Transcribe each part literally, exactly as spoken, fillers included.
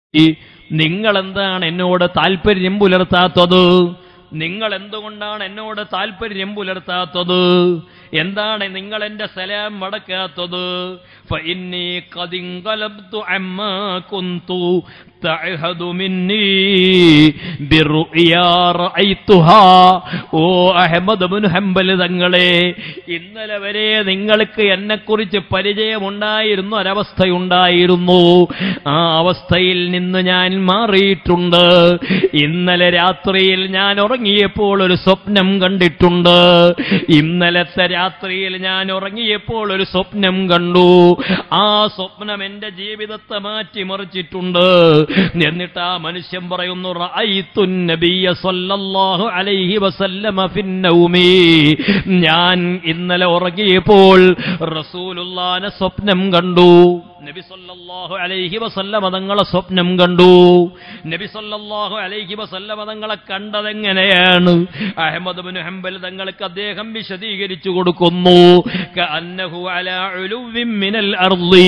നിങ്ങൾ എന്താണ് എന്നോട് താല്പര്യം പുലർത്താത്തത്? നിങ്ങൾ എന്തുകൊണ്ടാണ് എന്നോട് താല്പര്യം പുലർത്താത്തത്? എന്താണ് നിങ്ങൾ എന്റെ സലാം മടക്കാത്തത്? ഫഇന്നി ഖദ് ഇൻഖലബ്തു അമ്മാ കുന്തു തഅഹദു മിന്നി ബിറുഇയാ റഅയ്തുഹാ. ഓ അഹ്മദ് ഇബ്നു ഹംബൽ തങ്ങളെ, ഇന്നലെ വരെ നിങ്ങൾക്ക് എന്നെക്കുറിച്ച് പരിചയമുണ്ടായിരുന്ന ഒരവസ്ഥയുണ്ടായിരുന്നു. ആ അവസ്ഥയിൽ നിന്ന് ഞാൻ മാറിയിട്ടുണ്ട്. ഇന്നലെ രാത്രിയിൽ ഞാൻ ഉറങ്ങിയപ്പോൾ ഒരു സ്വപ്നം കണ്ടിട്ടുണ്ട്. ഇന്നലത്തെ രാത്രിയിൽ ഞാൻ ഉറങ്ങിയപ്പോൾ ഒരു സ്വപ്നം കണ്ടു. ആ സ്വപ്നം എന്റെ ജീവിതത്തെ മാറ്റിമറിച്ചിട്ടുണ്ട്. എന്നിട്ട് ആ മനുഷ്യൻ പറയുന്നു, റഅയ്തുൻ നബിയ സ്വല്ലല്ലാഹു അലൈഹി വസല്ലമ ഫിന്നൗമി. ഞാൻ ഇന്നലെ ഉറങ്ങിയപ്പോൾ റസൂലുള്ളാഹിനെ സ്വപ്നം കണ്ടു. നബി സല്ലല്ലാഹു അലൈഹി വസല്ലമ തങ്ങളെ സ്വപ്നം കണ്ടു. നബി സല്ലല്ലാഹു അലൈഹി വസല്ലമ തങ്ങളെ കണ്ടതെങ്ങനെയാണ്? അഹ്മദ് ഇബ്നു ഹംബൽ തങ്ങൾക്ക് അദ്ദേഹം വിശദീകരിച്ചു കൊടുക്കുന്നു. കഅന്നഹു അലാ ഉലുവിൻ മിനൽ അർളി.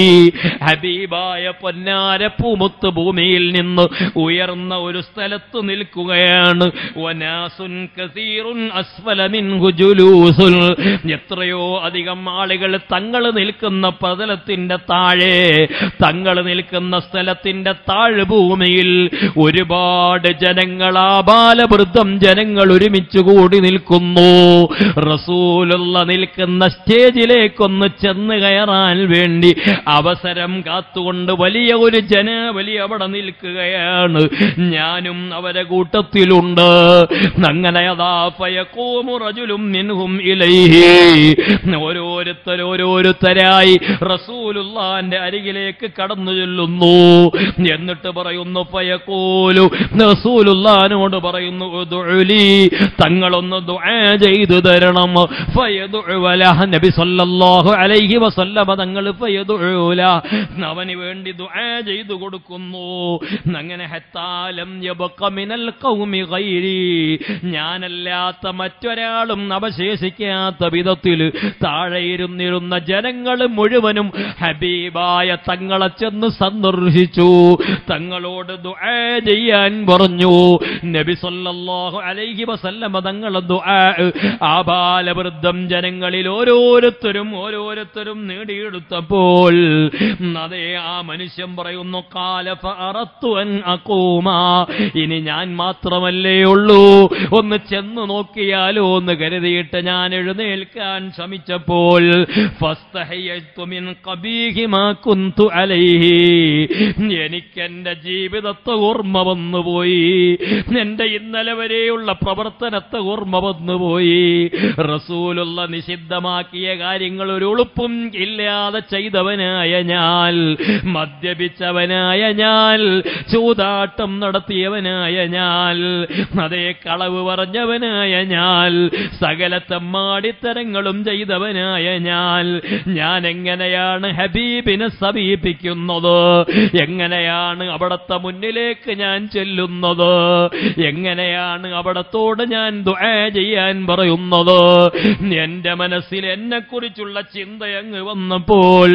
ഹബീബായ പൊന്നാര പൂമുത്ത് ഭൂമിയിൽ നിന്ന് ഉയർന്ന ഒരു സ്ഥലത്ത് നിൽക്കുകയാണ്. വനാസുൻ കസീറുൻ അസ്ഫല മിൻഹു ജുലൂസുൻ. എത്രയോ അധികം ആളുകൾ തങ്ങൾ നിൽക്കുന്ന പതലത്തിന്റെ താഴെ, തങ്ങൾ നിൽക്കുന്ന സ്ഥലത്തിന്റെ താഴ്ഭൂമിയിൽ ഒരുപാട് ജനങ്ങൾ, ആബാലവൃദ്ധം ജനങ്ങൾ ഒരുമിച്ച് കൂടി നിൽക്കുന്നു. റസൂലുള്ള നിൽക്കുന്ന സ്റ്റേജിലേക്കൊന്ന് ചെന്ന് കയറാൻ വേണ്ടി അവസരം കാത്തുകൊണ്ട് വലിയ ഒരു ജനാവലി അവിടെ നിൽക്കുകയാണ്. ഞാനും അവരെ കൂട്ടത്തിലുണ്ട്. അങ്ങനെ അതാ ഫയഖൂമു റജുലും മിൻഹും ഇലൈഹി. ഓരോരുത്തർ ഓരോരുത്തരായി റസൂലുള്ളാഹിന്റെ അരികിലേക്ക് കടന്നു ചെല്ലുന്നു. എന്നിട്ട് പറയുന്നു, ഫയഖൂലു, റസൂലുള്ളാഹിനോട് പറയുന്നു, ഉദ്ഉലി, തങ്ങളൊന്ന് ദുആ ചെയ്തു തരണം. ഫയദുഉല. നബി സല്ലല്ലാഹു അലൈഹി വസല്ലമ തങ്ങൾ ഫയദുഉല, അവന് വേണ്ടി ദുആ ചെയ്തു കൊടുക്കുന്നു. അങ്ങനെ ഹത്താലം യബ്ഖ മിനൽ ഖൗമി ഗൈരി, ഞാനല്ലാത്ത മറ്റൊരാളും അവശേഷിക്കാത്ത വിധത്തിൽ താഴെ ഇരുന്നിരുന്ന ജനങ്ങൾ മുഴുവനും ഹബീബായ തങ്ങളെ ചെന്ന് സന്ദർശിച്ചു. തങ്ങളോട് ദുആ ചെയ്യാൻ പറഞ്ഞു. നബി സല്ലല്ലാഹു അലൈഹി വസല്ലമ തങ്ങളെ ദുആ ആബാലവൃദ്ധം ജനങ്ങളിൽ ഓരോരുത്തരും ഓരോരുത്തരും നേടിയെടുത്തപ്പോൾ അതേ ആ മനുഷ്യൻ പറയുന്നു, ഖാല ഫഅറത്തു അൻ അഖൂമ, ഇനി ഞാൻ മാത്രമല്ലേ ഉള്ളൂ, ഒന്ന് ചെന്ന് നോക്കിയാലോ എന്ന് കരുതിയിട്ട് ഞാൻ എഴുന്നേൽക്കാൻ ശ്രമിച്ചപ്പോൾ ഫസ്തഹയ്യതു മിൻ ഖബീഹി മാ കുന്തു അലൈഹി, എനിക്കെന്റെ ജീവിതത്തെ ഓർമ്മ വന്നുപോയി. എന്റെ ഇന്നലെ വരെയുള്ള പ്രവർത്തനത്തെ ഓർമ്മ വന്നുപോയി. റസൂലുള്ള നിഷിദ്ധമാക്കിയ കാര്യങ്ങൾ ഒരു ഉളുപ്പും ഇല്ലാതെ ചെയ്തവനായ ഞാൻ, മദ്യപിച്ചവനായ ഞാൻ, ചൂതാട്ടം നടത്തിയവനായ ഞാൻ, അതേ കളവ് പറഞ്ഞവനായ ഞാൻ, സകല തെമ്മാടിത്തരങ്ങളും ചെയ്തവനായ ഞാൻ, ഞാൻ എങ്ങനെയാണ് ഹബീബിനെ സമീപിക്കുന്നത്? എങ്ങനെയാണ് അവിടത്തെ മുന്നിലേക്ക് ഞാൻ ചെല്ലുന്നത്? എങ്ങനെയാണ് അവിടത്തോട് ഞാൻ ദുആ ചെയ്യാൻ പറയുന്നത്? എന്റെ മനസ്സിൽ എന്നെ കുറിച്ചുള്ള ചിന്തയങ്ങ് വന്നപ്പോൾ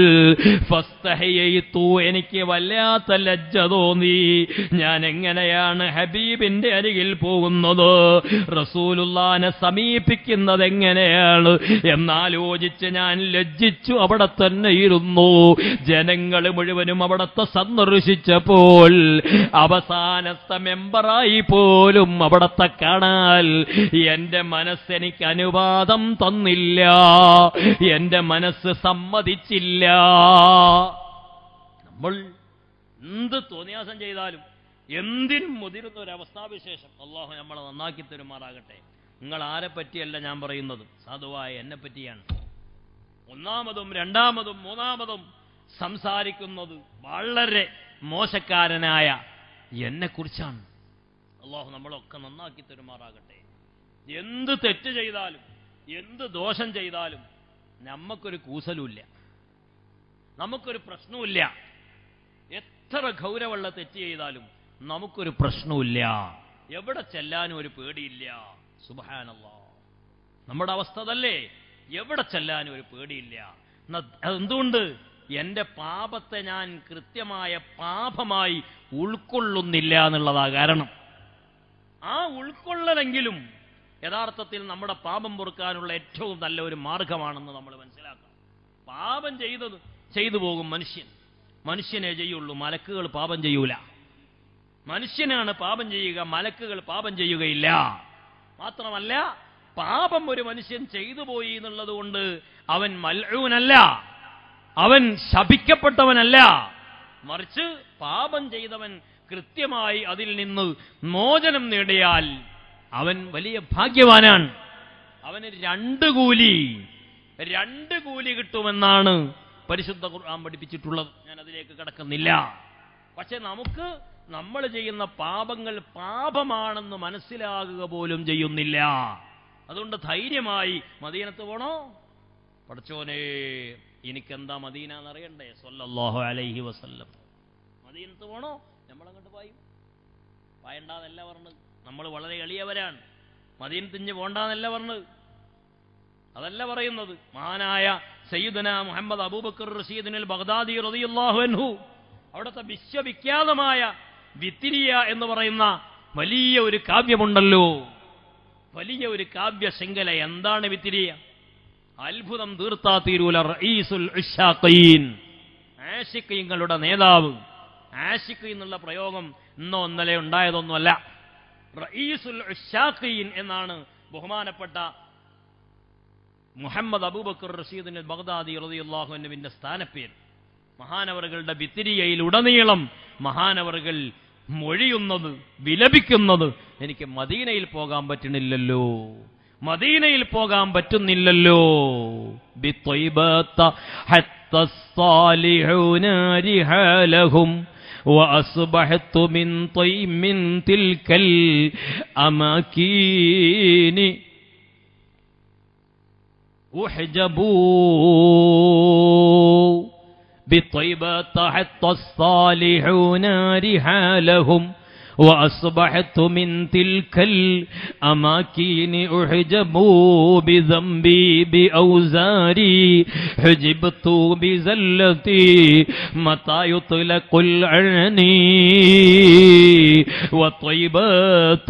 ഫസ്തഹയ്യതു, എനിക്ക് വല്ലാത്ത ലജ്ജ തോന്നി. ഞാൻ എങ്ങനെയാണ് ഹബീബിന്റെ അരികിൽ പോകുന്നത്? റസൂലുള്ളാഹിനെ സമീപിക്കുന്നത് എങ്ങനെയാണ് എന്നാലോചിച്ച് ഞാൻ ലജ്ജിച്ചു അവിടെ തന്നെ ഇരുന്നു. ജനങ്ങൾ മുഴുവനും അവിടത്തെ സന്ദർശിച്ചപ്പോൾ അവസാനത്തെ മെമ്പറായി പോലും അവിടത്തെ കാണാൻ എന്റെ മനസ്സെനിക്ക് അനുവാദം തന്നില്ല, എന്റെ മനസ്സ് സമ്മതിച്ചില്ല. നമ്മൾ എന്ത് തോന്നിയാസം ചെയ്താലും എന്തിനും മുതിരുന്ന ഒരു അവസ്ഥാവിശേഷം അല്ലാഹു നമ്മളെ നന്നാക്കി തരുമാറാകട്ടെ. നിങ്ങൾ ആരെ പറ്റിയല്ല ഞാൻ പറയുന്നത്, സാധുവായ എന്നെ പറ്റിയാണ്. ഒന്നാമതും രണ്ടാമതും മൂന്നാമതും സംസാരിക്കുന്നത് വളരെ മോശക്കാരനായ എന്നെ കുറിച്ചാണ്. അല്ലാഹു നമ്മളൊക്കെ നന്നാക്കി തരുമാറാകട്ടെ. എന്ത് തെറ്റ് ചെയ്താലും എന്ത് ദോഷം ചെയ്താലും നമുക്കൊരു കൂസലുമില്ല, നമുക്കൊരു പ്രശ്നവുമില്ല. എത്ര ഗൗരവമുള്ള തെറ്റ് ചെയ്താലും നമുക്കൊരു പ്രശ്നവുമില്ല. എവിടെ ചെല്ലാനും ഒരു പേടിയില്ല. സുബ്ഹാനല്ലാഹ്, നമ്മുടെ അവസ്ഥ അതല്ലേ? എവിടെ ചെല്ലാനും ഒരു പേടിയില്ല. എന്തുകൊണ്ട്? എന്റെ പാപത്തെ ഞാൻ കൃത്യമായ പാപമായി ഉൾക്കൊള്ളുന്നില്ല എന്നുള്ളതാ കാരണം. ആ ഉൾക്കൊള്ളലെങ്കിലും യഥാർത്ഥത്തിൽ നമ്മുടെ പാപം പൊറുക്കാനുള്ള ഏറ്റവും നല്ല ഒരു മാർഗമാണെന്ന് നമ്മൾ മനസ്സിലാക്കണം. പാപം ചെയ്തത് ചെയ്തു പോകും മനുഷ്യൻ, മനുഷ്യനെ ചെയ്യുള്ളൂ, മലക്കുകൾ പാപം ചെയ്യൂല. മനുഷ്യനാണ് പാപം ചെയ്യുക, മലക്കുകൾ പാപം ചെയ്യുകയില്ല. മാത്രമല്ല, പാപം ഒരു മനുഷ്യൻ ചെയ്തു പോയി എന്നുള്ളത് കൊണ്ട് അവൻ മൽഊനല്ല, അവൻ ശപിക്കപ്പെട്ടവനല്ല. മറിച്ച് പാപം ചെയ്തവൻ കൃത്യമായി അതിൽ നിന്ന് മോചനം നേടിയാൽ അവൻ വലിയ ഭാഗ്യവാനാണ്. അവന് രണ്ട് കൂലി രണ്ട് കൂലി കിട്ടുമെന്നാണ് പരിശുദ്ധ ഖുർആൻ പഠിപ്പിച്ചിട്ടുള്ളത്. ഞാൻ അതിലേക്ക് കടക്കുന്നില്ല. പക്ഷെ നമുക്ക് നമ്മൾ ചെയ്യുന്ന പാപങ്ങൾ പാപമാണെന്ന് മനസ്സിലാകുക പോലും ചെയ്യുന്നില്ല. അതുകൊണ്ട് ധൈര്യമായി മദീനത്ത് പോണോ? പടച്ചോനെ, എനിക്കെന്താ മദീന എന്നറിയണ്ടേ? സ്വല്ലല്ലാഹു അലൈഹി വസല്ലം. മദീനത്ത് പോണോ? നമ്മളങ്ങോട്ട് പായും. പായണ്ടാന്നല്ല പറഞ്ഞത്. നമ്മൾ വളരെ എളിയവരാണ്. മദീനത്തിഞ്ഞ് പോണ്ടാന്നല്ല പറഞ്ഞത്. അതല്ല പറയുന്നത്. മഹാനായ സയ്യിദുനാ മുഹമ്മദ് അബൂബക്കർ റഷീദുൽ ബഗ്ദാദി റളിയല്ലാഹു അൻഹു അവിടുത്തെ വിശ്വവിഖ്യാതമായ വിത്തിരിയ എന്ന് പറയുന്ന വലിയ ഒരു കാവ്യമുണ്ടല്ലോ, വലിയ ഒരു കാവ്യ ശൃംഖല. എന്താണ് വിത്തിരിയ? അത്ഭുതം തീർത്താ തീരൂല. റഈസുൽ ഉശ്ശാഖീൻ, ആശിഖീങ്ങളുടെ നേതാവ്. ആശിഖ് എന്നുള്ള പ്രയോഗം ഇന്നോ ഇന്നലെ ഉണ്ടായതൊന്നുമല്ല. റഈസുൽ ഉശ്ശാഖീൻ എന്നാണ് ബഹുമാനപ്പെട്ട മുഹമ്മദ് അബൂബക്കർ റഷീദുൽ ബഗ്ദാദി റളിയല്ലാഹു അൻഹുവിന്റെ സ്ഥാനപ്പേര്. മഹാനവറുകളുടെ വിത്തിരിയയിൽ ഉടനീളം മഹാനവറുകൾ മൊഴിയുന്നത്, വിലപിക്കുന്നത്, എനിക്ക് മദീനയിൽ പോകാൻ പറ്റുന്നില്ലല്ലോ, മദീനയിൽ പോകാൻ പറ്റുന്നില്ലല്ലോ. ബിത്വൈബത ഹത്തസ്സാലിഹൂന റിഹാലഹും വഅസ്ബഹതു മിൻ തൈമിൻ തിൽകൽ അമാകീനി ഉഹ്ജബൂ. بطيبة حتى الصالحون رحالهم وأصبحت من تلك الأماكن أحجبوا بذنبي بأوزاري حجبت بزلتي متى يطلق العني وطيبات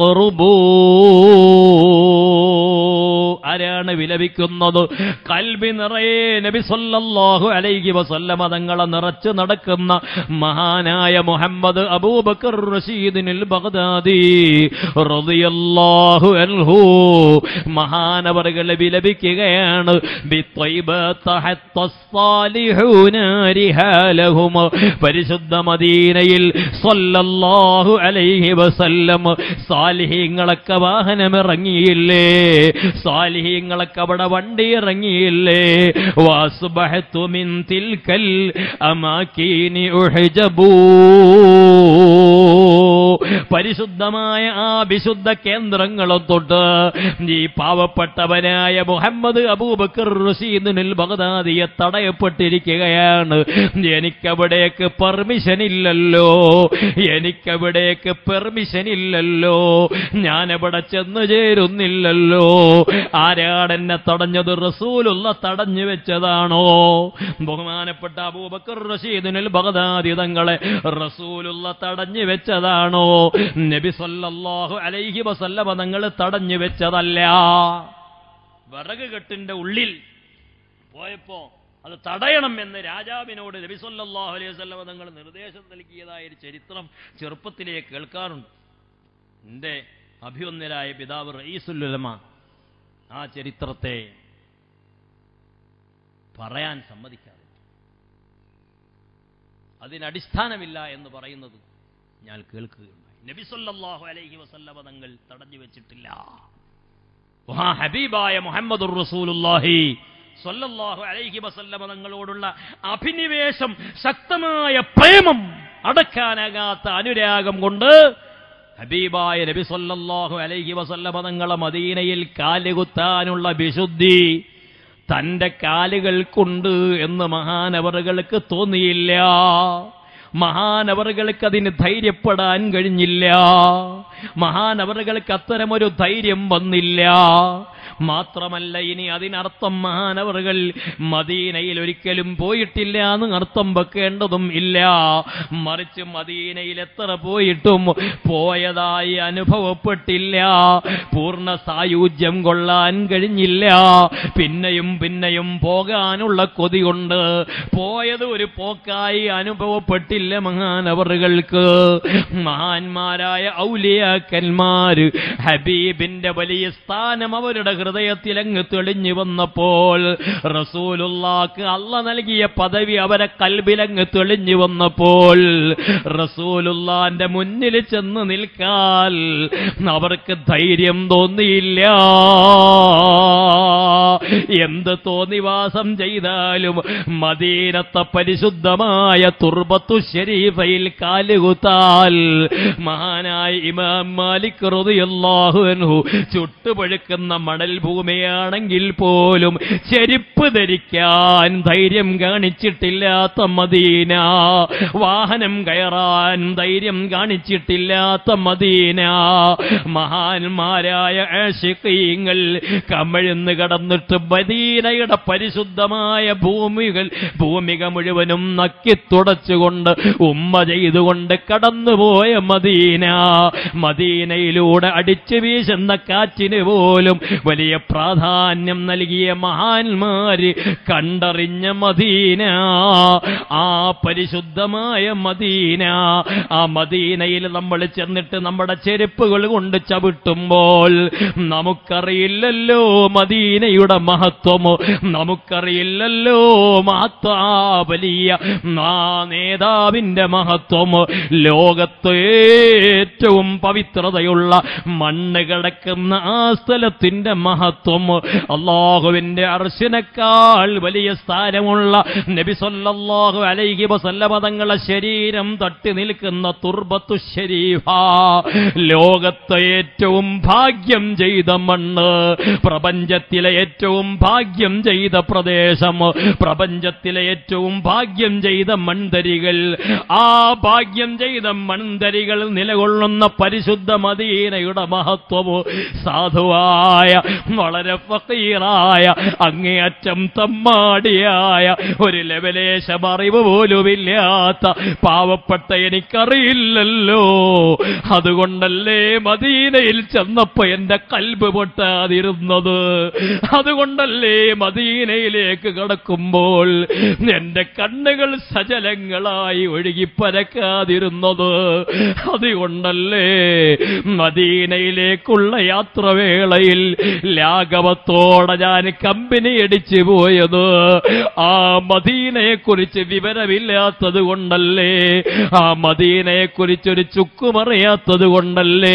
تقربوا. ആരാണ് വിലപിക്കുന്നത്? കൽബി നിറയെ നബി സല്ലല്ലാഹു അലൈഹി വസല്ലമ തങ്ങളെ നിറച്ച് നടക്കുന്ന മഹാനായ മുഹമ്മദ് അബൂബക്കർ റഷീദുൽ ബഗ്ദാദി റളിയല്ലാഹു അൻഹു മഹാനവറുകൾ വിലപിക്കുകയാണ്. ബിത്വൈബത ഹത്തസ്സാലിഹൂന റിഹാലഹും. പരിശുദ്ധ മദീനയിൽ സല്ലല്ലാഹു അലൈഹി വസല്ലം സാലിഹീങ്ങളൊക്കെ വാഹനമിറങ്ങിയില്ലേ, സാലിഹീങ്ങളൊക്കെ അവിടെ വണ്ടി ഇറങ്ങിയില്ലേ. വഅസ്ബഹതു മിൻ തിൽകൽ അമാകീനി ഉഹ്ജബൂ. പരിശുദ്ധമായ ആ വിശുദ്ധ കേന്ദ്രങ്ങളും തൊട്ട് ഈ പാവപ്പെട്ടവനായ മുഹമ്മദ് അബൂബക്കർ റഷീദുൽ ബഗ്ദാദിയെ തടയപ്പെട്ടിരിക്കുകയാണ്. എനിക്കവിടേക്ക് പെർമിഷൻ ഇല്ലല്ലോ, എനിക്കവിടേക്ക് പെർമിഷൻ ഇല്ലല്ലോ, ഞാനവിടെ ചെന്നു ചേരുന്നില്ലല്ലോ. ആരാണ് എന്നെ തടഞ്ഞത്? റസൂലുള്ള തടഞ്ഞു വെച്ചതാണോ? ബഹുമാനപ്പെട്ട അബൂബക്കർ റഷീദുൽ ബഗ്ദാദി തങ്ങളെ റസൂലുള്ള തടഞ്ഞു വെച്ചതാണോ? നബി സല്ലല്ലാഹു അലൈഹി വസല്ലമ തങ്ങൾ തടഞ്ഞു വെച്ചതല്ല. വിറക് കെട്ടിന്റെ ഉള്ളിൽ പോയപ്പോ അത് തടയണം എന്ന് രാജാവിനോട് നബി സല്ലല്ലാഹു അലൈഹി വസല്ലമ തങ്ങൾ നിർദ്ദേശം നൽകിയതായ ഒരു ചരിത്രം ചെറുപ്പത്തിലേക്ക് കേൾക്കാറുണ്ട്. എന്റെ അഭിവന്ദനായ പിതാവ് റഈസുൽ ഉലമ ആ ചരിത്രത്തെ പറയാൻ സമ്മതിക്കാതെ, അതിനടിസ്ഥാനമില്ല എന്ന് പറയുന്നത് ഞാൻ കേൾക്കുകയുണ്ടായി. നബി സല്ലല്ലാഹു അലൈഹി വസല്ലമ തങ്ങൾ തടഞ്ഞു വെച്ചിട്ടില്ല. ഹബീബായ മുഹമ്മദുർ റസൂലുള്ളാഹി സ്വല്ലല്ലാഹു അലൈഹി വസല്ലമ തങ്ങളോടുള്ള അഭിനിവേശം, ശക്തമായ പ്രേമം, അടക്കാനാകാത്ത അനുരാഗം കൊണ്ട് ഹബീബായ നബി സല്ലല്ലാഹു അലൈഹി വസല്ലമ തങ്ങളെ മദീനയിൽ കാലുകുത്താനുള്ള വിശുദ്ധി തന്റെ കാലുകൾക്കുണ്ട് എന്ന് മഹാനവറുകൾക്ക് തോന്നിയില്ല. മഹാനവറുകൾക്ക് അതിന് ധൈര്യപ്പെടാൻ കഴിഞ്ഞില്ല. മഹാനവറുകൾക്ക് അത്തരമൊരു ധൈര്യം വന്നില്ല. മാത്രമല്ല ഇനി അതിനർത്ഥം മഹാനവറുകൾ മദീനയിൽ ഒരിക്കലും പോയിട്ടില്ല എന്ന് അർത്ഥം വെക്കേണ്ടതും ഇല്ല. മറിച്ച് മദീനയിൽ എത്ര പോയിട്ടും പോയതായി അനുഭവപ്പെട്ടില്ല, പൂർണ്ണ സായുജ്യം കൊള്ളാൻ കഴിഞ്ഞില്ല. പിന്നെയും പിന്നെയും പോകാനുള്ള കൊതി കൊണ്ട് പോയത് ഒരു പോക്കായി അനുഭവപ്പെട്ടില്ല മഹാനവറുകൾക്ക്. മഹാന്മാരായ ഔലിയാക്കന്മാര് ഹബീബിന്റെ വലിയ സ്ഥാനം അവരുടെ ഹൃദയത്തിൽ അങ്ങ് തെളിഞ്ഞു വന്നപ്പോൾ, റസൂലുള്ളാഹ്ക്ക് അല്ലാഹ് നൽകിയ പദവി അവരെ കൽബിലങ്ങ് തെളിഞ്ഞു വന്നപ്പോൾ, റസൂലുള്ളാഹിന്റെ മുന്നിൽ ചെന്ന് നിൽക്കാൻ അവർക്ക് ധൈര്യം തോന്നിയില്ല. എന്ത് തോന്നിവാസം ചെയ്താലും മദീനത്തെ പരിശുദ്ധമായ തുർബത്തു ശരീഫയിൽ കാലുകുത്താൽ മഹാനായ ഇമാം മാലിക് റളിയല്ലാഹു അൻഹു ചുട്ടുപഴുക്കുന്ന മണൽ ഭൂമിയാണെങ്കിൽ പോലും ചെരുപ്പ് ധരിക്കാൻ ധൈര്യം കാണിച്ചിട്ടില്ലാത്ത മദീന, വാഹനം കയറാൻ ധൈര്യം കാണിച്ചിട്ടില്ലാത്ത മദീന, മഹാന്മാരായ ആശിഖീങ്ങൾ കമിഴ്ന്ന് കടന്നിട്ട് മദീനയുടെ പരിശുദ്ധമായ ഭൂമികൾ ഭൂമിക മുഴുവനും നക്കിത്തുടച്ചുകൊണ്ട് ഉമ്മ ചെയ്തുകൊണ്ട് കടന്നുപോയ മദീന, മദീനയിലൂടെ അടിച്ചു വീശുന്ന കാറ്റിന് പോലും വലിയ പ്രാധാന്യം നൽകിയ മഹാന്മാര് കണ്ടറിഞ്ഞ മദീന, ആ പരിശുദ്ധമായ മദീന, ആ മദീനയിൽ നമ്മൾ ചെന്നിട്ട് നമ്മുടെ ചെരുപ്പുകൾ കൊണ്ട് ചവിട്ടുമ്പോൾ നമുക്കറിയില്ലല്ലോ മദീനയുടെ മഹത്വമോ, നമുക്കറിയില്ലല്ലോ മഹത്വ വലിയ ആ നേതാവിന്റെ മഹത്വമോ, ലോകത്ത് ഏറ്റവും പവിത്രതയുള്ള മണ്ണ് കിടക്കുന്ന ആ സ്ഥലത്തിന്റെ മഹത്വം, അല്ലാഹുവിന്റെ അർശിനേക്കാൾ വലിയ സ്ഥാനമുള്ള നബി സല്ലല്ലാഹു അലൈഹി വസല്ലമ തങ്ങളുടെ ശരീരം തട്ടി നിൽക്കുന്ന തുർബത്തു ശരീഫ, ലോകത്തെ ഏറ്റവും ഭാഗ്യം ചെയ്ത മണ്ണ്, പ്രപഞ്ചത്തിലെ ഏറ്റവും ഭാഗ്യം ചെയ്ത പ്രദേശം, പ്രപഞ്ചത്തിലെ ഏറ്റവും ഭാഗ്യം ചെയ്ത മൺതരികൾ, ആ ഭാഗ്യം ചെയ്ത മൺതരികൾ നിലകൊള്ളുന്ന പരിശുദ്ധ മദീനയുടെ മഹത്വമോ, സാധുവായ വളരെ ഫഖീറായ അങ്ങേയറ്റം തമ്മാടിയായ ഒരു ലെവലേശം അറിവ് പോലുമില്ലാത്ത പാവപ്പെട്ട എനിക്കറിയില്ലല്ലോ. അതുകൊണ്ടല്ലേ മദീനയിൽ ചെന്നപ്പോ എന്റെ കൽബ് പൊട്ടാതിരുന്നത്, അതുകൊണ്ടല്ലേ മദീനയിലേക്ക് കടക്കുമ്പോൾ എന്റെ കണ്ണുകൾ സജലങ്ങളായി ഒഴുകി പരക്കാതിരുന്നത്, അതുകൊണ്ടല്ലേ മദീനയിലേക്കുള്ള യാത്രവേളയിൽ ലാഘവത്തോടെ ഞാൻ കമ്പനി അടിച്ചു പോയത്, ആ മദീനയെക്കുറിച്ച് വിവരമില്ലാത്തത് കൊണ്ടല്ലേ, ആ മദീനയെക്കുറിച്ചൊരു ചുക്കുമറിയാത്തത് കൊണ്ടല്ലേ.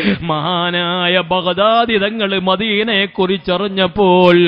മഹാനായ ബഗ്ദാദി തങ്ങൾ മദീനയെക്കുറിച്ചറിഞ്ഞപ്പോൾ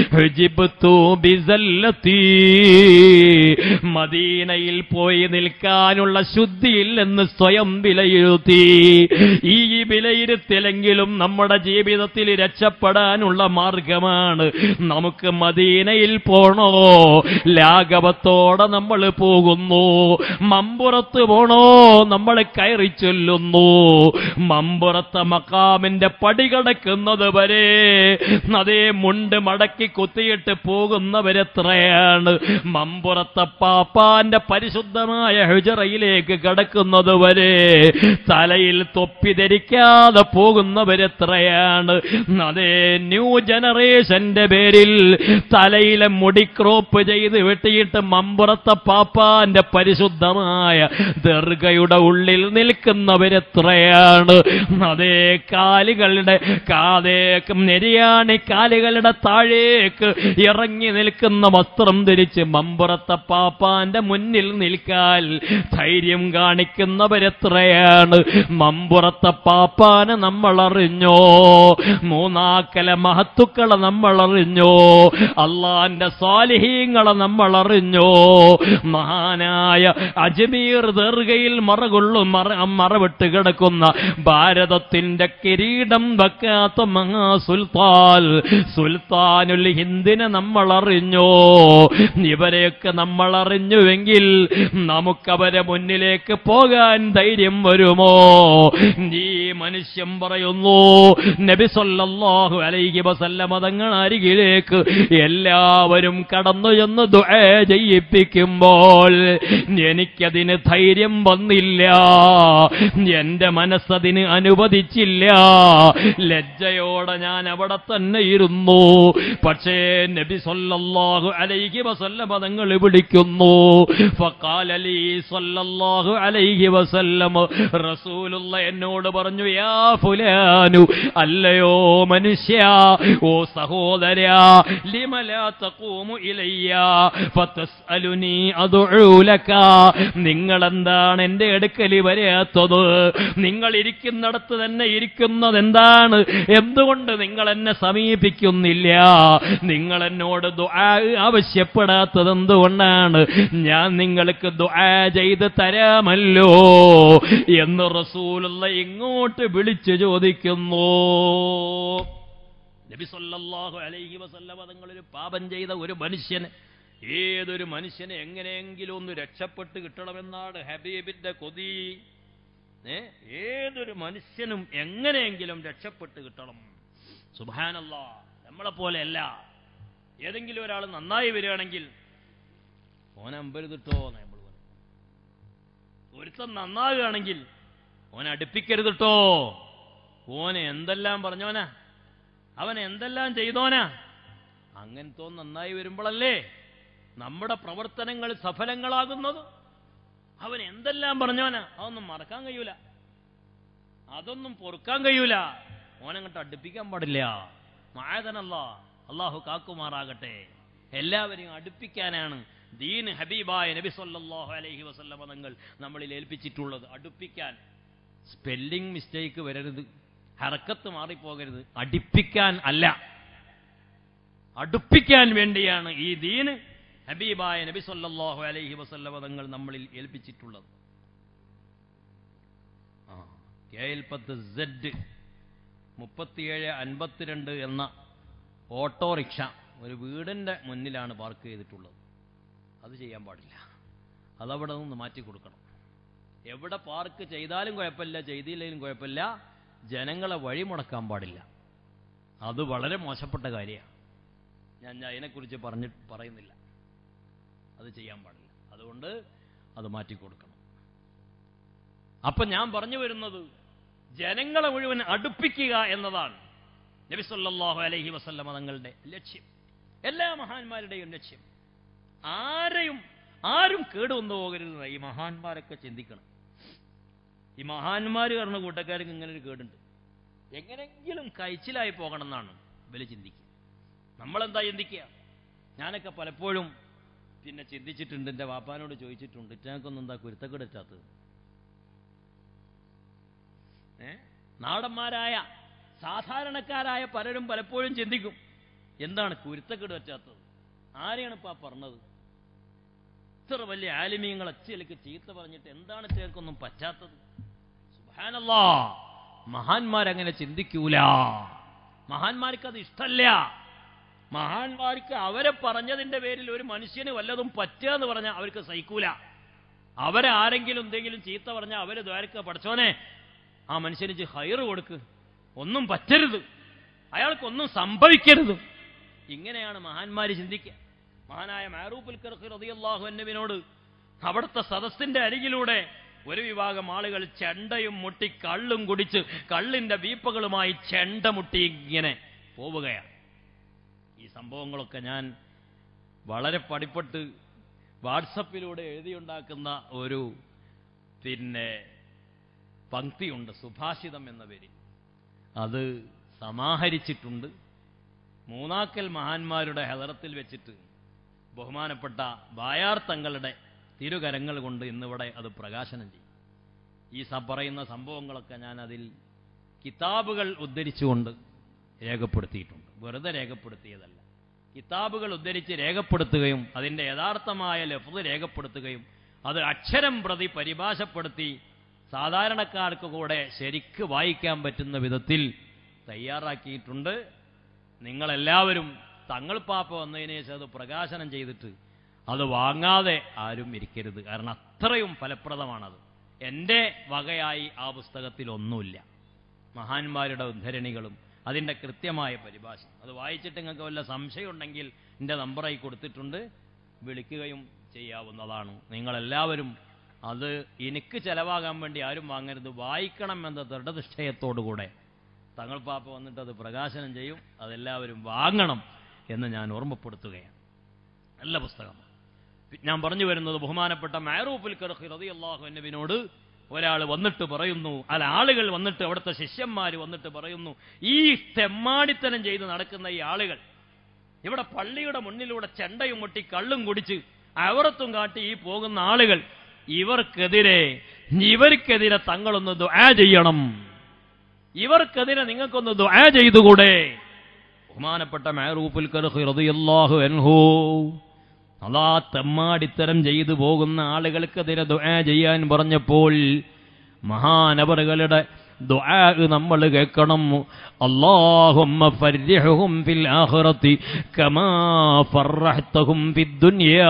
മദീനയിൽ പോയി നിൽക്കാനുള്ള ശുദ്ധിയില്ലെന്ന് സ്വയം വിലയിരുത്തി. ഈ വിലയിരുത്തലെങ്കിലും നമ്മുടെ ജീവിതത്തിൽ രക്ഷപ്പെടാനുള്ള മാർഗമാണ്. നമുക്ക് മദീനയിൽ പോണോ, ലാഘവത്തോടെ നമ്മൾ പോകുന്നു. മമ്പുറത്ത് പോണോ, നമ്മൾ കയറി ചൊല്ലുന്നു. മമ്പുറത്തെ മക്കാമിന്റെ പടി കടക്കുന്നത് വരെ അതേ മുണ്ട് മടക്കി കുത്തിയിട്ട് പോകുന്നവരെത്രയാണ്. മമ്പുറത്തെ പാപ്പാന്റെ പരിശുദ്ധമായ ഹുജറയിലേക്ക് കടക്കുന്നത് വരെ തലയിൽ തൊപ്പി ധരിക്കാതെ പോകുന്നവരെത്രയാണ്. അതേ ന്യൂ ജനറേഷന്റെ പേരിൽ തലയിലെ മുടി ക്രോപ്പ് ചെയ്ത് വെട്ടിയിട്ട് മമ്പുറത്തെ പാപ്പാന്റെ പരിശുദ്ധമായ ദർഗയുടെ ഉള്ളിൽ നിൽക്കുന്നവരെത്രയാണ്. അതേ കാലുകളുടെ കാതേക്ക് നെരിയാണി കാലുകളുടെ താഴേക്ക് ഇറങ്ങി നിൽക്കുന്ന വസ്ത്രം ധരിച്ച് മമ്പുറത്തെ പാപ്പാന്റെ മുന്നിൽ നിൽക്കാൻ ധൈര്യം കാണിക്കുന്നവരെത്രയാണ്. മമ്പുറത്തെ പാപ്പാനെ നമ്മൾ അറിഞ്ഞോ, മൂന്നാക്കല മഹത്തുക്കളെ നമ്മൾ അറിഞ്ഞോ, അള്ളാന്റെ സ്വാലിഹീങ്ങളെ നമ്മൾ അറിഞ്ഞോ. മഹാനായ അജ്മീർ ദർഗയിൽ മറകൊള്ളും മറ മറവിട്ട് കിടക്കുന്ന ഭാരതത്തിന്റെ കിരീടം വെക്കാത്ത മഹാ സുൽത്താൻ സുൽത്താനുൽ ഹിന്ദിനെ നമ്മൾ അറിഞ്ഞോ. ഇവരെയൊക്കെ നമ്മൾ അറിഞ്ഞുവെങ്കിൽ നമുക്കവരെ മുന്നിലേക്ക് പോകാൻ ധൈര്യം വരുമോ? ഈ മനുഷ്യൻ പറയുന്നു, നബി സല്ലല്ലാഹു സല്ലല്ലാഹു അലൈഹി വസല്ലമ തങ്ങൾ അരികിലേക്ക് എല്ലാവരും കടന്നു ചെന്ന് ദുആ ചെയ്യിപ്പിക്കുമ്പോൾ എനിക്കതിന് ധൈര്യം വന്നില്ല, എന്റെ മനസ്സതിന് അനുവദിച്ചില്ല. ലജ്ജയോടെ ഞാൻ അവിടെ തന്നെ ഇരുന്നു. പക്ഷേ നബി സല്ലല്ലാഹു അലൈഹി വസല്ലമ തങ്ങൾ വിളിക്കുന്നു. ഫഖാല ലീ സല്ലല്ലാഹു അലൈഹി വസല്ലം, റസൂലുള്ള എന്നോട് പറഞ്ഞു, യാ ഫുലാനു, അല്ലയോ മനുഷ്യ, ഓ സഹോദരാ, ലിമ ലാ തഖൂമു ഇലയ്യ ഫതസ്അലുനി അദ്ഉ ലക, നിങ്ങൾ എന്താണ് എന്റെ അടുക്കൽ വരാത്തത്? നിങ്ങൾ ഇരിക്കുന്നിടത്ത് തന്നെ ഇരിക്കുന്നത് എന്താണ്? എന്തുകൊണ്ട് നിങ്ങൾ എന്നെ സമീപിക്കുന്നില്ല? നിങ്ങൾ എന്നോട് ദുആ ആവശ്യപ്പെടാത്തത് എന്തുകൊണ്ടാണ്? ഞാൻ നിങ്ങൾക്ക് ദുആ ചെയ്ത് തരാമല്ലോ എന്ന് റസൂലുള്ള ഇങ്ങോട്ട് വിളിച്ചു ചോദിക്കുന്നു. നബി സല്ലല്ലാഹു അലൈഹി വസല്ലമ തങ്ങളൊരു പാപം ചെയ്ത ഒരു മനുഷ്യന്, ഏതൊരു മനുഷ്യനെ എങ്ങനെയെങ്കിലും ഒന്ന് രക്ഷപ്പെട്ട് കിട്ടണമെന്നാണ് ഹബീബിന്റെ കൊതി. ഏതൊരു മനുഷ്യനും എങ്ങനെയെങ്കിലും രക്ഷപ്പെട്ട് കിട്ടണം. സുബ്ഹാനല്ലാഹ്, നമ്മളെ പോലെയല്ല. ഏതെങ്കിലും ഒരാൾ നന്നായി വരികയാണെങ്കിൽ ഓനെ അമ്പരുതിട്ടോ നമ്മൾ പറയും. ഒരുത്തൻ നന്നാകുകയാണെങ്കിൽ ഓനെ അടുപ്പിക്കരുതിട്ടോ. ഓനെ എന്തെല്ലാം പറഞ്ഞോനാ, അവൻ എന്തെല്ലാം ചെയ്തോനാ. അങ്ങനത്തെ നന്നായി വരുമ്പോഴല്ലേ നമ്മുടെ പ്രവർത്തനങ്ങൾ സഫലങ്ങളാകുന്നത്. അവൻ എന്തെല്ലാം പറഞ്ഞോനാ, അതൊന്നും മറക്കാൻ കഴിയൂല, അതൊന്നും പൊറുക്കാൻ കഴിയൂല. ഓനങ്ങോട്ട് അടുപ്പിക്കാൻ പാടില്ല. മഅദനല്ലാ, അള്ളാഹു കാക്കുമാറാകട്ടെ. എല്ലാവരെയും അടുപ്പിക്കാനാണ് ദീൻ ഹബീബായ നബി സല്ലല്ലാഹു അലൈഹി വസല്ലമ തങ്ങൾ നമ്മളിൽ ഏൽപ്പിച്ചിട്ടുള്ളത്. അടുപ്പിക്കാൻ. സ്പെല്ലിംഗ് മിസ്റ്റേക്ക് വരരുത്, ഹർക്കത്ത് മാറിപ്പോകരുത്. അടുപ്പിക്കാൻ അല്ല, അടുപ്പിക്കാൻ വേണ്ടിയാണ് ഈ ദീൻ ഹബീബായ നബി സല്ലല്ലാഹു അലൈഹി വസല്ലമ തങ്ങൾ നമ്മളിൽ ഏൽപ്പിച്ചിട്ടുള്ളത്. കെ എൽ പത്ത് സെഡ് മുപ്പത്തിയേഴ് അൻപത്തിരണ്ട് എന്ന ഓട്ടോറിക്ഷ ഒരു വീടിന്റെ മുന്നിലാണ് പാർക്ക് ചെയ്തിട്ടുള്ളത്. അത് ചെയ്യാൻ പാടില്ല, അതവിടെ നിന്ന് മാറ്റി കൊടുക്കണം. എവിടെ പാർക്ക് ചെയ്താലും കുഴപ്പമില്ല, ചെയ്തില്ലെങ്കിലും കുഴപ്പമില്ല, ജനങ്ങളെ വഴി മുടക്കാൻ പാടില്ല. അത് വളരെ മോശപ്പെട്ട കാര്യമാണ്. ഞാൻ അതിനെക്കുറിച്ച് പറഞ്ഞ് പറയുന്നില്ല, അത് ചെയ്യാൻ പാടില്ല. അതുകൊണ്ട് അത് മാറ്റിക്കൊടുക്കണം. അപ്പൊ ഞാൻ പറഞ്ഞു വരുന്നത്, ജനങ്ങളെ മുഴുവൻ അടുപ്പിക്കുക എന്നതാണ് നബി സല്ലല്ലാഹു അലൈഹി വസല്ലമ തങ്ങളുടെ ലക്ഷ്യം, എല്ലാ മഹാന്മാരുടെയും ലക്ഷ്യം. ആരെയും ആരും കേടുവന്നു പോകരുത്. ഈ മഹാന്മാരൊക്കെ ചിന്തിക്കണം. ഈ മഹാന്മാർ പറഞ്ഞ കൂട്ടക്കാർക്ക് ഇങ്ങനെ ഒരു കേടുണ്ട്, എങ്ങനെങ്കിലും കഴിച്ചിലായി പോകണം എന്നാണ് ഇവര് ചിന്തിക്കുക. നമ്മളെന്താ ചിന്തിക്കുക? ഞാനൊക്കെ പലപ്പോഴും പിന്നെ ചിന്തിച്ചിട്ടുണ്ട്, എൻ്റെ വാപ്പാനോട് ചോദിച്ചിട്ടുണ്ട്, ഇറ്റാക്കൊന്നും എന്താ കുരുത്തക്കെടുത്താത്തത്? ഏ നാടന്മാരായ സാധാരണക്കാരായ പലരും പലപ്പോഴും ചിന്തിക്കും, എന്താണ് കുരുത്തക്കെട് പറ്റാത്തത്? ആരെയാണ് ഇപ്പൊ പറഞ്ഞത്? ഇത്ര വലിയ ആലിമീങ്ങൾ അച്ചിലേക്ക് ചീത്ത പറഞ്ഞിട്ട് എന്താണ് ചേർക്കൊന്നും പറ്റാത്തത്? സുബ്ഹാനല്ലാഹ്, മഹാന്മാരങ്ങനെ ചിന്തിക്കൂല. മഹാന്മാർക്ക് അത് ഇഷ്ടല്ല. മഹാന്മാർക്ക് അവരെ പറഞ്ഞതിന്റെ പേരിൽ ഒരു മനുഷ്യന് വല്ലതും പറ്റുക എന്ന് പറഞ്ഞാൽ അവർക്ക് സഹിക്കൂല. അവരെ ആരെങ്കിലും എന്തെങ്കിലും ചീത്ത പറഞ്ഞാൽ അവര് ദ്വാരക്ക, പഠിച്ചോനെ ആ മനുഷ്യന് ഹൈറ് കൊടുക്ക്, ഒന്നും പറ്റരുത്, അയാൾക്കൊന്നും സംഭവിക്കരുത്. ഇങ്ങനെയാണ് മഹാന്മാര് ചിന്തിക്കുക. മഹാനായ മഅറൂഫുൽ ഖർഖി റളിയല്ലാഹു അൻഹുവിനോട് അവിടുത്തെ സദസ്സിന്റെ അരികിലൂടെ ഒരു വിഭാഗം ആളുകൾ ചെണ്ടയും മുട്ടി കള്ളും കുടിച്ച് കള്ളിന്റെ വീപ്പകളുമായി ചെണ്ട മുട്ടി ഇങ്ങനെ പോവുകയാണ്. ഈ സംഭവങ്ങളൊക്കെ ഞാൻ വളരെ പടിപ്പെട്ട് വാട്സപ്പിലൂടെ എഴുതിയുണ്ടാക്കുന്ന ഒരു പിന്നെ പങ്ക്തിയുണ്ട്, സുഭാഷിതം എന്ന പേരിൽ. അത് സമാഹരിച്ചിട്ടുണ്ട്. മൂന്നാക്കൽ മഹാന്മാരുടെ ഹദറത്തിൽ വെച്ചിട്ട് ബഹുമാനപ്പെട്ട ബായാർ തങ്ങളുടെ തിരുകരങ്ങൾ കൊണ്ട് ഇന്നിവിടെ അത് പ്രകാശനം ചെയ്യും. ഈ പറയുന്ന സംഭവങ്ങളൊക്കെ ഞാൻ അതിൽ കിതാബുകൾ ഉദ്ധരിച്ചുകൊണ്ട് രേഖപ്പെടുത്തിയിട്ടുണ്ട്. വെറുതെ രേഖപ്പെടുത്തിയതല്ല, കിതാബുകൾ ഉദ്ധരിച്ച് രേഖപ്പെടുത്തുകയും അതിൻ്റെ യഥാർത്ഥമായ ലഫ്ദ് രേഖപ്പെടുത്തുകയും അത് അക്ഷരം പ്രതി പരിഭാഷപ്പെടുത്തി സാധാരണക്കാർക്ക് കൂടെ ശരിക്ക് വായിക്കാൻ പറ്റുന്ന വിധത്തിൽ തയ്യാറാക്കിയിട്ടുണ്ട്. നിങ്ങളെല്ലാവരും തങ്ങൾ പാപ്പ വന്നതിന് ശേഷം അത് പ്രകാശനം ചെയ്തിട്ട് അത് വാങ്ങാതെ ആരും ഇരിക്കരുത്. കാരണം അത്രയും ഫലപ്രദമാണത്. എൻ്റെ വകയായി ആ പുസ്തകത്തിൽ ഒന്നുമില്ല. മഹാന്മാരുടെ ഉദ്ധരണികളും അതിൻ്റെ കൃത്യമായ പരിഭാഷ. അത് വായിച്ചിട്ട് നിങ്ങൾക്ക് വല്ല സംശയം ഉണ്ടെങ്കിൽ എൻ്റെ നമ്പറായി കൊടുത്തിട്ടുണ്ട്, വിളിക്കുകയും ചെയ്യാവുന്നതാണ്. നിങ്ങളെല്ലാവരും അത് എനിക്ക് ചെലവാകാൻ വേണ്ടി ആരും വാങ്ങരുത്, വായിക്കണം എന്ന ദൃഢനിശ്ചയത്തോടുകൂടെ തങ്ങൾ പാപ്പ വന്നിട്ട് അത് പ്രകാശനം ചെയ്യും, അതെല്ലാവരും വാങ്ങണം എന്ന് ഞാൻ ഓർമ്മപ്പെടുത്തുകയാണ്. നല്ല പുസ്തകമാണ്. ഞാൻ പറഞ്ഞു വരുന്നത്, ബഹുമാനപ്പെട്ട മഅറൂഫുൽ കർഖി റളിയല്ലാഹു അൻഹുവിനോട് ഒരാൾ വന്നിട്ട് പറയുന്നു, അല്ല ആളുകൾ വന്നിട്ട്, അവിടുത്തെ ശിഷ്യന്മാർ വന്നിട്ട് പറയുന്നു, ഈ തെമ്മാടിത്തനം ചെയ്ത് നടക്കുന്ന ഈ ആളുകൾ ഇവിടെ പള്ളിയുടെ മുന്നിലൂടെ ചെണ്ടയും മുട്ടി കള്ളും കുടിച്ച് അവറത്തും കാട്ടി ഈ പോകുന്ന ആളുകൾ, ഇവർക്കെതിരെ ഇവർക്കെതിരെ തങ്ങളൊന്ന് ദുആ ചെയ്യണം, ഇവർക്കെതിരെ നിങ്ങൾക്കൊന്ന് ദുആ ചെയ്തുകൂടെ? ബഹുമാനപ്പെട്ട മഅറൂഫുൽ കർഖി റളിയല്ലാഹു അൻഹു അതാ തെമ്മാടിത്തരം ചെയ്തു പോകുന്ന ആളുകൾക്കെതിരെ ദുആ ചെയ്യാൻ പറഞ്ഞപ്പോൾ മഹാനവറുകളുടെ ദുആ നമ്മൾ കേൾക്കണം. അല്ലാഹുമ്മ ഫർരിഹും ഫിൽ ആഖിറതി കമാ ഫർറഹ്തഹും ഫിദ് ദുനിയാ.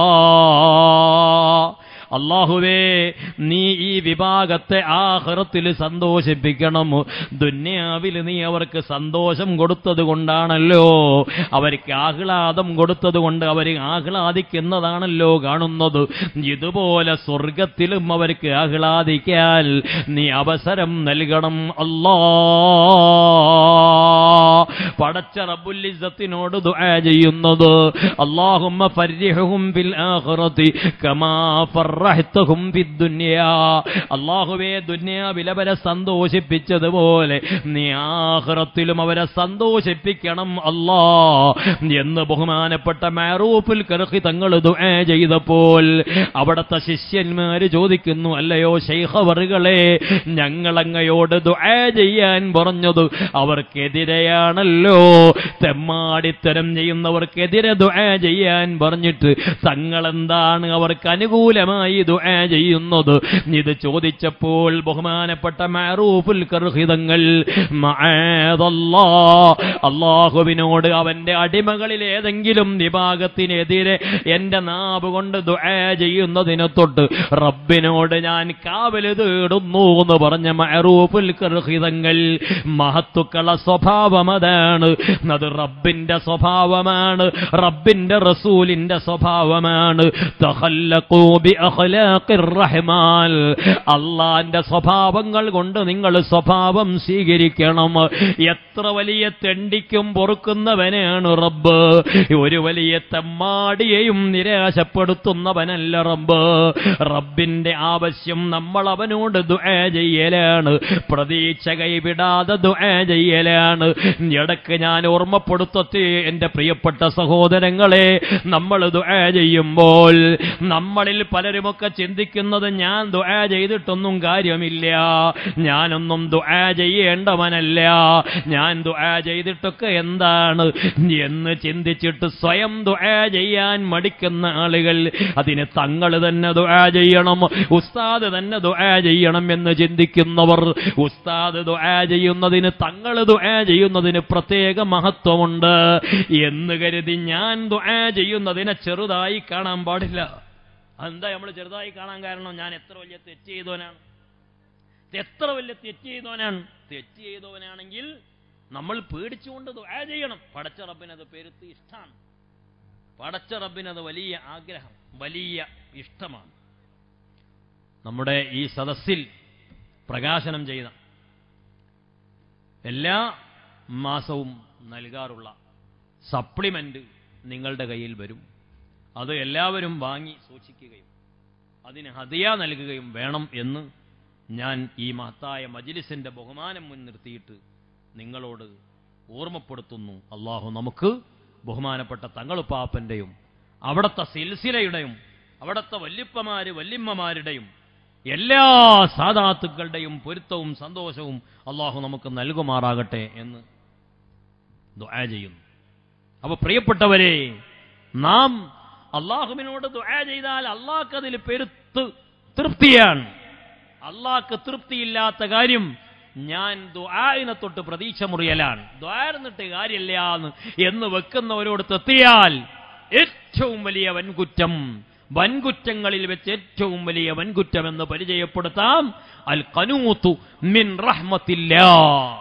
അല്ലാഹുവേ, നീ ഈ വിഭാഗത്തെ ആഖിറത്തിൽ സന്തോഷിപ്പിക്കണം. ദുനിയാവിൽ നീ അവർക്ക് സന്തോഷം കൊടുത്തത് കൊണ്ടാണല്ലോ, അവർക്ക് ആഹ്ലാദം കൊടുത്തത് കൊണ്ട് അവർ ആഹ്ലാദിക്കുന്നതാണല്ലോ കാണുന്നത്. ഇതുപോലെ സ്വർഗത്തിലും അവർക്ക് ആഹ്ലാദിക്കാൻ നീ അവസരം നൽകണം അല്ലാ. പടച്ച റബ്ബുൽ ഇസ്സത്തിനോട് ദുആ ചെയ്യുന്നത്, അല്ലാഹുമ്മ ഫർരിഹും ഫിൽ ആഖിറതി കമാ ഫർറഹ്തഹും ഫിദ് ദുനിയാ. അല്ലാഹുവേ, ദുനിയാവിൽ അവരെ സന്തോഷിപ്പിച്ചതുപോലെ നീ ആഖിറത്തിലും അവരെ സന്തോഷിപ്പിക്കണം അല്ലാ എന്ന് ബഹുമാനപ്പെട്ട മഅറൂഫുൽ കർഖി തങ്ങൾ ദുആ ചെയ്തപ്പോൾ അവിടുത്തെ ശിഷ്യന്മാര് ചോദിക്കുന്നു, അല്ലയോ ശൈഖ് അവറുകളെ, ഞങ്ങളങ്ങയോട് ദുആ ചെയ്യാൻ പറഞ്ഞത് അവർക്കെതിരെയാണല്ലോ, തെമ്മാടിത്തരം ചെയ്യുന്നവർക്കെതിരെ ദുആ ചെയ്യാൻ പറഞ്ഞിട്ട് തങ്ങളെന്താണ് അവർക്ക് അനുകൂലമായി ദുആ ചെയ്യുന്നത്? ഇത് ചോദിച്ചപ്പോൾ ബഹുമാനപ്പെട്ട മഅറൂഫുൽ കർഖി തങ്ങൾ മഅദല്ലാഹ്, അല്ലാഹുവിനോട് അവന്റെ അടിമകളിൽ ഏതെങ്കിലും വിഭാഗത്തിനെതിരെ എന്റെ നാവ് കൊണ്ട് ദുആ ചെയ്യുന്നതിനെ തൊട്ട് റബ്ബിനോട് ഞാൻ കാവല് തേടുന്നു എന്ന് പറഞ്ഞ മഅറൂഫുൽ കർഖി തങ്ങൾ, മഹത്തുക്കള സ്വഭാവം അതാണ്, അത് റബ്ബിന്റെ സ്വഭാവമാണ്, റബ്ബിന്റെ റസൂലിന്റെ സ്വഭാവമാണ്. തഖല്ലഖൂ ബി അഖ്ലാഖിർ റഹ്മാൻ, അല്ലാഹുവിന്റെ സ്വഭാവങ്ങൾ കൊണ്ട് നിങ്ങൾ സ്വഭാവം സ്വീകരിക്കണം. എത്ര വലിയ തെണ്ടിക്കും പൊറുക്കുന്നവനാണ് റബ്ബ്, ഒരു വലിയ തെമ്മാടിയെയും നിരാശപ്പെടുത്തുന്നവനല്ല റബ്ബ്. റബ്ബിന്റെ ആവശ്യം നമ്മൾ അവനോട് ദുആ ചെയ്യലാണ്, പ്രതീക്ഷ കൈവിടാതെ ദുആ ചെയ്യലാണ്. ഇടയ്ക്ക് ഞാൻ ഓർമ്മപ്പെടുത്തട്ടെ എന്റെ പ്രിയപ്പെട്ട സഹോദരങ്ങളെ, നമ്മൾ ദുആ ചെയ്യുമ്പോൾ നമ്മളിൽ പലരുമൊക്കെ ചിന്തിക്കുന്നത്, ഞാൻ ദുആ ചെയ്തിട്ടൊന്നും കാര്യമില്ല, ഞാനൊന്നും ദുആ ചെയ്യേണ്ടവനല്ല, ഞാൻ ദുആ ചെയ്തിട്ടൊക്കെ എന്താണ് എന്ന് ചിന്തിച്ചിട്ട് സ്വയം ദുആ ചെയ്യാൻ മടിക്കുന്ന ആളുകൾ, അതിന് തങ്ങൾ തന്നെ ദുആ ചെയ്യണം, ഉസ്താദ് തന്നെ ദുആ ചെയ്യണം എന്ന് ചിന്തിക്കുന്നവർ, ഉസ്താദ് ദുആ ചെയ്യുന്നതിന് തങ്ങൾ ദുആ ചെയ്യുന്നതിന് പ്രത്യേക മഹത്വമുണ്ട് എന്ന് കരുതി ഞാൻ ദുആ ചെയ്യുന്നതിനെ ചെറുതായി കാണാൻ പാടില്ല. എന്താ നമ്മൾ ചെറുതായി കാണാൻ കാരണം? ഞാൻ എത്ര വലിയ തെറ്റ് ചെയ്തവനാണ്, എത്ര വലിയ തെറ്റ് ചെയ്തവനാണ്. തെറ്റ് ചെയ്തവനാണെങ്കിൽ നമ്മൾ പേടിച്ചുകൊണ്ട് ദുആ ചെയ്യണം. പടച്ച റബ്ബിനത് പെരുത്ത് ഇഷ്ടമാണ്, പടച്ച റബ്ബിനത് വലിയ ആഗ്രഹം, വലിയ ഇഷ്ടമാണ്. നമ്മുടെ ഈ സദസ്സിൽ പ്രകാശനം ചെയ്ത എല്ലാ മാസവും നൽകാറുള്ള സപ്ലിമെന്റ് നിങ്ങളുടെ കയ്യിൽ വരും. അത് എല്ലാവരും വാങ്ങി സൂക്ഷിക്കുകയും അതിന് ഹദിയ നൽകുകയും വേണം എന്ന് ഞാൻ ഈ മഹത്തായ മജ്ലിസിന്റെ ബഹുമാനം മുൻനിർത്തിയിട്ട് നിങ്ങളോട് ഓർമ്മപ്പെടുത്തുന്നു. അല്ലാഹു നമുക്ക് ബഹുമാനപ്പെട്ട തങ്ങളുപ്പാപ്പന്റെയും അവിടുത്തെ സിൽസിലയുടെയും അവിടുത്തെ വല്യപ്പമാര് വല്യമ്മമാരുടെയും എല്ലാ സാദാത്തുക്കളുടെയും പൊരുത്തവും സന്തോഷവും അല്ലാഹു നമുക്ക് നൽകുമാറാകട്ടെ എന്ന് ദുആ ചെയ്യുന്നു. അപ്പൊ പ്രിയപ്പെട്ടവരെ, നാം അള്ളാഹുവിനോട് ദുആ ചെയ്താൽ അള്ളാഹ്ക്ക് അതിൽ പെരുത്ത് തൃപ്തിയാണ്. അള്ളാഹ്ക്ക് തൃപ്തിയില്ലാത്ത കാര്യം ഞാൻ ദുആഇനെ തൊട്ട് പ്രതീക്ഷ മുറിയലാണ്, ദുആ എന്നിട്ട് കാര്യമില്ല എന്ന് വെക്കുന്നവരോട് തെറ്റിയാൽ ഏറ്റവും വലിയ വൻകുറ്റം, വൻകുറ്റങ്ങളിൽ വെച്ച് ഏറ്റവും വലിയ വൻകുറ്റം എന്ന് പരിചയപ്പെടുത്താം അൽ ഖനൂതു മിൻ റഹ്മത്തില്ലാഹ്.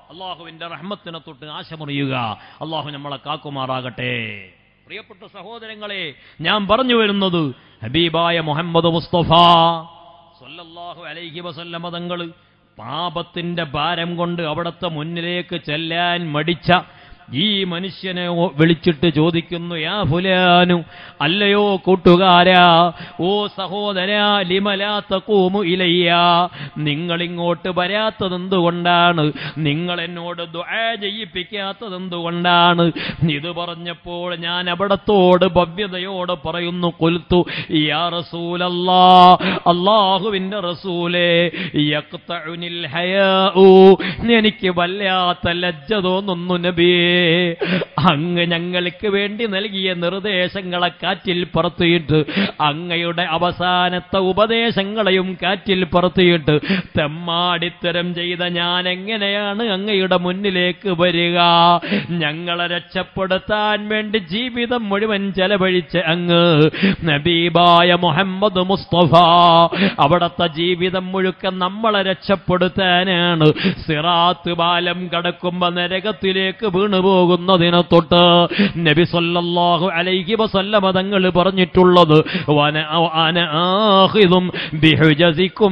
അള്ളാഹുവിന്റെ റഹ്മത്തിനെ തൊട്ട് ആശമുറിയുക. അള്ളാഹു നമ്മളെ കാക്കുമാറാകട്ടെ. പ്രിയപ്പെട്ട സഹോദരങ്ങളെ, ഞാൻ പറഞ്ഞു വരുന്നത് ഹബീബായ മുഹമ്മദ് മുസ്തഫ സ്വല്ലല്ലാഹു അലൈഹി വസല്ലമ തങ്ങൾ പാപത്തിന്റെ ഭാരം കൊണ്ട് അവിടത്തെ മുന്നിലേക്ക് ചെല്ലാൻ മടിച്ച ഈ മനുഷ്യനെ വിളിച്ചിട്ട് ചോദിക്കുന്നു, യാ ഫുലാനു, അല്ലയോ കൂട്ടുകാരാ, ഓ സഹോദരാ, ലിമലാ തഖൂമു ഇലയ്യ, നിങ്ങളിങ്ങോട്ട് വരാത്തതെന്തുകൊണ്ടാണ്? നിങ്ങൾ എന്നോട് ദുആ ചെയ്യിപ്പിക്കാത്തതെന്തുകൊണ്ടാണ്? ഇത് പറഞ്ഞപ്പോൾ ഞാൻ അവിടത്തോട് ഭവ്യതയോട് പറയുന്നു, ഖുൽതു യാ റസൂലല്ലാഹ്, അല്ലാഹുവിന്റെ റസൂലേ, യഖ്തഉനിൽ ഹയാഉ, എനിക്ക് വല്ലാത്ത ലജ്ജ തോന്നുന്നു നബിയേ. അങ്ങ് ഞങ്ങൾക്ക് വേണ്ടി നൽകിയ നിർദ്ദേശങ്ങളെ കാറ്റിൽ പറത്തിയിട്ട്, അങ്ങയുടെ അവസാനത്തെ ഉപദേശങ്ങളെയും കാറ്റിൽ പറത്തിയിട്ട്, തെമ്മാടിത്തരം ചെയ്ത ഞാൻ എങ്ങനെയാണ് അങ്ങയുടെ മുന്നിലേക്ക് വരിക? ഞങ്ങളെ രക്ഷപ്പെടുത്താൻ വേണ്ടി ജീവിതം മുഴുവൻ ചെലവഴിച്ച് അങ്ങ് ഹബീബായ മുഹമ്മദ് മുസ്തഫ അവിടത്തെ ജീവിതം മുഴുക്ക നമ്മളെ രക്ഷപ്പെടുത്താനാണ്. സിറാത്ത് പാലം കടക്കുമ്പോ നരകത്തിലേക്ക് വീണു പോകുന്നതിനെ തൊട്ട് നബി സല്ലല്ലാഹു അലൈഹി വസല്ലമ തങ്ങൾ പറഞ്ഞിട്ടുള്ളത്, വന അന ആഖിദും ബിഹുജസികും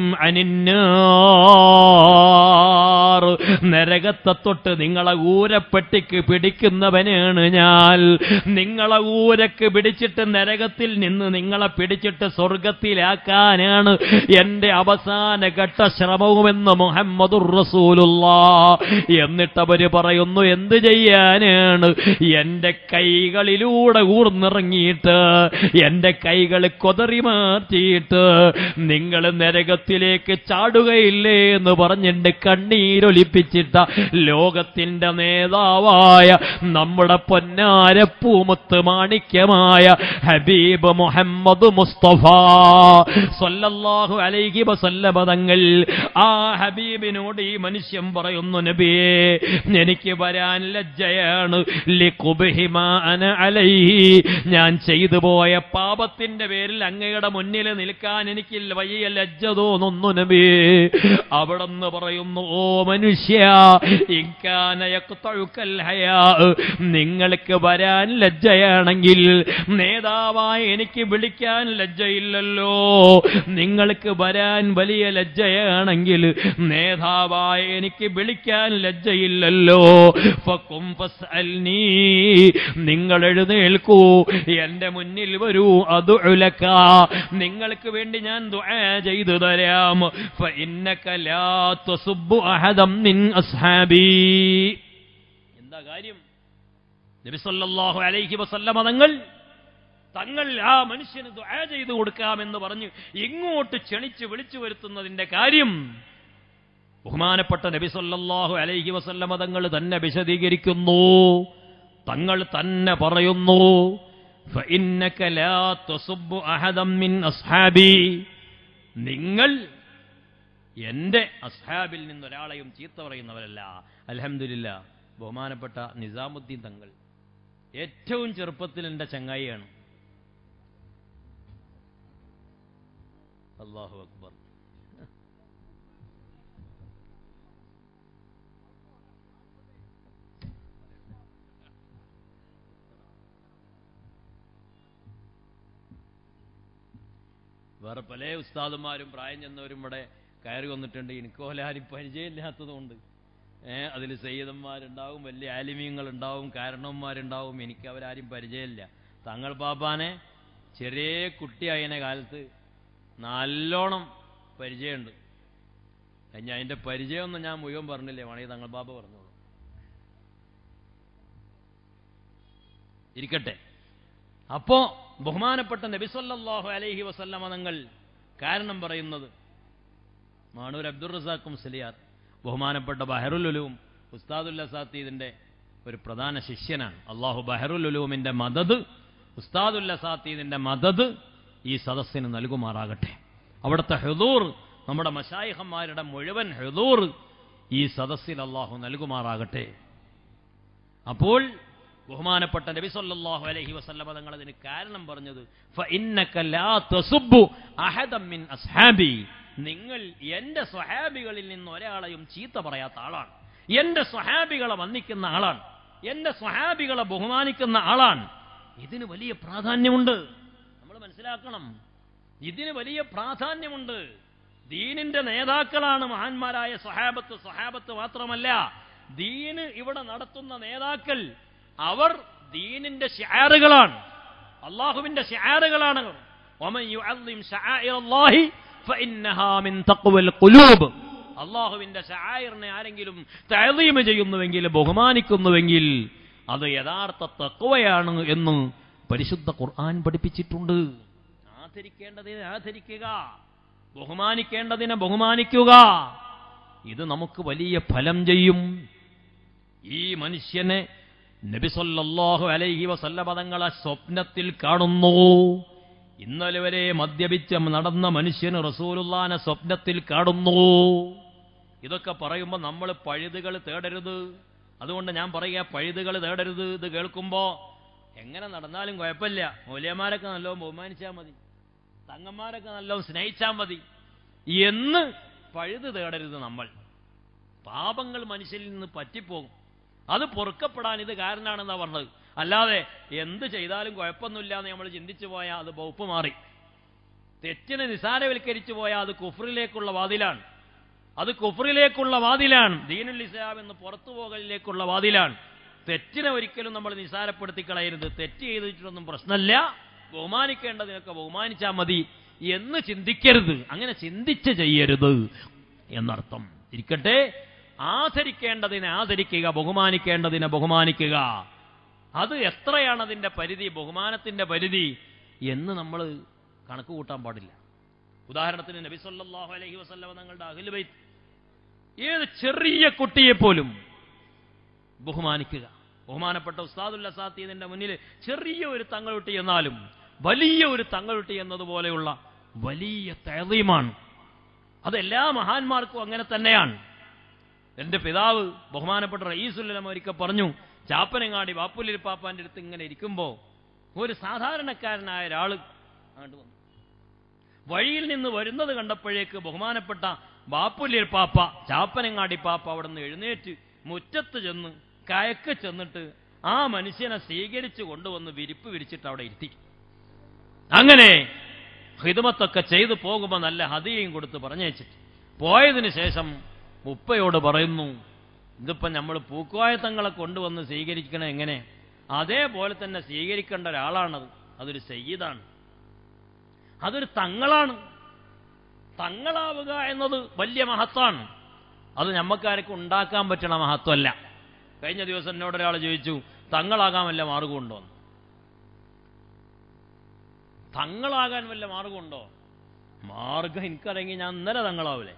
അനിന്നാർ, നരകത്തെ തൊട്ട് നിങ്ങളെ ഊരപ്പെട്ടിക്ക് പിടിക്കുന്നവനാണ് ഞാൻ. നിങ്ങളെ ഊരക്ക് പിടിച്ചിട്ട് നരകത്തിൽ നിന്ന് നിങ്ങളെ പിടിച്ചിട്ട് സ്വർഗത്തിലാക്കാനാണ് എന്റെ അവസാന ഘട്ട ശ്രമവുമെന്ന് മുഹമ്മദുർ റസൂലുള്ളാഹ്. എന്നിട്ട് അവര് പറയുന്നു, എന്ത് ചെയ്യാനാണ്? എന്റെ കൈകളിലൂടെ ഊർന്നിറങ്ങിയിട്ട്, എന്റെ കൈകൾ കൊതറി മാറ്റിയിട്ട് നിങ്ങൾ നരകത്തിലേക്ക് ചാടുകയില്ലേ എന്ന് പറഞ്ഞിട്ട് കണ്ണീരൊലിപ്പിച്ചിട്ട ലോകത്തിന്റെ നേതാവായ നമ്മുടെ പൊന്നാരപ്പൂമുത്ത് മാണിക്യമായ ഹബീബ് മുഹമ്മദ് മുസ്തഫ സ്വല്ലല്ലാഹു അലൈഹി വസല്ലമ തങ്ങൾ ആ ഹബീബിനോട് ഈ മനുഷ്യൻ പറയുന്നു, നബിയേ, എനിക്ക് വരാൻ ലജ്ജയാണ്. ലിഖുബ്ഹി മാ അന അലൈഹി, ഞാൻ ചെയ്തു പോയ പാപത്തിന്റെ പേരിൽ അങ്ങയുടെ മുന്നിൽ നിൽക്കാൻ എനിക്ക് വലിയ ലജ്ജ തോന്നുന്നു നബിയേ. അവിടെന്ന് പറയുന്നു, ഓ മനുഷ്യ, ഇൻകാന യഖ്തഉകൽ ഹയാ, നിങ്ങൾക്ക് വരാൻ ലജ്ജയാണെങ്കിൽ നേതാവായ എനിക്ക് വിളിക്കാൻ ലജ്ജയില്ലല്ലോ. നിങ്ങൾക്ക് വരാൻ വലിയ ലജ്ജയാണെങ്കിൽ നേതാവായ എനിക്ക് വിളിക്കാൻ ലജ്ജയില്ലല്ലോ. ഫഖും ഫസ്അൽനീ, നിങ്ങൾ എഴുന്നേൽക്കൂ, എന്റെ മുന്നിൽ വരൂ. അദ്ഉലക, നിങ്ങൾക്ക് വേണ്ടി ഞാൻ ദുആ ചെയ്തു തരാം. ഫഇന്നക ലാ തസുബ്ബു അഹദം മിൻ അസ്ഹാബി. എന്താ കാര്യം? നബി സല്ലല്ലാഹു അലൈഹി വസല്ലമ തങ്ങൾ തങ്ങൾ ആ മനുഷ്യന് ദുആ ചെയ്തു കൊടുക്കാമെന്ന് പറഞ്ഞ് ഇങ്ങോട്ട് ക്ഷണിച്ച് വിളിച്ചു വരുത്തുന്നതിന്റെ കാര്യം ബഹുമാനപ്പെട്ട നബി സല്ലല്ലാഹു അലൈഹി വസല്ലമ തങ്ങൾ തന്നെ വിശദീകരിക്കുന്നു. തങ്ങൾ തന്നെ പറയുന്നു, ഫഇന്നക ലാ തസുബ്ബു അഹദം മിൻ അസ്ഹാബി, നിങ്ങൾ എന്റെ അസ്ഹാബിൽ നിന്നൊരാളെയും ചീത്ത പറയുന്നവരല്ല. അൽഹംദുലില്ലാ, ബഹുമാനപ്പെട്ട നിസാമുദ്ദീൻ തങ്ങൾ ഏറ്റവും ചെറുപ്പത്തിൽ എന്റെ ചങ്ങായിയാണ്. അല്ലാഹു അക്ബർ. വേറെ പല ഉസ്താദുമാരും പ്രായം ചെന്നവരും ഇവിടെ കയറി വന്നിട്ടുണ്ട്. എനിക്കോലാരും പരിചയമില്ലാത്തതുകൊണ്ട് ഏഹ് അതിൽ സയ്യിദന്മാരുണ്ടാവും, വലിയ ആലിമീങ്ങളുണ്ടാവും, കാരണവന്മാരുണ്ടാവും. എനിക്ക് അവരാരും പരിചയമില്ല. തങ്ങൾ ബാബാനെ ചെറിയ കുട്ടിയായന കാലത്ത് നല്ലോണം പരിചയമുണ്ട്. ഞാൻ അതിൻ്റെ പരിചയമൊന്നും ഞാൻ മുഴുവൻ പറഞ്ഞില്ലേ, വേണമെങ്കിൽ തങ്ങൾ ബാബ പറഞ്ഞോളൂ. ഇരിക്കട്ടെ. അപ്പോ ബഹുമാനപ്പെട്ട നബി സല്ലല്ലാഹു അലൈഹി വസല്ലമ തങ്ങൾ കാരണം പറയുന്നത്, മാണൂർ അബ്ദുർ റസാഖ് മുസ്ലിയാർ ബഹുമാനപ്പെട്ട ബഹറുൽ ഉലൂം ഉസ്താദുൽ അസാത്തീദിന്റെ ഒരു പ്രധാന ശിഷ്യനാണ്. അള്ളാഹു ബഹറുൽ ഉലൂമിന്റെ മദദ്, ഉസ്താദുൽ അസാത്തീദിന്റെ മദദ് ഈ സദസ്സിന് നൽകുമാറാകട്ടെ. അവിടുത്തെ ഹുദൂർ, നമ്മുടെ മശായിഖന്മാരുടെ മുഴുവൻ ഹുദൂർ ഈ സദസ്സിൽ അള്ളാഹു നൽകുമാറാകട്ടെ. അപ്പോൾ ബഹുമാനപ്പെട്ട നബി സല്ലല്ലാഹു അലൈഹി വസല്ലമ തങ്ങൾ അതിന് കാരണം പറഞ്ഞത്, ഫഇന്നക ലാ തസുബ്ബു അഹദം മിൻ അസ്ഹാബി, നിങ്ങൾ എന്റെ സ്വഹാബികളിൽ നിന്ന് ഒരാളെയും ചീത്ത പറയാത്ത ആളാണ്. എന്റെ സ്വഹാബികളെ വന്ദിക്കുന്ന ആളാണ്, എന്റെ സ്വഹാബികളെ ബഹുമാനിക്കുന്ന ആളാണ്. ഇതിന് വലിയ പ്രാധാന്യമുണ്ട്. നമ്മൾ മനസ്സിലാക്കണം, ഇതിന് വലിയ പ്രാധാന്യമുണ്ട്. ദീനിന്റെ നേതാക്കളാണ് മഹാന്മാരായ സ്വഹാബത്ത്. സ്വഹാബത്ത് മാത്രമല്ല, ദീന് ഇവിടെ നടത്തുന്ന നേതാക്കൾ, അവർ ദീനിന്റെ ശിആറുകളാണ്, അള്ളാഹുവിന്റെ ശിആറുകളാണ്. വമൻ യുഅദ്ദിം ശആഇറല്ലാഹി ഫഇന്നഹാ മിൻ തഖ്വൽ ഖുലൂബ്. അള്ളാഹുവിന്റെ ശആഇറിനെ ആരെങ്കിലും തഅദീം ചെയ്യുന്നുവെങ്കിൽ, ബഹുമാനിക്കുന്നുവെങ്കിൽ അത് യഥാർത്ഥ തഖ്വയാണ് എന്ന് പരിശുദ്ധ ഖുർആൻ പഠിപ്പിച്ചിട്ടുണ്ട്. ആദരിക്കേണ്ടതിനെ ആദരിക്കുക, ബഹുമാനിക്കേണ്ടതിനെ ബഹുമാനിക്കുക. ഇത് നമുക്ക് വലിയ ഫലം ചെയ്യും. ഈ മനുഷ്യനെ നബി സല്ലല്ലാഹു അലൈഹി വസല്ലമ തങ്ങളെ സ്വപ്നത്തിൽ കാണുന്നു. ഇന്നലെ വരെ മദ്യപിച്ച് നടന്ന മനുഷ്യന് റസൂലുള്ളാഹിനെ സ്വപ്നത്തിൽ കാണുന്നു. ഇതൊക്കെ പറയുമ്പോൾ നമ്മൾ പഴുതുകൾ തേടരുത്. അതുകൊണ്ട് ഞാൻ പറയുക, പഴുതുകൾ തേടരുത്. ഇത് കേൾക്കുമ്പോ എങ്ങനെ നടന്നാലും കുഴപ്പമില്ല, മൗലവിമാരൊക്കെ നല്ലോണം ബഹുമാനിച്ചാൽ മതി, തങ്ങന്മാരൊക്കെ നല്ലോണം സ്നേഹിച്ചാൽ മതി എന്ന് പഴുത് തേടരുത്. നമ്മൾ പാപങ്ങൾ മനുഷ്യരിൽ നിന്ന് പറ്റിപ്പോകും. അത് പൊറുക്കപ്പെടാൻ ഇത് കാരണമാണെന്നാണ് പറഞ്ഞത്. അല്ലാതെ എന്ത് ചെയ്താലും കുഴപ്പമൊന്നുമില്ല എന്ന് നമ്മൾ ചിന്തിച്ചു പോയാൽ അത് വകുപ്പ് മാറി. തെറ്റിനെ നിസാരവൽക്കരിച്ചു പോയാൽ അത് കുഫ്റിലേക്കുള്ള വാതിലാണ്. അത് കുഫ്റിലേക്കുള്ള വാതിലാണ്. ദീനുൽ ഇസ്ലാം എന്ന് പുറത്തു പോകലിലേക്കുള്ള വാതിലാണ്. തെറ്റിനെ ഒരിക്കലും നമ്മൾ നിസാരപ്പെടുത്തി കളയരുത്. തെറ്റ് ചെയ്തിട്ടൊന്നും പ്രശ്നമില്ല, ബഹുമാനിക്കേണ്ടതിനൊക്കെ ബഹുമാനിച്ചാൽ മതി എന്ന് ചിന്തിക്കരുത്. അങ്ങനെ ചിന്തിച്ച് ചെയ്യരുത് എന്നർത്ഥം. ഇരിക്കട്ടെ, ആദരിക്കേണ്ടതിനെ ആദരിക്കുക, ബഹുമാനിക്കേണ്ടതിനെ ബഹുമാനിക്കുക. അത് എത്രയാണ് അതിന്റെ പരിധി, ബഹുമാനത്തിന്റെ പരിധി എന്ന് നമ്മൾ കണക്ക് കൂട്ടാൻ പാടില്ല. ഉദാഹരണത്തിന് നബി സല്ലല്ലാഹു അലൈഹി വസല്ലമ തങ്ങളുടെ അഹ്ലു ബൈത്ത്, ഏത് ചെറിയ കുട്ടിയെപ്പോലും ബഹുമാനിക്കുക. ബഹുമാനപ്പെട്ട ഉസ്താദുൽ അസാത്തീദിന്റെ മുന്നിൽ ചെറിയ ഒരു തങ്ങളുട്ടി എന്നാലും വലിയ ഒരു തങ്ങളുട്ടി എന്നതുപോലെയുള്ള വലിയ തഅദീമാണ്. അതെല്ലാ മഹാന്മാർക്കും അങ്ങനെ തന്നെയാണ്. എന്റെ പിതാവ് ബഹുമാനപ്പെട്ട റയീസുൽ ഉലമ ഒരിക്കൽ പറഞ്ഞു, ചാപ്പനങ്ങാടി ബാപ്പുലിൽ പാപ്പാന്റെ അടുത്ത് ഇങ്ങനെ ഇരിക്കുമ്പോ ഒരു സാധാരണക്കാരനായ ഒരാള് അങ്ങോട്ട് വന്നു. വഴിയിൽ നിന്ന് വരുന്നത് കണ്ടപ്പോഴേക്ക് ബഹുമാനപ്പെട്ട ബാപ്പുലിൽ പാപ്പ, ചാപ്പനങ്ങാടി പാപ്പ അവിടെ നിന്ന് എഴുന്നേറ്റ് മുറ്റത്ത് ചെന്ന് കയക്ക് ചെന്നിട്ട് ആ മനുഷ്യനെ സ്വീകരിച്ചു കൊണ്ടുവന്ന് വിരിപ്പ് വിരിച്ചിട്ട് അവിടെ ഇരുത്തി. അങ്ങനെ ഹിദ്മത്തൊക്കെ ചെയ്തു പോകുമ്പോൾ നല്ല ഹദിയയും കൊടുത്ത് പറഞ്ഞയച്ചിട്ട് പോയതിനു ശേഷം ഉപ്പയോട് പറയുന്നു, ഇതിപ്പം നമ്മൾ പൂക്കോയത്തങ്ങളെ കൊണ്ടുവന്ന് സ്വീകരിക്കണം എങ്ങനെ, അതേപോലെ തന്നെ സ്വീകരിക്കേണ്ട ഒരാളാണത്. അതൊരു സയ്യിദാണ്, അതൊരു തങ്ങളാണ്. തങ്ങളാവുക എന്നത് വലിയ മഹത്വമാണ്. അത് നമ്മക്കാർക്കും ഉണ്ടാക്കാൻ പറ്റണ മഹത്വമല്ല. കഴിഞ്ഞ ദിവസം എന്നോട് ഒരാൾ ചോദിച്ചു, തങ്ങളാകാൻ വല്ല മാർഗമുണ്ടോ? തങ്ങളാകാൻ വല്ല മാർഗമുണ്ടോ? മാർഗം എനിക്കറിയെങ്കിൽ ഞാൻ ഇന്നലെ തങ്ങളാവൂലേ?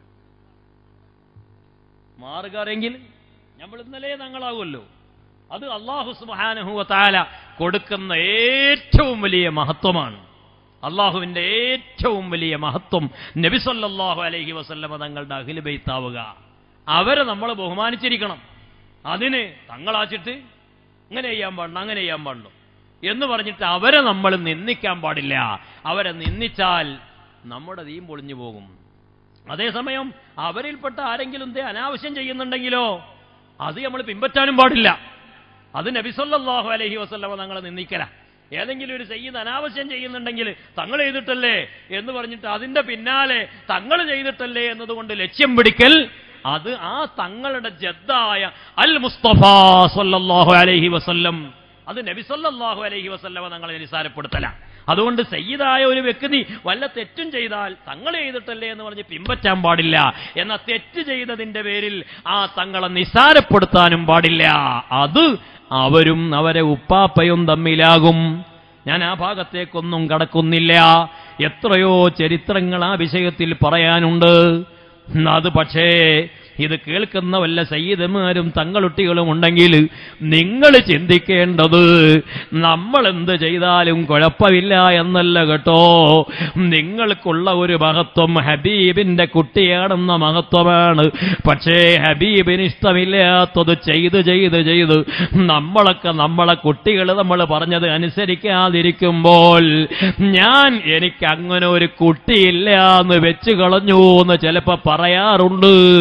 മാർഗം അറിയെങ്കിൽ നമ്മൾ ഇന്നലെ തങ്ങളാവുമല്ലോ. അത് അല്ലാഹു സുബ്ഹാനഹു വ തആല കൊടുക്കുന്ന ഏറ്റവും വലിയ മഹത്വമാണ്. അള്ളാഹുവിന്റെ ഏറ്റവും വലിയ മഹത്വം നബി സല്ലല്ലാഹു അലൈഹി വസല്ലമ തങ്ങളുടെ അഹ്ലു ബൈത്താവുക. അവരെ നമ്മൾ ബഹുമാനിച്ചിരിക്കണം. അതിന് തങ്ങളാച്ചിട്ട് ഇങ്ങനെ ചെയ്യാൻ പാടില്ല, അങ്ങനെ ചെയ്യാൻ പാടില്ല എന്ന് പറഞ്ഞിട്ട് അവരെ നമ്മൾ നിന്ദിക്കാൻ പാടില്ല. അവരെ നിന്ദിച്ചാൽ നമ്മുടെ ദീൻ പൊളിഞ്ഞു പോകും. അതേസമയം അവരിൽപ്പെട്ട ആരെങ്കിലും എന്തേ അനാവശ്യം ചെയ്യുന്നുണ്ടെങ്കിലോ അത് നമ്മൾ പിൻപറ്റാനും പാടില്ല. അത് നബി സല്ലല്ലാഹു അലൈഹി വസല്ലമ തങ്ങളെ നിന്ദിക്കല. ഏതെങ്കിലും ഒരു സയ്യിദ് അനാവശ്യം ചെയ്യുന്നുണ്ടെങ്കിൽ തങ്ങൾ ചെയ്തിട്ടല്ലേ എന്ന് പറഞ്ഞിട്ട് അതിന്റെ പിന്നാലെ തങ്ങൾ ചെയ്തിട്ടല്ലേ എന്നതുകൊണ്ട് ലക്ഷ്യം പിടിക്കൽ, അത് ആ തങ്ങളുടെ ജദ്ദായ അൽ മുസ്തഫ സല്ലല്ലാഹു അലൈഹി വസല്ലം, അത് നബി സല്ലല്ലാഹു അലൈഹി വസല്ലമ തങ്ങളെ നിസാരപ്പെടുത്തല. അതുകൊണ്ട് സയ്യിദായ ഒരു വ്യക്തി വല്ല തെറ്റും ചെയ്താൽ തങ്ങൾ ചെയ്തിട്ടല്ലേ എന്ന് പറഞ്ഞ് പിൻപറ്റാൻ പാടില്ല. എന്നാൽ തെറ്റ് ചെയ്തതിന്റെ പേരിൽ ആ തങ്ങളെ നിസാരപ്പെടുത്താനും പാടില്ല. അത് അവരും അവരെ ഉപ്പാപ്പയും തമ്മിലാകും. ഞാൻ ആ ഭാഗത്തേക്കൊന്നും കടക്കുന്നില്ല. എത്രയോ ചരിത്രങ്ങൾ ആ വിഷയത്തിൽ പറയാനുണ്ട്. അത് പക്ഷേ ഇത് കേൾക്കുന്ന വല്ല സയ്യിദന്മാരും തങ്ങളുട്ടികളും ഉണ്ടെങ്കിൽ നിങ്ങൾ ചിന്തിക്കേണ്ടത് നമ്മൾ എന്ത് ചെയ്താലും കുഴപ്പമില്ല എന്നല്ല കേട്ടോ. നിങ്ങൾക്കുള്ള ഒരു മഹത്വം ഹബീബിന്റെ കുട്ടിയാണെന്ന മഹത്വമാണ്. പക്ഷേ ഹബീബിന് ഇഷ്ടമില്ലാത്തത് ചെയ്ത് ചെയ്ത് ചെയ്ത് നമ്മളൊക്കെ നമ്മളെ കുട്ടികൾ നമ്മൾ പറഞ്ഞത് അനുസരിക്കാതിരിക്കുമ്പോൾ ഞാൻ എനിക്ക് അങ്ങനെ ഒരു കുട്ടിയില്ല എന്ന് വെച്ചു കളഞ്ഞു എന്ന് ചിലപ്പോ പറയാറുണ്ട്.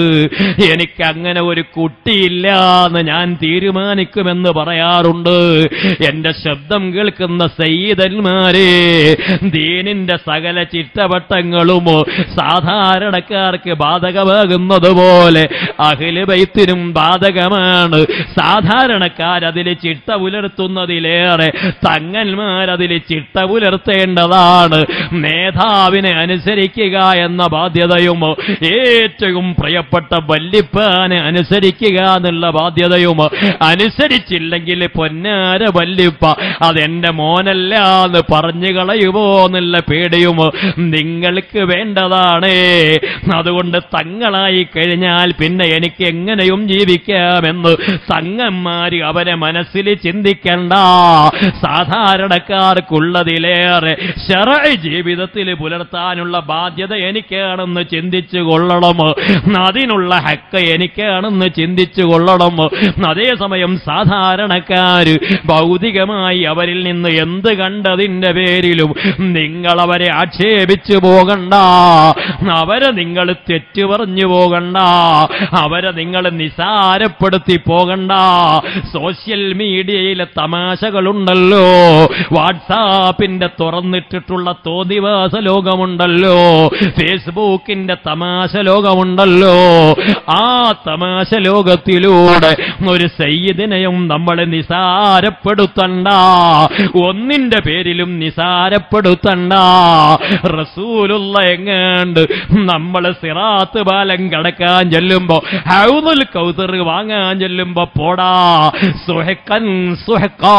എനിക്ക് അങ്ങനെ ഒരു കുട്ടിയില്ല എന്ന് ഞാൻ തീരുമാനിക്കുമെന്ന് പറയാറുണ്ട്. എന്റെ ശബ്ദം കേൾക്കുന്ന സയ്യിദന്മാരെ, ദീനിന്റെ സകല ചിട്ടവട്ടങ്ങളും സാധാരണക്കാർക്ക് ബാധകമാകുന്നത് പോലെ അഹ്ലു ബൈത്തിനും ബാധകമാണ്. സാധാരണക്കാരതിൽ ചിട്ട പുലർത്തുന്നതിലേറെ തങ്ങന്മാരതിൽ ചിട്ട പുലർത്തേണ്ടതാണ്. നേതാവിനെ അനുസരിക്കുക എന്ന ബാധ്യതയും ഏറ്റവും പ്രിയപ്പെട്ട വല്ലിപ്പാനെ അനുസരിക്കുക എന്നുള്ള ബാധ്യതയും, അനുസരിച്ചില്ലെങ്കിൽ പൊന്നാര വല്ലിപ്പ അതെന്റെ മോനല്ല എന്ന് പറഞ്ഞു കളയുമോ എന്നുള്ള പേടിയും നിങ്ങൾക്ക് വേണ്ടതാണ്. അതുകൊണ്ട് തങ്ങളായി കഴിഞ്ഞാൽ പിന്നെ എനിക്ക് എങ്ങനെയും ജീവിക്കാമെന്ന് തങ്ങന്മാര് അവരെ മനസ്സിൽ ചിന്തിക്കണ്ട. സാധാരണക്കാർക്കുള്ളതിലേറെ ശറഈ ജീവിതത്തിൽ പുലർത്താനുള്ള ബാധ്യത എനിക്കാണെന്ന് ചിന്തിച്ചു കൊള്ളണം. അതിനുള്ള ഹക്ക് എനിക്കാണെന്ന് ചിന്തിച്ചു കൊള്ളണം. അതേസമയം സാധാരണക്കാര് ഭൗതികമായി അവരിൽ നിന്ന് എന്ത് കണ്ടതിന്റെ പേരിലും നിങ്ങളവരെ ആക്ഷേപിച്ചു പോകണ്ട, അവരെ നിങ്ങൾ തെറ്റു പറഞ്ഞു പോകണ്ട, അവരെ നിങ്ങൾ നിസാരപ്പെടുത്തി പോകണ്ട. സോഷ്യൽ മീഡിയയിലെ തമാശകളുണ്ടല്ലോ, വാട്സാപ്പിന്റെ തുറന്നിട്ടിട്ടുള്ള തോന്നിവാസ ലോകമുണ്ടല്ലോ, ഫേസ്ബുക്കിന്റെ തമാശ ലോകമുണ്ടല്ലോ, ആ തമാശ ലോകത്തിലൂടെ ഒരു സയ്യിദിനെയും നമ്മളെ നിസാരപ്പെടുത്തണ്ട, ഒന്നിന്റെ പേരിലും നിസാരപ്പെടുത്തണ്ട. റസൂലുള്ള എങ്ങാണ്ട് നമ്മൾ സിറാത്ത് പാലം കടക്കാൻ ചെല്ലുമ്പോ, ഹൗദുൽ കൗസർ വാങ്ങാൻ ചെല്ലുമ്പോ പോടാ സുഹക്കൻ സുഹക്കാ,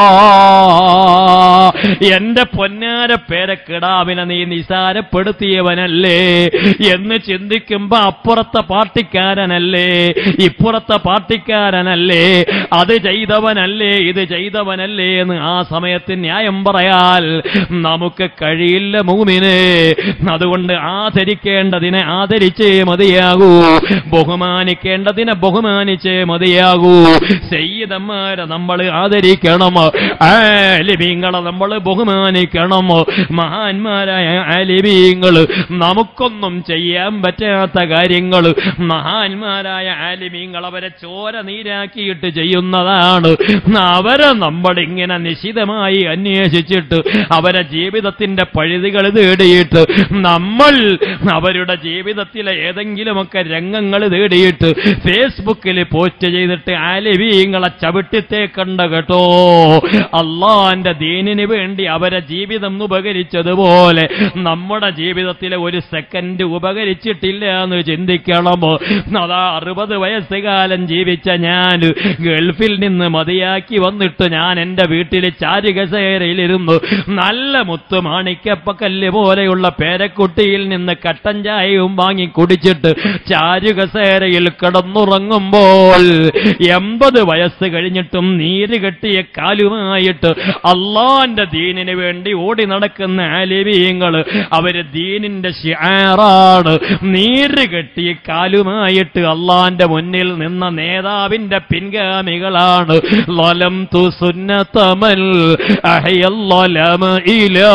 എന്റെ പൊന്നാര പേരക്കിടാവിനെ നീ നിസാരപ്പെടുത്തിയവനല്ലേ എന്ന് ചിന്തിക്കുമ്പോ അപ്പുറത്തെ പാർട്ടിക്കാരനല്ലേ, ഇപ്പുറത്തെ പാർട്ടിക്കാരനല്ലേ, അത് ചെയ്തവനല്ലേ, ഇത് ചെയ്തവനല്ലേ എന്ന് ആ സമയത്ത് ന്യായം പറയാൽ നമുക്ക് കഴിയില്ല മൂമിനെ. അതുകൊണ്ട് ആദരിക്കേണ്ടതിനെ ആദരിച്ചേ മതിയാകൂ, ബഹുമാനിക്കേണ്ടതിനെ ബഹുമാനിച്ചേ മതിയാകൂ. സയ്യിദന്മാരെ നമ്മൾ ആദരിക്കണം, ആലിമീങ്ങളെ നമ്മൾ ബഹുമാനിക്കണം. മഹാന്മാരായ ആലിമീങ്ങൾ നമുക്കൊന്നും ചെയ്യാൻ പറ്റാത്ത കാര്യങ്ങൾ മഹാന്മാരായ ആലിമീങ്ങൾ അവരെ ചോര നീരാക്കിയിട്ട് ചെയ്യുന്നതാണ്. അവരെ നമ്മളിങ്ങനെ നിശിതമായി അന്വേഷിച്ചിട്ട് അവരെ ജീവിതത്തിന്റെ പഴുതുകൾ തേടിയിട്ട് നമ്മൾ അവരുടെ ജീവിതത്തിലെ ഏതെങ്കിലുമൊക്കെ രംഗങ്ങൾ തേടിയിട്ട് ഫേസ്ബുക്കിൽ പോസ്റ്റ് ചെയ്തിട്ട് ആലിമീങ്ങളെ ചവിട്ടിത്തേക്കണ്ട കേട്ടോ. അള്ളാന്റെ ദീനിന് വേണ്ടി അവരെ ജീവിതം ഉപകരിച്ചതുപോലെ നമ്മുടെ ജീവിതത്തിലെ ഒരു സെക്കൻഡ് ഉപകരിച്ചിട്ടില്ല എന്ന് ചിന്തിക്കണം. അതാ അറുപത് വയസ്സുകാലം ജീവിച്ച ഞാൻ ഗൾഫിൽ നിന്ന് മതിയാക്കി വന്നിട്ട് ഞാൻ എന്റെ വീട്ടിൽ ചാരുകസേരയിലിരുന്നു നല്ല മുത്തു മാണിക്കപ്പക്കല്ല് പോലെയുള്ള പേരക്കുട്ടിയിൽ നിന്ന് കട്ടൻ ചായയും വാങ്ങി കുടിച്ചിട്ട് ചാരുകസേരയിൽ കിടന്നുറങ്ങുമ്പോൾ എൺപത് വയസ്സ് കഴിഞ്ഞിട്ടും നീര് കെട്ടിയ കാലുമായിട്ട് അള്ളാന്റെ ദീനിന് വേണ്ടി ഓടി നടക്കുന്ന ആലിമീങ്ങൾ അവര് ദീനിന്റെ ശിആറാണ്. നീര് കെട്ടിയ കാലുമായിട്ട് അള്ളാന്റെ മുന്നിൽ നിന്ന നേതാവിന്റെ പിൻഗാമികളാണ്. ലലം തു സുന്നതമൽ അഹയല്ലലമ ഇലാ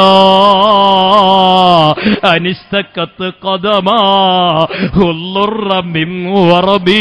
അനിസ്തകത്ത് ഖദമാ ഹുല്ലുറ മിൻ വറബി.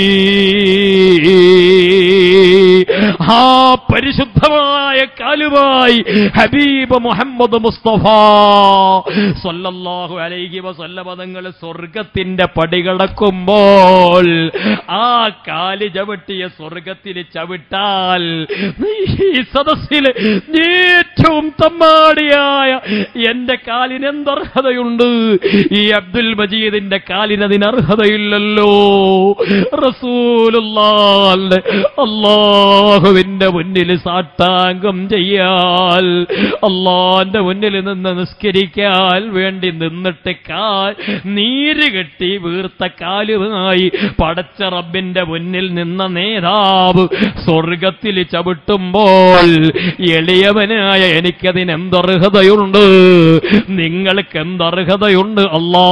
ആ പരിശുദ്ധമായ കാലുമായി ഹബീബ് മുഹമ്മദ് മുസ്തഫ സല്ലല്ലാഹു അലൈഹി വസല്ലം തങ്ങൾ സ്വർഗത്തിന്റെ പടികടക്കുമ്പോൾ ആ കാല് ചവിട്ടിയ സ്വർഗത്തിൽ ചവിട്ടാൽ ഈ സദസ്സിൽ ഏറ്റവും തമ്മാടിയായ എന്റെ കാലിന് എന്തർഹതയുണ്ട്? ഈ അബ്ദുൽ മജീദിന്റെ കാലിന് അതിന് അർഹതയില്ലല്ലോ. റസൂലുള്ളാഹിന്റെ അല്ലാഹുവിന്റെ മുന്നിൽ സാഷ്ടാംഗം ചെയ്യാൽ, അള്ളാന്റെ മുന്നിൽ നിന്ന് നിസ്കരിക്കാൻ വേണ്ടി നിന്നിട്ട് കാൽ നീര് കെട്ടി വീർത്ത കാലുമായി പടച്ച റബ്ബിന്റെ മുന്നിൽ നിന്ന നേതാവ് സ്വർഗത്തിൽ ചവിട്ടുമ്പോൾ എളിയവനായ എനിക്കതിന് എന്തർഹതയുണ്ട്? നിങ്ങൾക്ക് എന്തർഹതയുണ്ട്? അല്ലാ,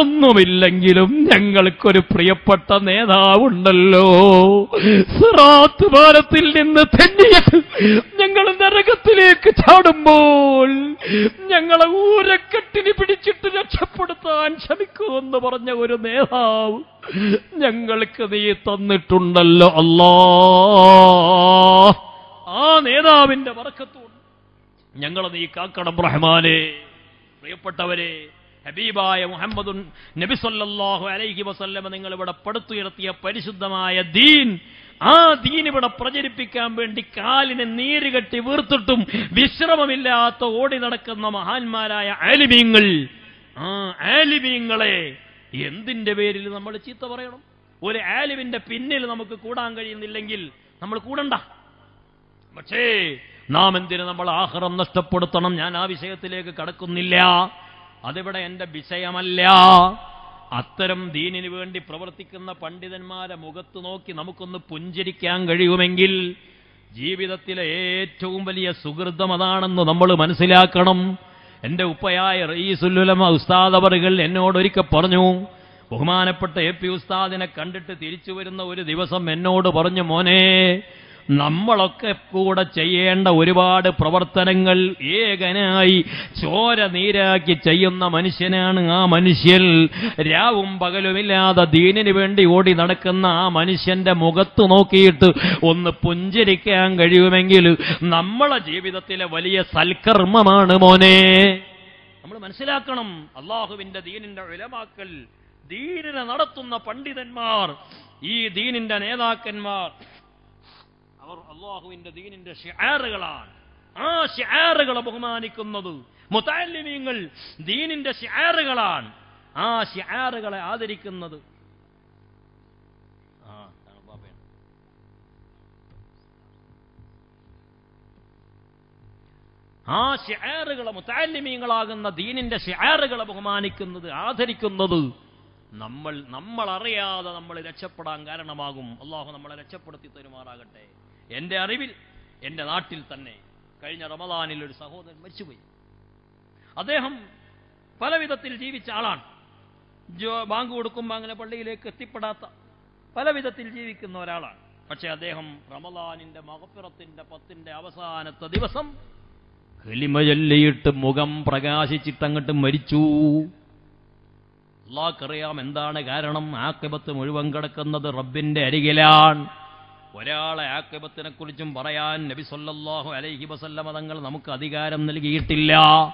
മറ്റൊന്നുമില്ലെങ്കിലും ഞങ്ങൾക്കൊരു പ്രിയപ്പെട്ട നേതാവുണ്ടല്ലോ. സിറാത്ത് സിറാത്ത് പാലത്തിൽ നിന്ന് തെന്നിയത് ഞങ്ങൾ നരകത്തിലേക്ക് ചാടുമ്പോൾ ഞങ്ങളെ ഊരക്കെട്ടിന് പിടിച്ചിട്ട് രക്ഷപ്പെടുത്താൻ ശ്രമിക്കുമെന്ന് പറഞ്ഞ ഒരു നേതാവ് ഞങ്ങൾക്ക് നീ തന്നിട്ടുണ്ടല്ലോ അല്ലാ. ആ നേതാവിന്റെ ബർക്കത്തുണ്ട് ഞങ്ങളെ നീ കാക്കണം റഹ്മാനെ. പ്രിയപ്പെട്ടവരെ, ഹബീബായ മുഹമ്മദുൻ നബി സല്ലല്ലാഹു അലൈഹി വസല്ലമ നിങ്ങൾ ഇവിടെ പടുത്തുയർത്തിയ പരിശുദ്ധമായ ദീൻ, ആ ദീൻ ഇവിടെ പ്രചരിപ്പിക്കാൻ വേണ്ടി കാലിനെ നീരുകെട്ടി വീർത്തിട്ടും വിശ്രമമില്ലാത്ത ഓടി നടക്കുന്ന മഹാന്മാരായ ആലിമീങ്ങൾ, ആ ആലിമീങ്ങളെ എന്തിന്റെ പേരിൽ നമ്മൾ ചീത്ത പറയണം? ഒരു ആലിമിന്റെ പിന്നിൽ നമുക്ക് കൂടാൻ കഴിയുന്നില്ലെങ്കിൽ നമ്മൾ കൂടണ്ട. പക്ഷേ നാം എന്തിന് നമ്മൾ ആഖിറം നഷ്ടപ്പെടുത്തണം? ഞാൻ ആ വിഷയത്തിലേക്ക് കടക്കുന്നില്ല, അതിവിടെ എന്റെ വിഷയമല്ല. അത്തരം ദീനിന് വേണ്ടി പ്രവർത്തിക്കുന്ന പണ്ഡിതന്മാരെ മുഖത്ത് നോക്കി നമുക്കൊന്ന് പുഞ്ചിരിക്കാൻ കഴിയുമെങ്കിൽ ജീവിതത്തിലെ ഏറ്റവും വലിയ സുഹൃതം അതാണെന്ന് നമ്മൾ മനസ്സിലാക്കണം. എന്റെ ഉപ്പയായ റഈസുൽ ഉലമ ഉസ്താദ് അവറുകൾ എന്നോടൊരിക്കൽ പറഞ്ഞു, ബഹുമാനപ്പെട്ട എ പി ഉസ്താദിനെ കണ്ടിട്ട് തിരിച്ചു വരുന്ന ഒരു ദിവസം എന്നോട് പറഞ്ഞു, മോനെ, നമ്മളൊക്കെ കൂടെ ചെയ്യേണ്ട ഒരുപാട് പ്രവർത്തനങ്ങൾ ഏകനായി ചോര നീരാക്കി ചെയ്യുന്ന മനുഷ്യനാണ് ആ മനുഷ്യൻ. രാവും പകലുമില്ലാതെ ദീനിന് വേണ്ടി ഓടി നടക്കുന്ന ആ മനുഷ്യന്റെ മുഖത്ത് നോക്കിയിട്ട് ഒന്ന് പുഞ്ചിരിക്കാൻ കഴിയുമെങ്കിൽ നമ്മളെ ജീവിതത്തിലെ വലിയ സൽക്കർമ്മമാണ് മോനെ. നമ്മൾ മനസ്സിലാക്കണം, അള്ളാഹുവിന്റെ ദീനിന്റെ ഉലമാക്കൾ, ദീനിനെ നടത്തുന്ന പണ്ഡിതന്മാർ, ഈ ദീനിന്റെ നേതാക്കന്മാർ, അവർ അള്ളാഹുവിന്റെ ദീനിന്റെ ശിആറുകളാണ്. ആ ശിആറുകളെ ബഹുമാനിക്കുന്നത് മുതഅല്ലിമീങ്ങൾ ദീനിന്റെ ശിആറുകളാണ്. ആ ശിആറുകളെ ആദരിക്കുന്നത് ആ ശിആറുകളെ മുതഅല്ലിമീങ്ങളാകുന്ന ദീനിന്റെ ശിആറുകളെ ബഹുമാനിക്കുന്നത്, ആദരിക്കുന്നത് നമ്മൾ നമ്മൾ അറിയാതെ നമ്മൾ രക്ഷപ്പെടാൻ കാരണമാകും. അള്ളാഹു നമ്മളെ രക്ഷപ്പെടുത്തി തരുമാറാകട്ടെ. എന്റെ അറിവിൽ എന്റെ നാട്ടിൽ തന്നെ കഴിഞ്ഞ റമദാനിൽ ഒരു സഹോദരൻ മരിച്ചുപോയി. അദ്ദേഹം പല വിധത്തിൽ ജീവിച്ച ആളാണ്. ബാങ്ക് കൊടുക്കുമ്പോൾ അങ്ങനെ പള്ളിയിലേക്ക് എത്തിപ്പെടാത്ത പല വിധത്തിൽ ജീവിക്കുന്ന ഒരാളാണ്. പക്ഷെ അദ്ദേഹം റമദാനിന്റെ മഗ്ഫിറത്തിന്റെ പത്തിന്റെ അവസാനത്തെ ദിവസം കലിമ ചൊല്ലിയിട്ട് മുഖം പ്രകാശിച്ചിട്ടങ്ങട്ട് മരിച്ചു. അല്ലാഹുക്കറിയാം എന്താണ് കാരണം. ആഖിബത്ത് മുഴുവൻ കിടക്കുന്നത് റബ്ബിന്റെ അരികിലാണ്. ഒരാളെ ആഖിബത്തിനെ കുറിച്ചും പറയാൻ നബി സല്ലല്ലാഹു അലൈഹി വസല്ലമ തങ്ങൾ നമുക്ക് അധികാരം നൽകിയിട്ടില്ല.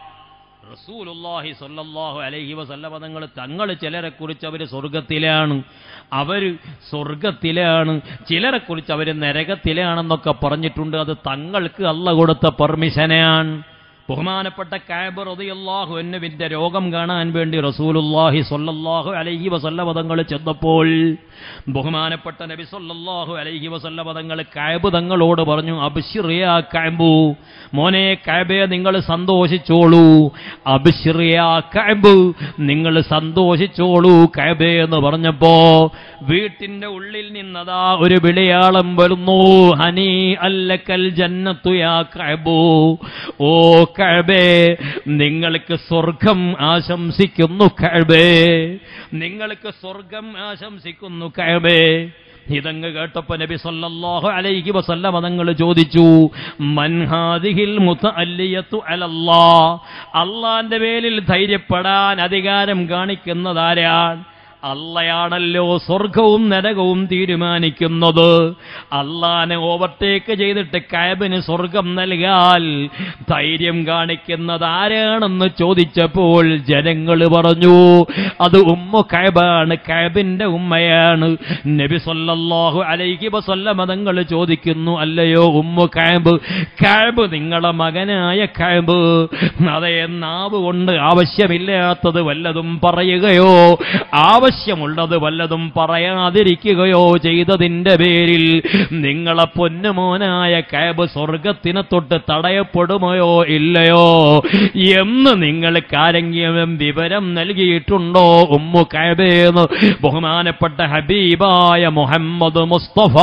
റസൂലുള്ളാഹി സല്ലല്ലാഹു അലൈഹി വസല്ലമ തങ്ങൾ തങ്ങൾ ചിലരെ കുറിച്ച് അവർ സ്വർഗത്തിലാണ്, അവർ സ്വർഗത്തിലാണ്, ചിലരെ കുറിച്ച് അവർ നരകത്തിലാണെന്നൊക്കെ പറഞ്ഞിട്ടുണ്ട്. അത് തങ്ങൾക്ക് അല്ലാഹു കൊടുത്ത പെർമിഷനാണ്. ബഹുമാനപ്പെട്ട കഅബ് റളിയല്ലാഹു അൻഹുവിന്റെ രോഗം കാണാൻ വേണ്ടി റസൂലുള്ളാഹി സ്വല്ലല്ലാഹു അലൈഹി വസല്ലമ തങ്ങൾ ചെന്നപ്പോൾ ബഹുമാനപ്പെട്ട നബി സ്വല്ലല്ലാഹു അലൈഹി വസല്ലമ തങ്ങൾ കഅബ് തങ്ങളോട് പറഞ്ഞു, അബ്ശിർ യാ കഅബ്, മോനെ കഅബേ നിങ്ങൾ സന്തോഷിച്ചോളൂ. അബ്ശിർ യാ കഅബ്, നിങ്ങൾ സന്തോഷിച്ചോളൂ കഅബേ എന്ന് പറഞ്ഞപ്പോ വീട്ടിന്റെ ഉള്ളിൽ നിന്നതാ ഒരു വിളിയാളം വരുന്നു, ഹനീ അല്ലക്കൽ ജന്നത്തു യാ കഅബ്, ഓ കഅബേ നിങ്ങൾക്ക് സ്വർഗം ആശംസിക്കുന്നു കഅബേ, നിങ്ങൾക്ക് സ്വർഗം ആശംസിക്കുന്നു കഅബേ. ഇതങ്ങ് കേട്ടപ്പോ നബി സല്ലല്ലാഹു അലൈഹി വസല്ലമ തങ്ങൾ ചോദിച്ചു, മൻ ഹാദിഹിൽ മുതഅല്ലിയത്തു അലല്ലാഹ്, അല്ലാഹുവിന്റെ പേരിൽ ധൈര്യപ്പെടാൻ അധികാരം കാണിക്കുന്നതാരാണ്? അള്ളയാണല്ലോ സ്വർഗവും നരകവും തീരുമാനിക്കുന്നത്. അള്ളാനെ ഓവർടേക്ക് ചെയ്തിട്ട് കഅബിന് സ്വർഗം നൽകാൽ ധൈര്യം കാണിക്കുന്നത് ആരാണെന്ന് ചോദിച്ചപ്പോൾ ജനങ്ങൾ പറഞ്ഞു, അത് ഉമ്മു കഅബാണ്, കഅബിന്റെ ഉമ്മയാണ്. നബി സല്ലല്ലാഹു അലൈഹി വസല്ലമ തങ്ങൾ ചോദിക്കുന്നു, അല്ലയോ ഉമ്മു കഅബ്, കഅബ് നിങ്ങളെ മകനായ കഅബ് അതേ നാവ് കൊണ്ട് ആവശ്യമില്ലാത്തത് വല്ലതും പറയുകയോ ആവശ്യമുള്ളത് വല്ലതും പറയാതിരിക്കുകയോ ചെയ്തതിന്റെ പേരിൽ നിങ്ങളെ പൊന്നുമോനായ കഅബ് സ്വർഗത്തിനെ തൊട്ട് തടയപ്പെടുമോ ഇല്ലയോ എന്ന് നിങ്ങൾക്ക് ആരെങ്കിലും വിവരം നൽകിയിട്ടുണ്ടോ ഉമ്മു കഅബേന്ന് ബഹുമാനപ്പെട്ട ഹബീബായ മുഹമ്മദ് മുസ്തഫ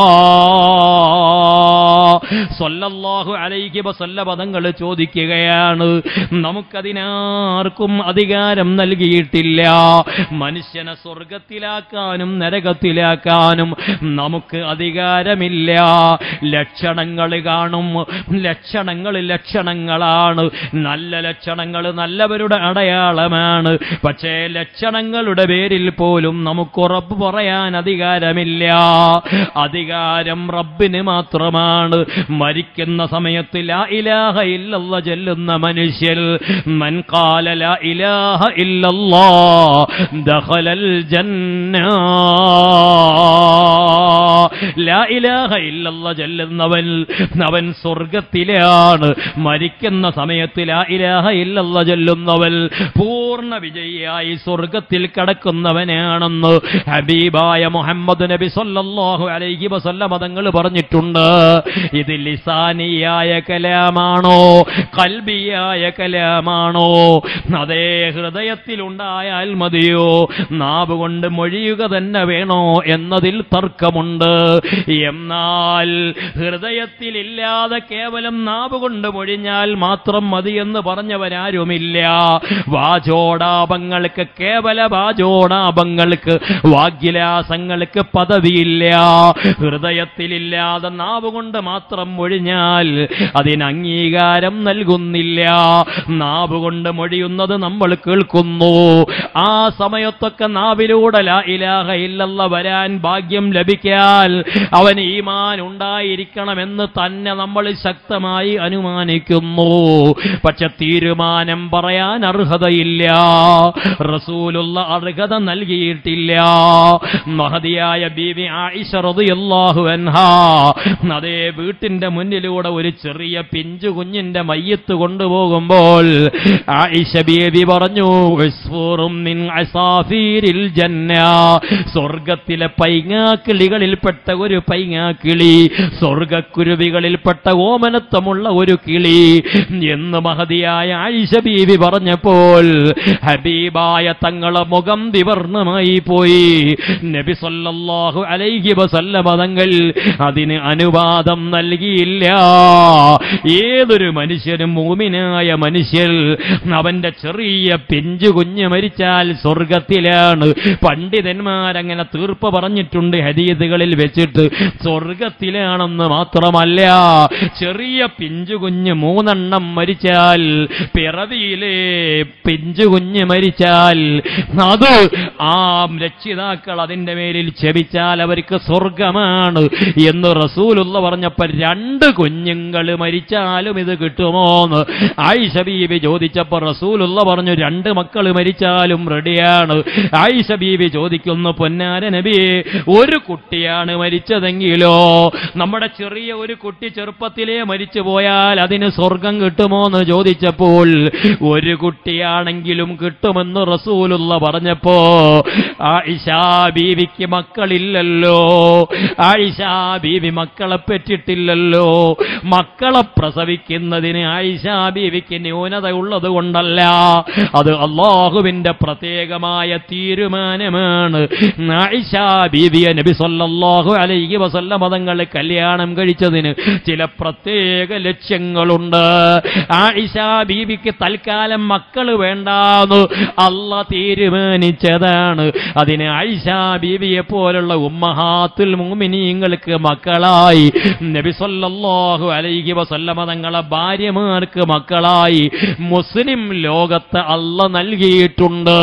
സ്വല്ലല്ലാഹു അലൈഹി വസല്ലമ തങ്ങൾ ചോദിക്കുകയാണ്, നമുക്കതിനാർക്കും അധികാരം നൽകിയിട്ടില്ല. മനുഷ്യനെ സ്വർഗ സ്വർഗത്തിലാക്കാനും നരകത്തിലാക്കാനും നമുക്ക് അധികാരമില്ല. ലക്ഷണങ്ങൾ കാണും, ലക്ഷണങ്ങൾ ലക്ഷണങ്ങളാണ്, നല്ല ലക്ഷണങ്ങൾ നല്ലവരുടെ അടയാളമാണ്. പക്ഷേ ലക്ഷണങ്ങളുടെ പേരിൽ പോലും നമുക്ക് ഉറപ്പ് പറയാൻ അധികാരമില്ല. അധികാരം റബ്ബിന് മാത്രമാണ്. മരിക്കുന്ന സമയത്ത് ലാ ഇലാഹ ഇല്ലല്ലാഹ് ചൊല്ലുന്ന മനുഷ്യൻ മൻ ഖാല ലാ ഇലാഹ ഇല്ലല്ലാഹ് ദഖലൽ ജന്ന. ലാ ഇലാഹ ഇല്ലല്ലാഹ് ചൊല്ലുന്നവൻ അവൻ സ്വർഗത്തിലാണ്. മരിക്കുന്ന സമയത്ത് ലാ ഇലാഹ ഇല്ലല്ലാഹ് ചൊല്ലുന്നവൻ പൂർണ്ണ വിജയിയായി സ്വർഗത്തിൽ കടക്കുന്നവനാണെന്ന് ഹബീബായ മുഹമ്മദ് നബി സല്ലല്ലാഹു അലൈഹി വസല്ലം തങ്ങൾ പറഞ്ഞിട്ടുണ്ട്. ഇത് ലിസാനിയായ കലാമാണോ ഖൽബിയായ കലാമാണോ? അതേ ഹൃദയത്തിലുണ്ടായാൽ മതിയോ, നാവ് കൊണ്ട് മൊഴിയുക തന്നെ വേണോ എന്നതിൽ തർക്കമുണ്ട്. എന്നാൽ ഹൃദയത്തിലില്ലാതെ കേവലം നാവ് കൊണ്ട് മൊഴിഞ്ഞാൽ മാത്രം മതിയെന്ന് പറഞ്ഞവരാരുമില്ല. വാചോടാപങ്ങൾക്ക്, കേവല വാചോടാപങ്ങൾക്ക്, വാഗ്വിലാസങ്ങൾക്ക് പദവിയില്ല. ഹൃദയത്തിലില്ലാതെ നാവ് കൊണ്ട് മാത്രം മൊഴിഞ്ഞാൽ അതിന് അംഗീകാരം നൽകുന്നില്ല. നാവ് കൊണ്ട് മൊഴിയുന്നത് നമ്മൾ കേൾക്കുന്നു. ആ സമയത്തൊക്കെ നാവിലൂടെ ലാ ഇലാഹ ഇല്ലല്ലാഹ് വരാൻ ഭാഗ്യം ലഭിക്കാൻ അവന് ഈമാൻ ഉണ്ടായിരിക്കണമെന്ന് തന്നെ നമ്മൾ ശക്തമായി അനുമാനിക്കുന്നു. പക്ഷെ തീരുമാനം പറയാൻ അർഹതയില്ല. റസൂലുള്ള അർഹത നൽകിയിട്ടില്ല. മഹദിയായ ബീവി ആയിഷ റളിയല്ലാഹു അൻഹാ അതേ വീട്ടിന്റെ മുന്നിലൂടെ ഒരു ചെറിയ പിഞ്ചു കുഞ്ഞിന്റെ മയ്യത്ത് കൊണ്ടുപോകുമ്പോൾ ആയിഷ ബീവി പറഞ്ഞു, ഉസ്ഫൂറും മിൻ അസാഫീരിൽ ജന്ന, സ്വർഗത്തിലെ പൈങ്ങാക്കിളികളിൽപ്പെട്ട ഒരു പൈങ്ങാക്കിളി, സ്വർഗക്കുരുവികളിൽപ്പെട്ട ഓമനത്വമുള്ള ഒരു കിളി എന്ന് മഹദിയായ ആയിഷ ബീവി പറഞ്ഞപ്പോൾ ഹബീബായ തങ്ങളെ മുഖം വിവർണമായി പോയി. നബി സല്ലല്ലാഹു അലൈഹി വസല്ലം തങ്ങൾ അതിന് അനുവാദം നൽകിയില്ല. ഏതൊരു മനുഷ്യനും, മൂമിനായ മനുഷ്യൻ, അവന്റെ ചെറിയ പിഞ്ചു കുഞ്ഞ് മരിച്ചാൽ സ്വർഗത്തിലാണ്. പണ്ഡിതന്മാരങ്ങനെ തീർപ്പ് പറഞ്ഞിട്ടുണ്ട് ഹദീസുകളിൽ വെച്ചിട്ട്. സ്വർഗത്തിലാണെന്ന് മാത്രമല്ല, ചെറിയ പിഞ്ചു കുഞ്ഞ് മൂന്നെണ്ണം മരിച്ചാൽ, പിറവിയിലെ പിഞ്ചു കുഞ്ഞ് മരിച്ചാൽ, അത് ആ രക്ഷിതാക്കൾ അതിന്റെ മേലിൽ ചെപിച്ചാൽ അവർക്ക് സ്വർഗമാണ് എന്ന് റസൂലുള്ള പറഞ്ഞപ്പോൾ രണ്ട് കുഞ്ഞുങ്ങൾ മരിച്ചാലും ഇത് കിട്ടുമോന്ന് ആയിഷ ബീവി ചോദിച്ചപ്പോൾ റസൂലുള്ള പറഞ്ഞു, രണ്ട് മക്കൾ മരിച്ചാലും റെഡിയാണ്. ആയിഷ ബീവി ചോദിക്കുന്നു, പൊന്നാര നബിയെ, ഒരു കുട്ടിയാണ് മരിച്ചതെങ്കിലോ, നമ്മുടെ ചെറിയ ഒരു കുട്ടി ചെറുപ്പത്തിലേ മരിച്ചു പോയാൽ അതിന് സ്വർഗം കിട്ടുമോന്ന് ചോദിച്ചപ്പോൾ ഒരു കുട്ടിയാണെങ്കിലും കിട്ടുമെന്ന് റസൂലുള്ള പറഞ്ഞപ്പോ ആയിഷ ബീവിക്ക് മക്കളില്ലല്ലോ, ആയിഷ ബീവി മക്കളെ പെറ്റിട്ടില്ലല്ലോ. മക്കളെ പ്രസവിക്കുന്നതിന് ആയിഷ ബീവിക്ക് ന്യൂനത ഉള്ളത് കൊണ്ടല്ല, അത് അല്ലാഹുവിന്റെ പ്രത്യേകമായ തീരുമാനമാണ്. ആയിഷ ബീവിയെ നബി സല്ലല്ലാഹു അലൈഹി വസല്ലം തങ്ങൾ കല്യാണം കഴിച്ചതിന് ചില പ്രത്യേക ലക്ഷ്യങ്ങളുണ്ട്. ആയിഷ ബീവിക്ക് തൽക്കാലം മക്കൾ വേണ്ടാന്ന് അല്ലാഹ് തീരുമാനിച്ചതാണ്. അതിന് ആയിഷ ബീവിയെ പോലുള്ള ഉമ്മഹാത്തുൽ മുഅ്മിനീങ്ങൾക്ക് മക്കളായി, നബി സല്ലല്ലാഹു അലൈഹി വസല്ലം തങ്ങളെ ഭാര്യമാർക്ക് മക്കളായി മുസ്ലിം ലോകത്ത് അല്ലാഹ് നൽകിയിട്ടുണ്ട്.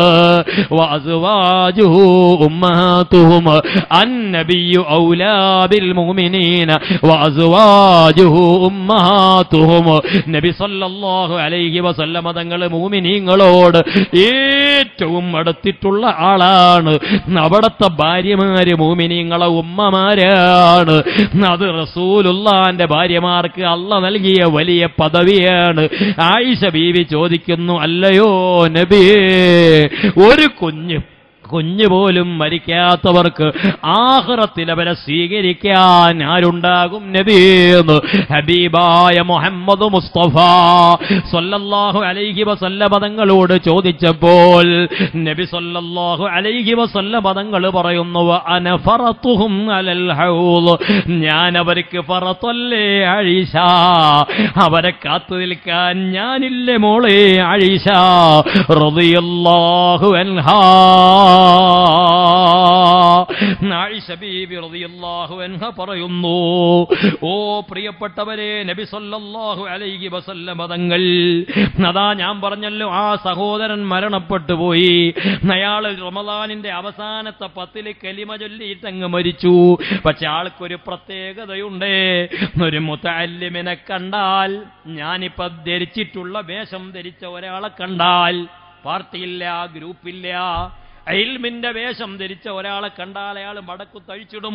വഅസ്വാജുഹു ഉമ്മഹാതുഹും അന്നബിയ്യു ഔലാ ബിൽ മുഅ്മിനീന വഅസ്വാജുഹു ഉമ്മഹാതുഹും. നബി സല്ലല്ലാഹു അലൈഹി വസല്ലം തങ്ങൾ മുഅ്മിനീങ്ങളോട് ഏറ്റവും അടുത്തിട്ടുള്ള ആളാണ്. അവിടുത്തെ ഭാര്യമാര് മുഅ്മിനീങ്ങളെ ഉമ്മമാരാണ്. അത് റസൂലുള്ളാഹിന്റെ ഭാര്യമാർക്ക് അല്ലാഹ് നൽകിയ വലിയ പദവിയാണ്. ആയിഷ ബീവി ചോദിക്കുന്നു, അല്ലയോ നബിയേ, ഒരു കുഞ്ഞ് കുഞ്ഞു പോലും മരിക്കാത്തവർക്ക് ആഖിറത്തിൽ അവരെ സ്വീകരിക്കാൻ ആരുണ്ടാകും നബിയെന്ന് ഹബീബായ മുഹമ്മദ് മുസ്തഫ സല്ലല്ലാഹു അലൈഹി വസല്ലം തങ്ങളോട് ചോദിച്ചപ്പോൾ നബി സല്ലല്ലാഹു അലൈഹി വസല്ലം തങ്ങൾ പറയുന്നു, അന ഫറത്തുഹും അലൽ ഹൗദ്, ഞാൻ അവർക്ക് ഫറത്തല്ലേ ആയിഷ, അവരെ കാത്തു നിൽക്കാൻ ഞാനില്ലേ മോളെ ആയിഷ റളിയല്ലാഹു അൻഹാ. ആയിഷ ബീബി റളിയല്ലാഹു അൻഹ പറയുന്നു, ഓ പ്രിയപ്പെട്ടവരെ, നബി സല്ലല്ലാഹു അലൈഹി വസല്ലം തങ്ങൾ, അതാ ഞാൻ പറഞ്ഞല്ലോ, ആ സഹോദരൻ മരണപ്പെട്ടു പോയി. അയാൾ റമദാനിന്റെ അവസാനത്തെ പത്തില് കലിമ ചൊല്ലിയിട്ടങ്ങ് മരിച്ചു. പക്ഷെ ആൾക്കൊരു പ്രത്യേകതയുണ്ട്. ഒരു മുതഅല്ലിമിനെ കണ്ടാൽ, ഞാനിപ്പോ ധരിച്ചിട്ടുള്ള വേഷം ധരിച്ച ഒരാളെ കണ്ടാൽ, പാർട്ടിയില്ല, ഗ്രൂപ്പില്ല, ഇൽമിന്റെ വേഷം ധരിച്ച ഒരാളെ കണ്ടാൽ അയാൾ മടക്കു തഴിച്ചിടും.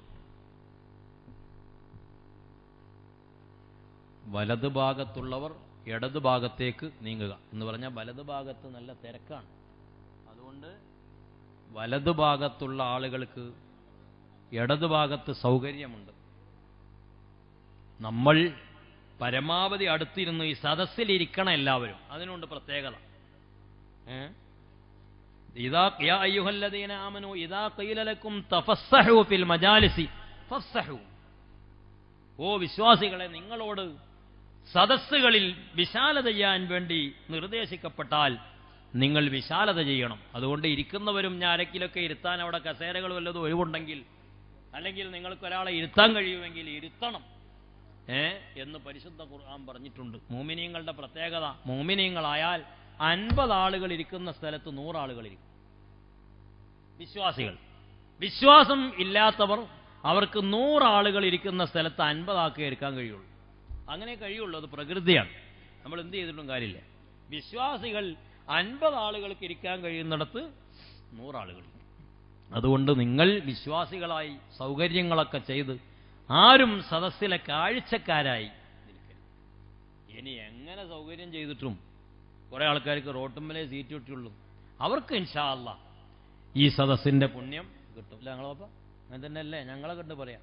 വലതു ഭാഗത്തുള്ളവർ ഇടതു ഭാഗത്തേക്ക് നീങ്ങുക എന്ന് പറഞ്ഞാൽ വലതു ഭാഗത്ത് നല്ല തിരക്കാണ്. അതുകൊണ്ട് വലതു ഭാഗത്തുള്ള ആളുകൾക്ക് ഇടതു ഭാഗത്ത് സൗകര്യമുണ്ട്. നമ്മൾ പരമാവധി അടുത്തിരുന്ന് ഈ സദസ്സിലിരിക്കണം എല്ലാവരും. അതിനുണ്ട് പ്രത്യേകത. ഇദാ യാ അയ്യുഹല്ലദീന ആമനൂ ഇദാ ഖീല ലക്കും തഫസ്സഹു ഫിൽ മജാലിസി ഫസ്സഹു. ഓ വിശ്വാസികളെ, നിങ്ങളോട് സദസ്സുകളിൽ വിശാലത ചെയ്യാൻ വേണ്ടി നിർദ്ദേശിക്കപ്പെട്ടാൽ നിങ്ങൾ വിശാലത ചെയ്യണം. അതുകൊണ്ട് ഇരിക്കുന്നവരും ഞാരക്കിലൊക്കെ ഇരുത്താൻ അവിടെ കസേരകൾ വല്ലതും ഒഴിവുണ്ടെങ്കിൽ, അല്ലെങ്കിൽ നിങ്ങൾക്ക് ഒരാളെ ഇരുത്താൻ കഴിയുമെങ്കിൽ ഇരുത്തണം ഏ എന്ന് പരിശുദ്ധ ഖുർആൻ പറഞ്ഞിട്ടുണ്ട്. മോമിനീങ്ങളുടെ പ്രത്യേകത, മോമിനീങ്ങളായാൽ അൻപത് ആളുകൾ ഇരിക്കുന്ന സ്ഥലത്ത് നൂറാളുകൾ ഇരിക്കും. വിശ്വാസികൾ. വിശ്വാസം ഇല്ലാത്തവർ, അവർക്ക് നൂറാളുകൾ ഇരിക്കുന്ന സ്ഥലത്ത് അൻപതാക്കേ ഇരിക്കാൻ കഴിയുള്ളൂ. അങ്ങനെ കഴിയുള്ളൂ. അത് പ്രകൃതിയാണ്. നമ്മൾ എന്ത് ചെയ്തിട്ടും കാര്യമില്ല. വിശ്വാസികൾ അൻപത് ആളുകൾക്ക് ഇരിക്കാൻ കഴിയുന്നിടത്ത് നൂറാളുകൾ. അതുകൊണ്ട് നിങ്ങൾ വിശ്വാസികളായി സൗകര്യങ്ങളൊക്കെ ചെയ്ത് ആരും സദസ്സിലെ കാഴ്ചക്കാരായി നിൽക്കരുത്. ഇനി എങ്ങനെ സൗകര്യം ചെയ്തിട്ടും കുറെ ആൾക്കാർക്ക് റോട്ടുമ്മലേ സീറ്റ് കിട്ടുള്ളൂ. അവർക്ക് ഇൻഷാ അല്ലാഹ് ഈ സദസ്സിന്റെ പുണ്യം കിട്ടും. അല്ല ഞങ്ങളപ്പ അങ്ങനെ തന്നെ അല്ലേ ഞങ്ങളെ കണ്ട് പറയാം.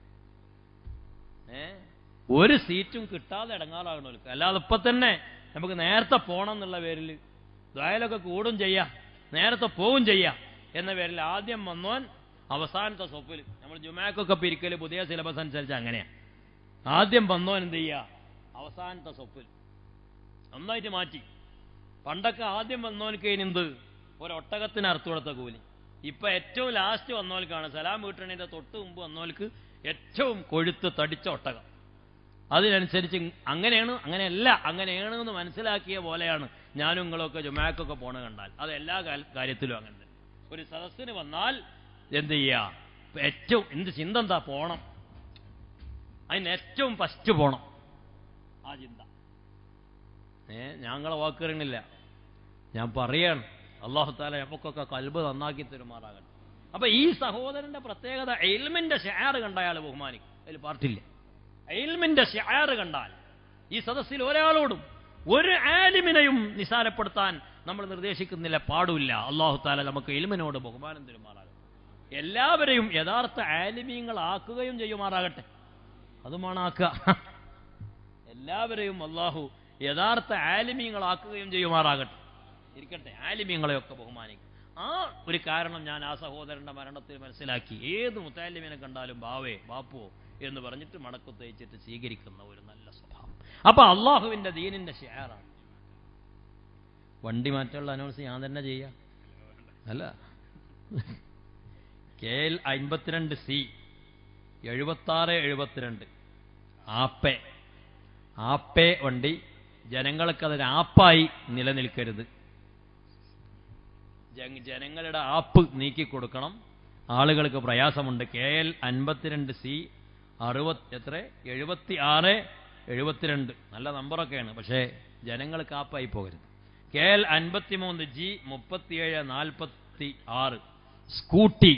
ഏ ഒരു സീറ്റും കിട്ടാതെ ഇടങ്ങാറാകണവർക്ക്. അല്ലാതെ ഇപ്പൊ തന്നെ നമുക്ക് നേരത്തെ പോകണം എന്നുള്ള പേരിൽ ദ്വായലൊക്കെ കൂടും ചെയ്യാം, നേരത്തെ പോവും ചെയ്യാം എന്ന പേരിൽ ആദ്യം വന്നോൻ അവസാനത്തെ സൊപ്പിൽ. നമ്മൾ ജുമാക്കൊക്കെ പിരിക്കല് പുതിയ സിലബസ് അനുസരിച്ച് അങ്ങനെയാണ്. ആദ്യം വന്നോൻ എന്ത് ചെയ്യുക? അവസാനത്തെ സൊപ്പിൽ. നന്നായിട്ട് മാറ്റി. പണ്ടൊക്കെ ആദ്യം വന്നോൽക്ക് എന്ത് ഒരൊട്ടകത്തിന് അർത്ഥം കൊടുത്ത കൂലി. ഇപ്പൊ ഏറ്റവും ലാസ്റ്റ് വന്നോൽക്കാണ് സലാം വീട്ടണിന്റെ തൊട്ട് മുമ്പ് വന്നോൽക്ക് ഏറ്റവും കൊഴുത്ത് തടിച്ച ഒട്ടകം. അതിനനുസരിച്ച് അങ്ങനെയാണ്, അങ്ങനെയല്ല, അങ്ങനെയാണ് എന്ന് മനസ്സിലാക്കിയ പോലെയാണ് ഞാനും നിങ്ങളൊക്കെ ജുമാക്കൊക്കെ പോണ കണ്ടാൽ. അത് എല്ലാ കാര്യത്തിലും അങ്ങനെ. ഒരു സദസ്സിന് വന്നാൽ എന്ത് ചെയ്യുക? ഏറ്റവും എന്ത് ചിന്ത എന്താ? പോണം. അതിന് ഏറ്റവും ഫസ്റ്റ് പോണം. ആ ചിന്ത. ഏ ഞങ്ങളെ വാക്കുകളില്ല, ഞാൻ പറയാണ്. അല്ലാഹു തആല നമുക്കൊക്കെ കൽബ് നന്നാക്കി തരുമാറാകട്ടെ. അപ്പൊ ഈ സഹോദരന്റെ പ്രത്യേകത, ഇൽമിന്റെ ശിആർ കണ്ടാൽ ബഹുമാനിക്കും. അതിൽ പാർട്ടില്ല. ഇൽമിന്റെ ശിആർ കണ്ടാൽ ഈ സദസ്സിൽ ഒരാളോടും ഒരു ആലിമിനെയും നിസാരപ്പെടുത്താൻ നമ്മൾ നിർദ്ദേശിക്കുന്നില്ല, പാടില്ല. അല്ലാഹു തആല നമുക്ക് ഇൽമിനോട് ബഹുമാനം തരുമാറാകട്ടെ. എല്ലാവരെയും യഥാർത്ഥ ആലിമീങ്ങളാക്കുകയും ചെയ്യുമാറാകട്ടെ. അതുമാണാക്കുക. എല്ലാവരെയും അല്ലാഹു യഥാർത്ഥ ആലിമീങ്ങളാക്കുകയും ചെയ്യുമാറാകട്ടെ. ഇരിക്കട്ടെ, ആലിമീങ്ങളെയൊക്കെ ബഹുമാനിക്കും. ആ ഒരു കാരണം ഞാൻ ആ സഹോദരന്റെ മരണത്തിൽ മനസ്സിലാക്കി. ഏത് മുത്താലിമിനെ കണ്ടാലും ബാവേ ബാപ്പുവോ എന്ന് പറഞ്ഞിട്ട് മടക്കു തയ്ച്ചിട്ട് സ്വീകരിക്കുന്ന ഒരു നല്ല സ്വഭാവം. അപ്പൊ അള്ളാഹുവിന്റെ ദീനിന്റെ ഷിആറാണ്. വണ്ടി മാറ്റമുള്ള അനൗൺസ് ഞാൻ തന്നെ ചെയ്യാം. അല്ല, കെ എൽ അൻപത്തിരണ്ട് സി എഴുപത്തി ആറ് എഴുപത്തിരണ്ട് ആപ്പേ ആപ്പേ വണ്ടി. ജനങ്ങൾക്കതൊരു ആപ്പായി നിലനിൽക്കരുത്. ജനങ്ങളുടെ ആപ്പ് നീക്കിക്കൊടുക്കണം. ആളുകൾക്ക് പ്രയാസമുണ്ട്. കെ എൽ അൻപത്തിരണ്ട് സി അറുപത്തി എത്ര എഴുപത്തി ആറ് എഴുപത്തിരണ്ട് നല്ല നമ്പറൊക്കെയാണ്. പക്ഷേ ജനങ്ങൾക്ക് ആപ്പായി പോകരുത്. കെ എൽ അൻപത്തി മൂന്ന് ജി മുപ്പത്തിയേഴ് നാൽപ്പത്തി ആറ് സ്കൂട്ടി.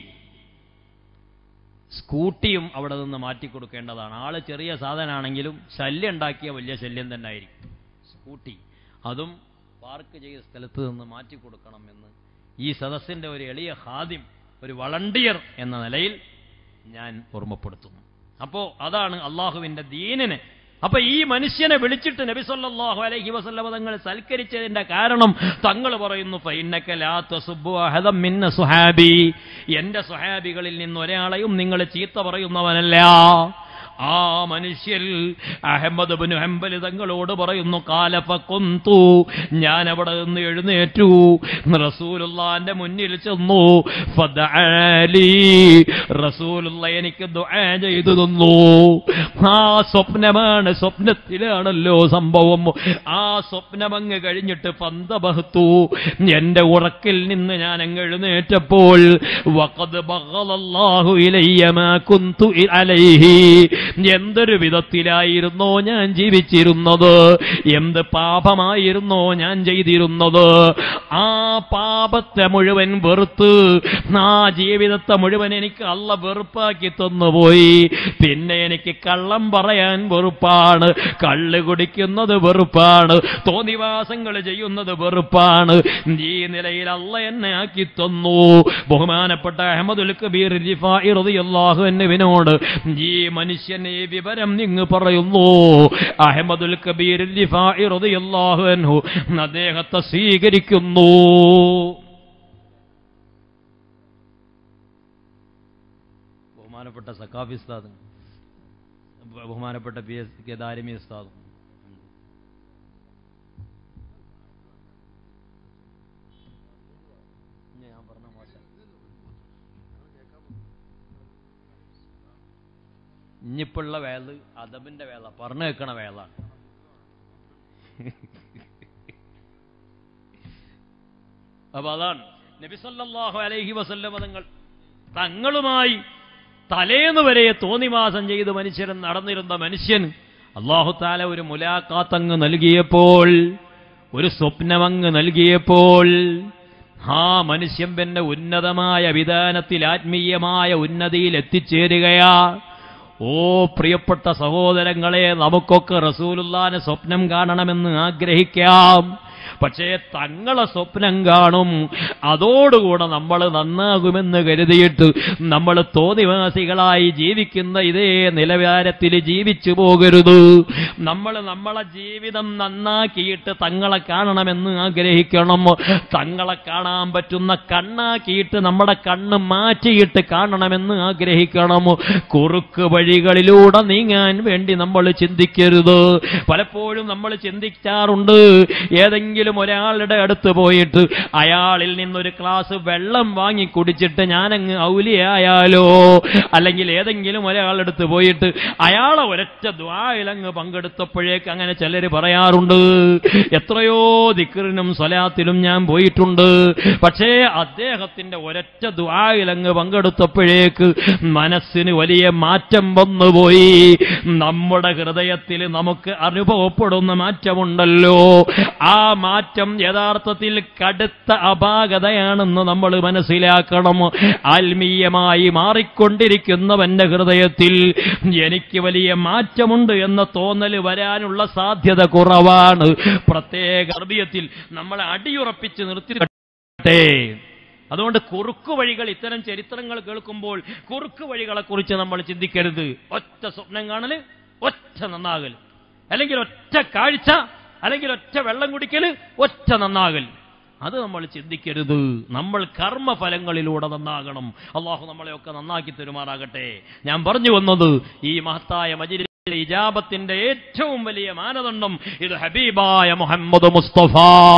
സ്കൂട്ടിയും അവിടെ നിന്ന് മാറ്റിക്കൊടുക്കേണ്ടതാണ്. ആള് ചെറിയ സാധനമാണെങ്കിലും ശല്യം ഉണ്ടാക്കിയ വലിയ ശല്യം തന്നെ ആയിരിക്കും. സ്കൂട്ടി അതും പാർക്ക് ചെയ്ത സ്ഥലത്ത് നിന്ന് മാറ്റിക്കൊടുക്കണം എന്ന് ഈ സദസ്സിന്റെ ഒരു എളിയ ഖാദിം, ഒരു വളണ്ടിയർ എന്ന നിലയിൽ ഞാൻ ഓർമ്മപ്പെടുത്തുന്നു. അപ്പോ അതാണ് അള്ളാഹുവിന്റെ ദീനിനെ. അപ്പൊ ഈ മനുഷ്യനെ വിളിച്ചിട്ട് നബി സല്ലല്ലാഹു അലൈഹി വസല്ലം തങ്ങൾ സൽക്കരിച്ചതിന്റെ കാരണം തങ്ങൾ പറയുന്നു, ഫഇന്നക ലാ തസുബ്ബു അഹദം മിന്ന സുഹാബി, എന്റെ സുഹാബികളിൽ നിന്ന് ഒരാളെയും നിങ്ങൾ ചീത്ത പറയുന്നവനല്ല. ആ മനുഷ്യൻ അഹ്മദ് ഇബ്നു ഹംബൽ തങ്ങളോട് പറയുന്നു, ഖാല ഫഖുന്തു, ഞാൻ അവിടെ നിന്ന് എഴുന്നേറ്റു, റസൂലുള്ളാഹിന്റെ മുന്നിൽ ചെന്നു, ഫദഅലി, റസൂലുള്ള എനിക്ക് ദുആ ചെയ്തു തന്നു. ആ സ്വപ്നമാണ്, സ്വപ്നത്തിലാണല്ലോ സംഭവം. ആ സ്വപ്നമങ്ങ് കഴിഞ്ഞിട്ട് ഫന്തബഹ്തു, എന്റെ ഉറക്കിൽ നിന്ന് ഞാൻ അങ്ങ് എഴുന്നേറ്റപ്പോൾ വഖദ് ബഗളല്ലാഹു ഇലയ്യ മാ കുന്തു അലൈഹി, എന്തൊരു വിധത്തിലായിരുന്നോ ഞാൻ ജീവിച്ചിരുന്നത്, എന്ത് പാപമായിരുന്നോ ഞാൻ ചെയ്തിരുന്നത്, ആ പാപത്തെ മുഴുവൻ വെറുത്ത് ആ ജീവിതത്തെ മുഴുവൻ എനിക്ക് അള്ള വെറുപ്പാക്കി തന്നുപോയി. പിന്നെ എനിക്ക് കള്ളം പറയാൻ വെറുപ്പാണ്, കള്ള് കുടിക്കുന്നത് വെറുപ്പാണ്, തോന്നിവാസങ്ങൾ ചെയ്യുന്നത് വെറുപ്പാണ്. ഈ നിലയിൽ അള്ള എന്നെ ആക്കി തന്നു. ബഹുമാനപ്പെട്ട അഹ്മദുൽ കബീർ റിഫാഇ റളിയല്ലാഹു അൻഹുവിനോട് ഈ മനുഷ്യൻ ഈ വിവരം നിങ്ങൾ പറയുന്നു. അഹ്മദുൽ കബീർ റിഫാഇ റളിയല്ലാഹു അൻഹു അദ്ദേഹത്തെ സ്വീകരിക്കുന്നു. ബഹുമാനപ്പെട്ട സഖാഫി ഉസ്താദ്, ബഹുമാനപ്പെട്ട പി എസ് കെ ദാരിമി ഉസ്താദ്, ഞാൻ പറഞ്ഞ മോശം, ഇനിയിപ്പുള്ള വേള് അദബിന്റെ വേള, പറഞ്ഞു വെക്കണ വേളാണ്. അപ്പൊ അതാണ് നബി സല്ലല്ലാഹു അലൈഹി വസല്ലം തങ്ങൾ തങ്ങളുമായി തലേന്ന് വരെ തോന്നിവാസം ചെയ്ത് മനുഷ്യൻ നടന്നിരുന്ന മനുഷ്യൻ അല്ലാഹു തആല ഒരു മുലാഖാത്തങ്ങ് നൽകിയപ്പോൾ, ഒരു സ്വപ്നമങ്ങ് നൽകിയപ്പോൾ, ആ മനുഷ്യൻ പിന്നെ ഉന്നതമായ വിധാനത്തിൽ ആത്മീയമായ ഉന്നതിയിൽ എത്തിച്ചേരുകയാ. ഓ പ്രിയപ്പെട്ട സഹോദരങ്ങളെ, നമുക്കൊക്കെ റസൂലുള്ളാഹിനെ സ്വപ്നം കാണണമെന്ന് ആഗ്രഹിക്കാം. പക്ഷേ തങ്ങളെ സ്വപ്നം കാണും, അതോടുകൂടെ നമ്മൾ നന്നാകുമെന്ന് കരുതിയിട്ട് നമ്മൾ തോന്നിവാസികളായി ജീവിക്കുന്ന ഇതേ നിലവാരത്തിൽ ജീവിച്ചു പോകരുത്. നമ്മൾ നമ്മളെ ജീവിതം നന്നാക്കിയിട്ട് തങ്ങളെ കാണണമെന്ന് ആഗ്രഹിക്കണം. തങ്ങളെ കാണാൻ പറ്റുന്ന കണ്ണാക്കിയിട്ട് നമ്മുടെ കണ്ണ് മാറ്റിയിട്ട് കാണണമെന്ന് ആഗ്രഹിക്കണം. കുറുക്ക് വഴികളിലൂടെ നീങ്ങാൻ വേണ്ടി നമ്മൾ ചിന്തിക്കരുത്. പലപ്പോഴും നമ്മൾ ചിന്തിക്കാറുണ്ട്, ഏതെങ്കിലും ഒരാളുടെ അടുത്ത് പോയിട്ട് അയാളിൽ നിന്നൊരു ഗ്ലാസ് വെള്ളം വാങ്ങി കുടിച്ചിട്ട് ഞാനങ്ങ് ഔലിയായാലോ, അല്ലെങ്കിൽ ഏതെങ്കിലും ഒരാളുടെ അടുത്ത് പോയിട്ട് അയാളെ ഒരൊറ്റ ദുആയിലങ്ങ് പങ്കെടുത്തപ്പോഴേക്ക് അങ്ങനെ ചിലർ പറയാറുണ്ട്. എത്രയോ ദിക്റിനും സ്വലാത്തിലും ഞാൻ പോയിട്ടുണ്ട്, പക്ഷേ അദ്ദേഹത്തിന്റെ ഒരൊറ്റ ദുആയിലങ്ങ് പങ്കെടുത്തപ്പോഴേക്ക് മനസ്സിന് വലിയ മാറ്റം വന്നുപോയി. നമ്മുടെ ഹൃദയത്തിൽ നമുക്ക് അനുഭവപ്പെടുന്ന മാറ്റമുണ്ടല്ലോ, ആ മാറ്റം യഥാർത്ഥത്തിൽ കടുത്ത അപാകതയാണെന്ന് നമ്മൾ മനസ്സിലാക്കണം. ആത്മീയമായി മാറിക്കൊണ്ടിരിക്കുന്നവന്റെ ഹൃദയത്തിൽ എനിക്ക് വലിയ മാറ്റമുണ്ട് എന്ന തോന്നൽ വരാനുള്ള സാധ്യത കുറവാണ്. പ്രത്യേക ഹൃദയത്തിൽ നമ്മളെ അടിയുറപ്പിച്ച് നിർത്തിയിട്ടെ. അതുകൊണ്ട് കുറുക്കു വഴികൾ, ഇത്തരം ചരിത്രങ്ങൾ കേൾക്കുമ്പോൾ കുറുക്കു വഴികളെ കുറിച്ച് നമ്മൾ ചിന്തിക്കരുത്. ഒറ്റ സ്വപ്നം കാണല്, ഒറ്റ നന്നാകൽ, അല്ലെങ്കിൽ ഒറ്റ കാഴ്ച, അല്ലെങ്കിൽ ഒറ്റ വെള്ളം കുടിക്കല്, ഒറ്റ നന്നാകൽ, അത് നമ്മൾ ചിന്തിക്കരുത്. നമ്മൾ കർമ്മഫലങ്ങളിലൂടെ നന്നാകണം. അള്ളാഹു നമ്മളെയൊക്കെ നന്നാക്കി തരുമാറാകട്ടെ. ഞാൻ പറഞ്ഞു വന്നത്, ഈ മഹത്തായ മജ്‌ലിസിലെ ഇജാബത്തിന്റെ ഏറ്റവും വലിയ മാനദണ്ഡം ഇത് ഹബീബായ മുഹമ്മദ് മുസ്തഫ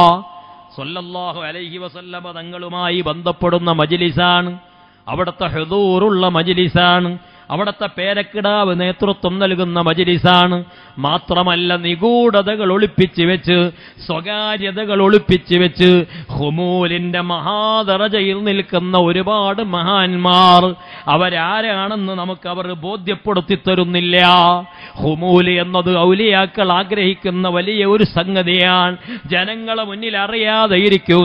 സ്വല്ലല്ലാഹു അലൈഹി വസല്ലമ തങ്ങളുമായി ബന്ധപ്പെടുന്ന മജ്‌ലിസാണ്. അവിടുത്തെ ഹുദൂറുള്ള മജ്‌ലിസാണ്. അവിടുത്തെ പേരക്കിടാവ് നേതൃത്വം നൽകുന്ന മജ്‌ലിസാണ്. മാത്രമല്ല, നിഗൂഢതകൾ ഒളിപ്പിച്ചു വെച്ച്, സ്വകാര്യതകൾ ഒളിപ്പിച്ചു വെച്ച് ഹുമൂലിന്റെ മഹാദറജയിൽ നിൽക്കുന്ന ഒരുപാട് മഹാന്മാർ, അവരാരാണെന്ന് നമുക്ക് അവർ ബോധ്യപ്പെടുത്തി തരുന്നില്ല. ഹുമൂല് എന്നത് ഔലിയാക്കൾ ആഗ്രഹിക്കുന്ന വലിയ ഒരു സംഗതിയാണ്. ജനങ്ങളെ മുന്നിൽ അറിയാതെ ഇരിക്കുക.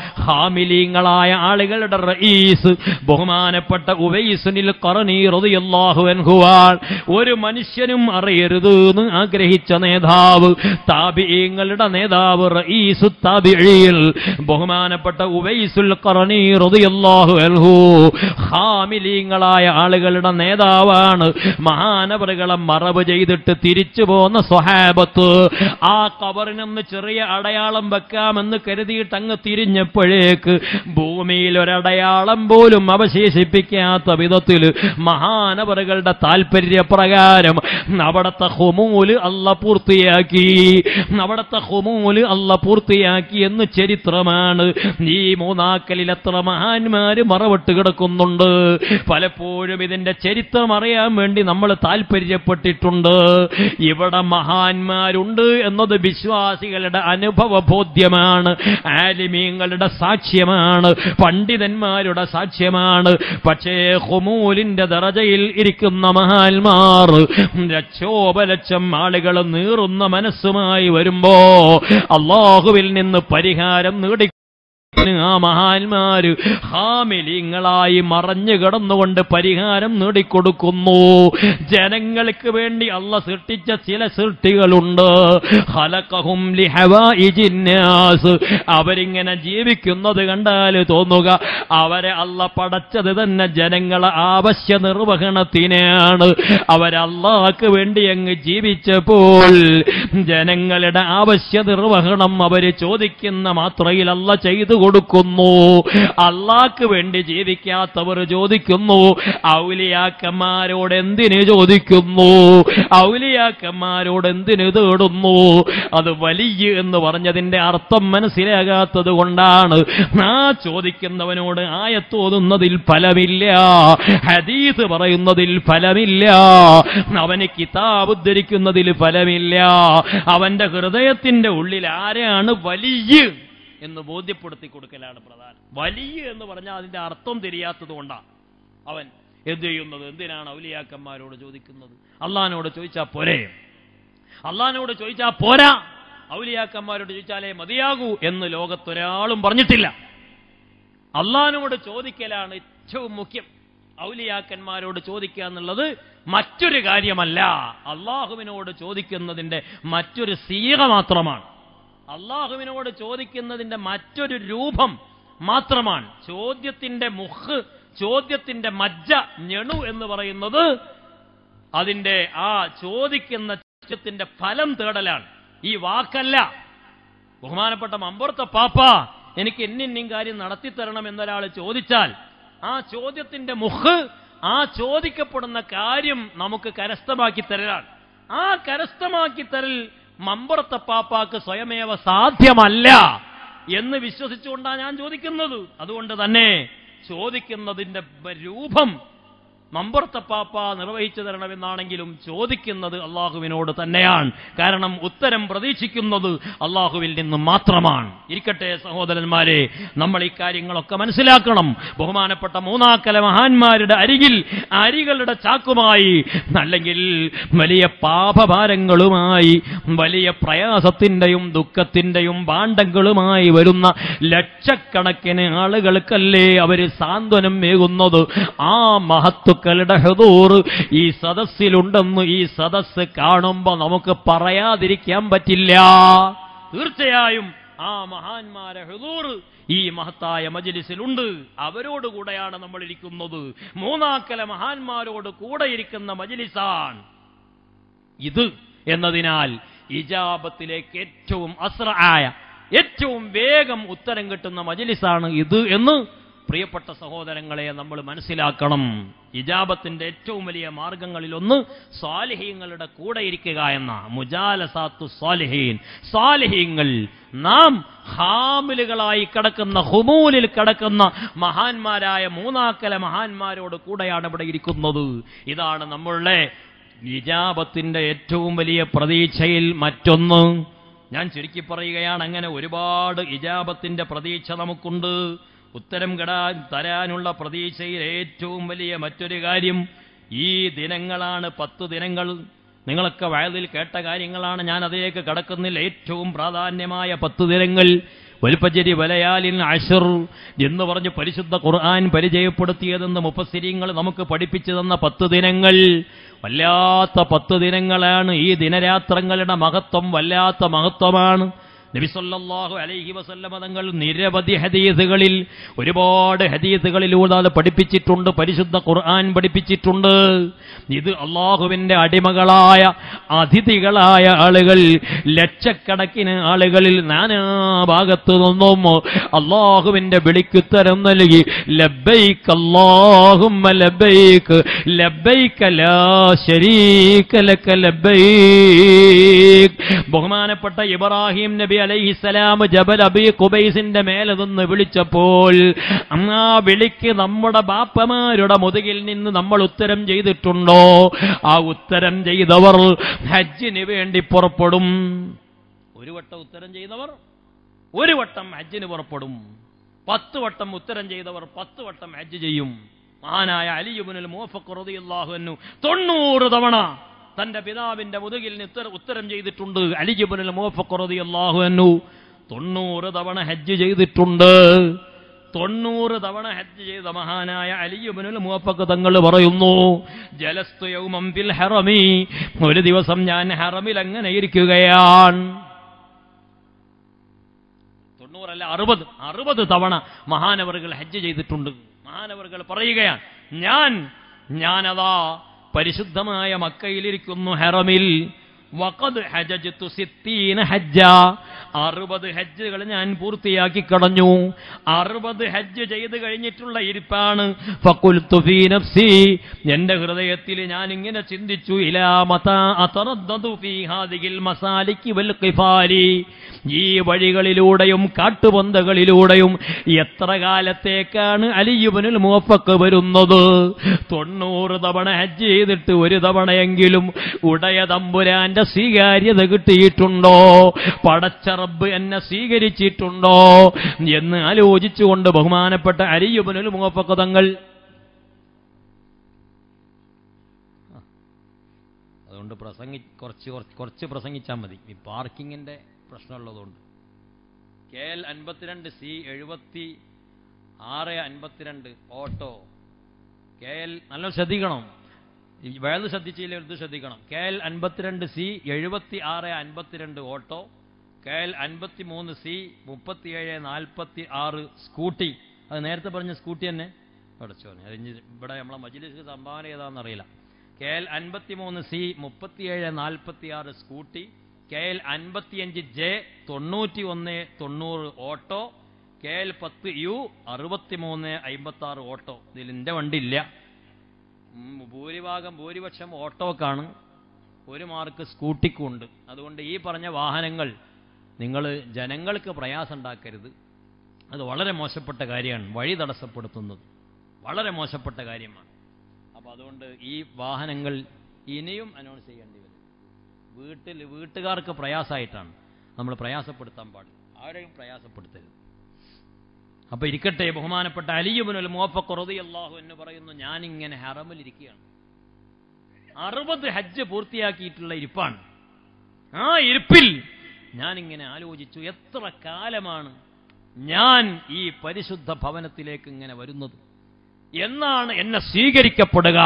ഹാമിലീങ്ങളായ ആളുകളുടെ റഈസ് ബഹുമാനപ്പെട്ട ഉവൈസുനിൽ ഖറനി റളിയല്ലാഹു അൻഹുവാൻ. ഒരു മനുഷ്യനും അറിയരുത് എന്ന് ആഗ്രഹിച്ച നേതാവ്, താബിഈങ്ങളുടെ നേതാവ്, റഈസു താബിഈൽ ബഹുമാനപ്പെട്ട ഉവൈസുൽ ഖറനി റളിയല്ലാഹു അൻഹു ഹാമിലീങ്ങളായ ആളുകളുടെ നേതാവാണ്. മഹാനവറുകളെ മറവ് ചെയ്തിട്ട് തിരിച്ചു പോന്ന സ്വഹാബത്ത് ആ ഖബറിനൊന്ന് ചെറിയ അടയാളം വെക്കാമെന്ന് കരുതിയിട്ട് അങ്ങ് തിരിഞ്ഞപ്പോഴേക്ക് ഭൂമിയിൽ ഒരടയാളം പോലും അവശേഷിപ്പിക്കാത്ത വിധത്തിൽ മഹാനവറുകളുടെ താല്പര്യപ്രകാരം അവിടത്തെ ഹുമൂല് അല്ല പൂർത്തിയാക്കി അവിടത്തെ ഹുമൂല് അല്ല പൂർത്തിയാക്കി എന്ന് ചരിത്രമാണ്. ഈ മൂന്നാക്കലിൽ എത്ര മഹാന്മാര് മറവിട്ട് കിടക്കുന്നുണ്ട്. പലപ്പോഴും ഇതിന്റെ ചരിത്രം അറിയാൻ വേണ്ടി നമ്മൾ താല്പര്യപ്പെട്ടിട്ടുണ്ട്. ഇവിടെ മഹാന്മാരുണ്ട് എന്നത് വിശ്വാസികളുടെ അനുഭവ ബോധ്യമാണ്, ആലിമീങ്ങളുടെ സാക്ഷ്യമാണ്, പണ്ഡിതന്മാരുടെ സാക്ഷ്യമാണ്. പക്ഷേ ഹുമൂലിന്റെ ദറജയിൽ ഇരിക്കുന്ന മഹാന്മാർ ലക്ഷോപലക്ഷം ആളുകൾ നീറുന്ന മനസ്സുമായി വരുമ്പോ അല്ലാഹുവിൽ നിന്ന് പരിഹാരം നേടി ആ മഹാന്മാര് ഹാമിലിങ്ങളായി മറഞ്ഞു കിടന്നുകൊണ്ട് പരിഹാരം നേടിക്കൊടുക്കുന്നു. ജനങ്ങൾക്ക് വേണ്ടി അള്ള സൃഷ്ടിച്ച ചില സൃഷ്ടികളുണ്ട്. ഖലഖഹും ലിഹവായിജിന്നാസ്. അവരിങ്ങനെ ജീവിക്കുന്നത് കണ്ടാൽ തോന്നുക അവരെ അള്ള പടച്ചത് തന്നെ ജനങ്ങളെ ആവശ്യ നിർവഹണത്തിനാണ്. അവരല്ലാഹ്ക്ക് വേണ്ടി അങ്ങ് ജീവിച്ചപ്പോൾ ജനങ്ങളുടെ ആവശ്യ നിർവഹണം അവര് ചോദിക്കുന്ന മാത്രയിൽ അള്ള ചെയ്തു കൊടുക്കുന്നു. അള്ളാഹ്ക്ക് വേണ്ടി ജീവിക്കാത്തവർ ചോദിക്കുന്നു, ഔലിയാക്കന്മാരോട് എന്തിന് ചോദിക്കുന്നു, ഔലിയാക്കന്മാരോട് എന്തിന് തേടുന്നു? അത് വലിയ എന്ന് പറഞ്ഞതിന്റെ അർത്ഥം മനസ്സിലാകാത്തത് കൊണ്ടാണ്. ആ ചോദിക്കുന്നവനോട് ആയത്തോതുന്നതിൽ ഫലമില്ല, ഹദീസ് പറയുന്നതിൽ ഫലമില്ല, അവന് കിതാബ് ഉദ്ധരിക്കുന്നതിൽ ഫലമില്ല. അവന്റെ ഹൃദയത്തിന്റെ ഉള്ളിൽ ആരാണ് വലിയ എന്ന് ബോധ്യപ്പെടുത്തി കൊടുക്കലാണ് പ്രധാനം. വലിയ എന്ന് പറഞ്ഞാൽ അതിന്റെ അർത്ഥം തിരിയാത്തത് കൊണ്ടാണ് അവൻ എന്ത് ചെയ്യുന്നത്. എന്തിനാണ് ഔലിയാക്കന്മാരോട് ചോദിക്കുന്നത്? അള്ളാഹിനോട് ചോദിച്ചാൽ പോരെ, അള്ളാഹിനോട് ചോദിച്ചാൽ പോരാ, ഔലിയാക്കന്മാരോട് ചോദിച്ചാലേ മതിയാകൂ എന്ന് ലോകത്തൊരാളും പറഞ്ഞിട്ടില്ല. അള്ളാഹിനോട് ചോദിക്കലാണ് ഏറ്റവും മുഖ്യം. ഔലിയാക്കന്മാരോട് ചോദിക്കുക എന്നുള്ളത് മറ്റൊരു കാര്യമല്ല, അള്ളാഹുവിനോട് ചോദിക്കുന്നതിന്റെ മറ്റൊരു സീഗ മാത്രമാണ്, അള്ളാഹുവിനോട് ചോദിക്കുന്നതിന്റെ മറ്റൊരു രൂപം മാത്രമാണ്. ചോദ്യത്തിന്റെ മുഖ്, ചോദ്യത്തിന്റെ മജ്ജ, ഞെണു എന്ന് പറയുന്നത് അതിന്റെ ആ ചോദിക്കുന്ന ചോദ്യത്തിന്റെ ഫലം തേടലാണ്, ഈ വാക്കല്ല. ബഹുമാനപ്പെട്ട മമ്പുറത്തെ പാപ്പ എനിക്ക് ഇന്നിന്നും കാര്യം നടത്തിത്തരണം എന്നൊരാൾ ചോദിച്ചാൽ ആ ചോദ്യത്തിന്റെ മുഖ്, ആ ചോദിക്കപ്പെടുന്ന കാര്യം നമുക്ക് കരസ്ഥമാക്കി തരലാണ്. ആ കരസ്ഥമാക്കി തരൽ മമ്പുറത്തെ പാപ്പാക്ക് സ്വയമേവ സാധ്യമല്ല എന്ന് വിശ്വസിച്ചുകൊണ്ടാണ് ഞാൻ ചോദിക്കുന്നത്. അതുകൊണ്ട് തന്നെ ചോദിക്കുന്നതിന്റെ രൂപം മമ്പുറത്തെ പാപ്പ നിർവഹിച്ചു തരണമെന്നാണെങ്കിലും ചോദിക്കുന്നത് അള്ളാഹുവിനോട് തന്നെയാണ്. കാരണം ഉത്തരം പ്രതീക്ഷിക്കുന്നത് അള്ളാഹുവിൽ നിന്ന് മാത്രമാണ്. ഇരിക്കട്ടെ സഹോദരന്മാരെ, നമ്മൾ ഈ കാര്യങ്ങളൊക്കെ മനസ്സിലാക്കണം. ബഹുമാനപ്പെട്ട മൂന്നാക്കല മഹാന്മാരുടെ അരികിൽ അരികളുടെ ചാക്കുമായി, അല്ലെങ്കിൽ വലിയ പാപഭാരങ്ങളുമായി, വലിയ പ്രയാസത്തിന്റെയും ദുഃഖത്തിന്റെയും ഭാണ്ഡങ്ങളുമായി വരുന്ന ലക്ഷക്കണക്കിന് ആളുകൾക്കല്ലേ അവര് സാന്ത്വനം മേകുന്നത്. ആ മഹത്വ ുടെ ഹുദൂർ ഈ സദസ്സിലുണ്ടെന്ന് ഈ സദസ്സ് കാണുമ്പോ നമുക്ക് പറയാതിരിക്കാൻ പറ്റില്ല. തീർച്ചയായും ആ മഹാന്മാരെ ഹുദൂർ ഈ മഹത്തായ മജ്ലിസിലുണ്ട്. അവരോടുകൂടെയാണ് നമ്മൾ ഇരിക്കുന്നത്. മൂന്നാക്കല മഹാന്മാരോട് കൂടെ ഇരിക്കുന്ന മജ്ലിസാണ് ഇത് എന്നതിനാൽ ഇജാബത്തിലേക്ക് ഏറ്റവും അസ്റആയ, ഏറ്റവും വേഗം ഉത്തരം കിട്ടുന്ന മജ്ലിസാണ് ഇത് എന്ന് പ്രിയപ്പെട്ട സഹോദരങ്ങളെ നമ്മൾ മനസ്സിലാക്കണം. ഇജാബത്തിന്റെ ഏറ്റവും വലിയ മാർഗങ്ങളിലൊന്ന് സ്വാലിഹീങ്ങളുടെ കൂടെ ഇരിക്കുക എന്ന മുജാലസാത്തു സ്വാലിഹീൻ. സ്വാലിഹീങ്ങൾ, നാം ഹാമിലുകളായി കിടക്കുന്ന, ഹുമൂലിൽ കിടക്കുന്ന മഹാന്മാരായ മൂന്നാക്കല മഹാന്മാരോട് കൂടെയാണ് ഇവിടെ ഇരിക്കുന്നത്. ഇതാണ് നമ്മളുടെ ഇജാബത്തിന്റെ ഏറ്റവും വലിയ പ്രതീക്ഷയിൽ മറ്റൊന്ന്. ഞാൻ ചുരുക്കി പറയുകയാണ്, അങ്ങനെ ഒരുപാട് ഇജാബത്തിന്റെ പ്രതീക്ഷ നമുക്കുണ്ട്. ഉത്തരം കെടാൻ തരാനുള്ള പ്രതീക്ഷയിൽ ഏറ്റവും വലിയ മറ്റൊരു കാര്യം ഈ ദിനങ്ങളാണ്. പത്ത് ദിനങ്ങൾ നിങ്ങളൊക്കെ വയലിൽ കേട്ട കാര്യങ്ങളാണ്, ഞാൻ അതിലേക്ക് കടക്കുന്നില്ല. ഏറ്റവും പ്രാധാന്യമായ പത്ത് ദിനങ്ങൾ വൽഫജ്രി വലയാലിൻ അശ്ർ എന്ന് പറഞ്ഞ് പരിശുദ്ധ ഖുർആൻ പരിചയപ്പെടുത്തിയതെന്ന് മുഫസ്സിരീങ്ങൾ നമുക്ക് പഠിപ്പിച്ചു തന്ന പത്ത് ദിനങ്ങൾ വല്ലാത്ത പത്ത് ദിനങ്ങളാണ്. ഈ ദിനരാത്രങ്ങളുടെ മഹത്വം വല്ലാത്ത മഹത്വമാണ്. നബി സല്ലല്ലാഹു അലൈഹി വസല്ലമ തങ്ങൾ നിരവധി ഹദീസുകളിൽ ഒരുപാട് ഹദീസുകളിലൂടെ അത് പഠിപ്പിച്ചിട്ടുണ്ട്. പരിശുദ്ധ ഖുർആൻ പഠിപ്പിച്ചിട്ടുണ്ട്. ഇത് അള്ളാഹുവിന്റെ അടിമകളായ അതിഥികളായ ആളുകൾ, ലക്ഷക്കണക്കിന് ആളുകളിൽ നാനാഭാഗത്തു നിന്നും അള്ളാഹുവിന്റെ വിളിക്കുത്തരം നൽകി ലബ്ബൈക് അല്ലാഹുമ്മ ലബ്ബൈക് ലബ്ബൈക ലാ ശരീക ലക ലബ്ബൈക്. ബഹുമാനപ്പെട്ട ഇബ്രാഹിം നബി അലൈഹിസ്സലാം ജബൽ അബീ ഖുബൈസിന്റെ മേലെ നിന്ന് വിളിച്ചപ്പോൾ ആ വിളിക്ക് നമ്മുടെ ബാപ്പമാരുടെ മുതുകിൽ നിന്ന് നമ്മൾ ഉത്തരം ചെയ്തിട്ടുണ്ടോ? ആ ഉത്തരം ചെയ്തവർ ഹജ്ജിന് വേണ്ടി പുറപ്പെടും. ഒരു വട്ടം ഉത്തരം ചെയ്തവർ ഒരു വട്ടം ഹജ്ജിന് പുറപ്പെടും. പത്ത് വട്ടം ഉത്തരം ചെയ്തവർ പത്ത് വട്ടം ഹജ്ജ് ചെയ്യും. മഹാനായ അലി ഇബ്നുൽ മുവഫഖ് റളിയല്ലാഹു അൻഹു തൊണ്ണൂറ് തവണ തന്റെ പിതാവിന്റെ മുതുകിൽ ഉത്തരം ചെയ്തിട്ടുണ്ട്. അലി ഇബ്നുൽ മുവഫഖ് റളിയല്ലാഹു അൻഹു തൊണ്ണൂറ് തവണ ഹജ്ജ് ചെയ്തിട്ടുണ്ട്. തൊണ്ണൂറ് തവണ ഹജ്ജ് ചെയ്ത മഹാനായ അലി ഇബ്നുൽ മുവഫഖ് തങ്ങൾ പറയുന്നു, ജലസ്തു യൗമൻ ഫിൽ ഹറമി, ഒരു ദിവസം ഞാൻ ഹറമിൽ അങ്ങനെ ഇരിക്കുകയാണ്. തൊണ്ണൂറല്ല അറുപത് അറുപത് തവണ മഹാനവറുകൾ ഹജ്ജ് ചെയ്തിട്ടുണ്ട്. മഹാനവറുകൾ പറയുകയാണ്, ഞാൻ ഞാനതാ പരിശുദ്ധമായ മക്കയിലിരിക്കുന്നു ഹറമിൽ. വഖദ് ഹജജ്തു സിത്തീന ഹജ്ജ, അറുപത് ഹജ്ജുകൾ ഞാൻ പൂർത്തിയാക്കി കടഞ്ഞു. അറുപത് ഹജ്ജ് ചെയ്ത് കഴിഞ്ഞിട്ടുള്ള ഇരിപ്പാണ്. ഫഖുൽതു ഫീ നഫ്സി, എന്റെ ഹൃദയത്തിൽ ഞാൻ ഇങ്ങനെ ചിന്തിച്ചു, ഇലാ മതാ അതറദ്ദു ഫീ ഹാദിഹിൽ മസാലികി വൽ ഖിഫാരി, ഈ വഴികളിലൂടെയും കാട്ടുപൊന്തകളിലൂടെയും എത്ര കാലത്തേക്കാണ് അലി ഇബ്നുൽ മുവഫഖ് വരുന്നത്? തൊണ്ണൂറ് തവണ ഹജ്ജ് ചെയ്തിട്ട് ഒരു തവണയെങ്കിലും ഉടയ തമ്പുരാന്റെ സ്വീകാര്യത കിട്ടിയിട്ടുണ്ടോ? പടച്ച റബ്ബ് എന്നെ സ്വീകരിച്ചിട്ടുണ്ടോ എന്ന് ആലോചിച്ചുകൊണ്ട് ബഹുമാനപ്പെട്ട അലി ഇബ്നുൽ മുവഫഖ് തങ്ങൾ, അതുകൊണ്ട് പ്രസംഗി കുറച്ച് കുറച്ച് പ്രസംഗിച്ചാൽ മതി, ഈ പാർക്കിങ്ങിന്റെ പ്രശ്നമുള്ളതുകൊണ്ട്. കെ എൽ അൻപത്തിരണ്ട് സി എഴുപത്തി ആറ് അൻപത്തിരണ്ട് ഓട്ടോ, കെ എൽ നല്ല ശ്രദ്ധിക്കണം, വേദ ശ്രദ്ധിച്ചില്ല എടുത്ത് ശ്രദ്ധിക്കണം. കെ എൽ അൻപത്തിരണ്ട് സി എഴുപത്തി ആറ് അൻപത്തിരണ്ട് ഓട്ടോ, കെ എൽ അൻപത്തി മൂന്ന് സി മുപ്പത്തിയേഴ് നാൽപ്പത്തി ആറ് സ്കൂട്ടി. അത് നേരത്തെ പറഞ്ഞ സ്കൂട്ടി തന്നെ അടച്ചോ, ഇവിടെ നമ്മളെ മജ്ലിസിന് സംഭാവന ചെയ്താണെന്നറിയില്ല. കെ എൽ അൻപത്തി മൂന്ന് സി മുപ്പത്തിയേഴ് നാൽപ്പത്തി ആറ് സ്കൂട്ടി, കെ എൽ അൻപത്തിയഞ്ച് ജെ തൊണ്ണൂറ്റി ഒന്ന് തൊണ്ണൂറ് ഓട്ടോ, കെ എൽ പത്ത് യു അറുപത്തി മൂന്ന് അമ്പത്തി ആറ് ഓട്ടോ. ഇതിൽ എൻ്റെ വണ്ടി ഇല്ല. ഭൂരിഭാഗം ഭൂരിപക്ഷം ഓട്ടോക്കാണ്, ഒരു മാർക്ക് സ്കൂട്ടിക്കുണ്ട്. അതുകൊണ്ട് ഈ പറഞ്ഞ വാഹനങ്ങൾ നിങ്ങൾ ജനങ്ങൾക്ക് പ്രയാസം ഉണ്ടാക്കരുത്. അത് വളരെ മോശപ്പെട്ട കാര്യമാണ്, വഴി തടസ്സപ്പെടുത്തുന്നത് വളരെ മോശപ്പെട്ട കാര്യമാണ്. അപ്പോൾ അതുകൊണ്ട് ഈ വാഹനങ്ങൾ ഇനിയും അനൗൺസ് ചെയ്യേണ്ടി വരും. വീട്ടിൽ വീട്ടുകാർക്ക് പ്രയാസമായിട്ടാണ്, നമ്മൾ പ്രയാസപ്പെടുത്താൻ പാടില്ല, ആരെയും പ്രയാസപ്പെടുത്തരുത്. അപ്പൊ ഇരിക്കട്ടെ, ബഹുമാനപ്പെട്ട അലി ഇബ്നുൽ മുവഫഖ് റളിയല്ലാഹു അൻഹു പറയുന്നു, ഞാനിങ്ങനെ ഹറമിലിരിക്കുകയാണ്, അറുപത് ഹജ്ജ് പൂർത്തിയാക്കിയിട്ടുള്ള ഇരിപ്പാണ്. ആ ഇരിപ്പിൽ ഞാനിങ്ങനെ ആലോചിച്ചു, എത്ര കാലമാണ് ഞാൻ ഈ പരിശുദ്ധ ഭവനത്തിലേക്ക് ഇങ്ങനെ വരുന്നത്, എന്നാണ് എന്നെ സ്വീകരിക്കപ്പെടുക?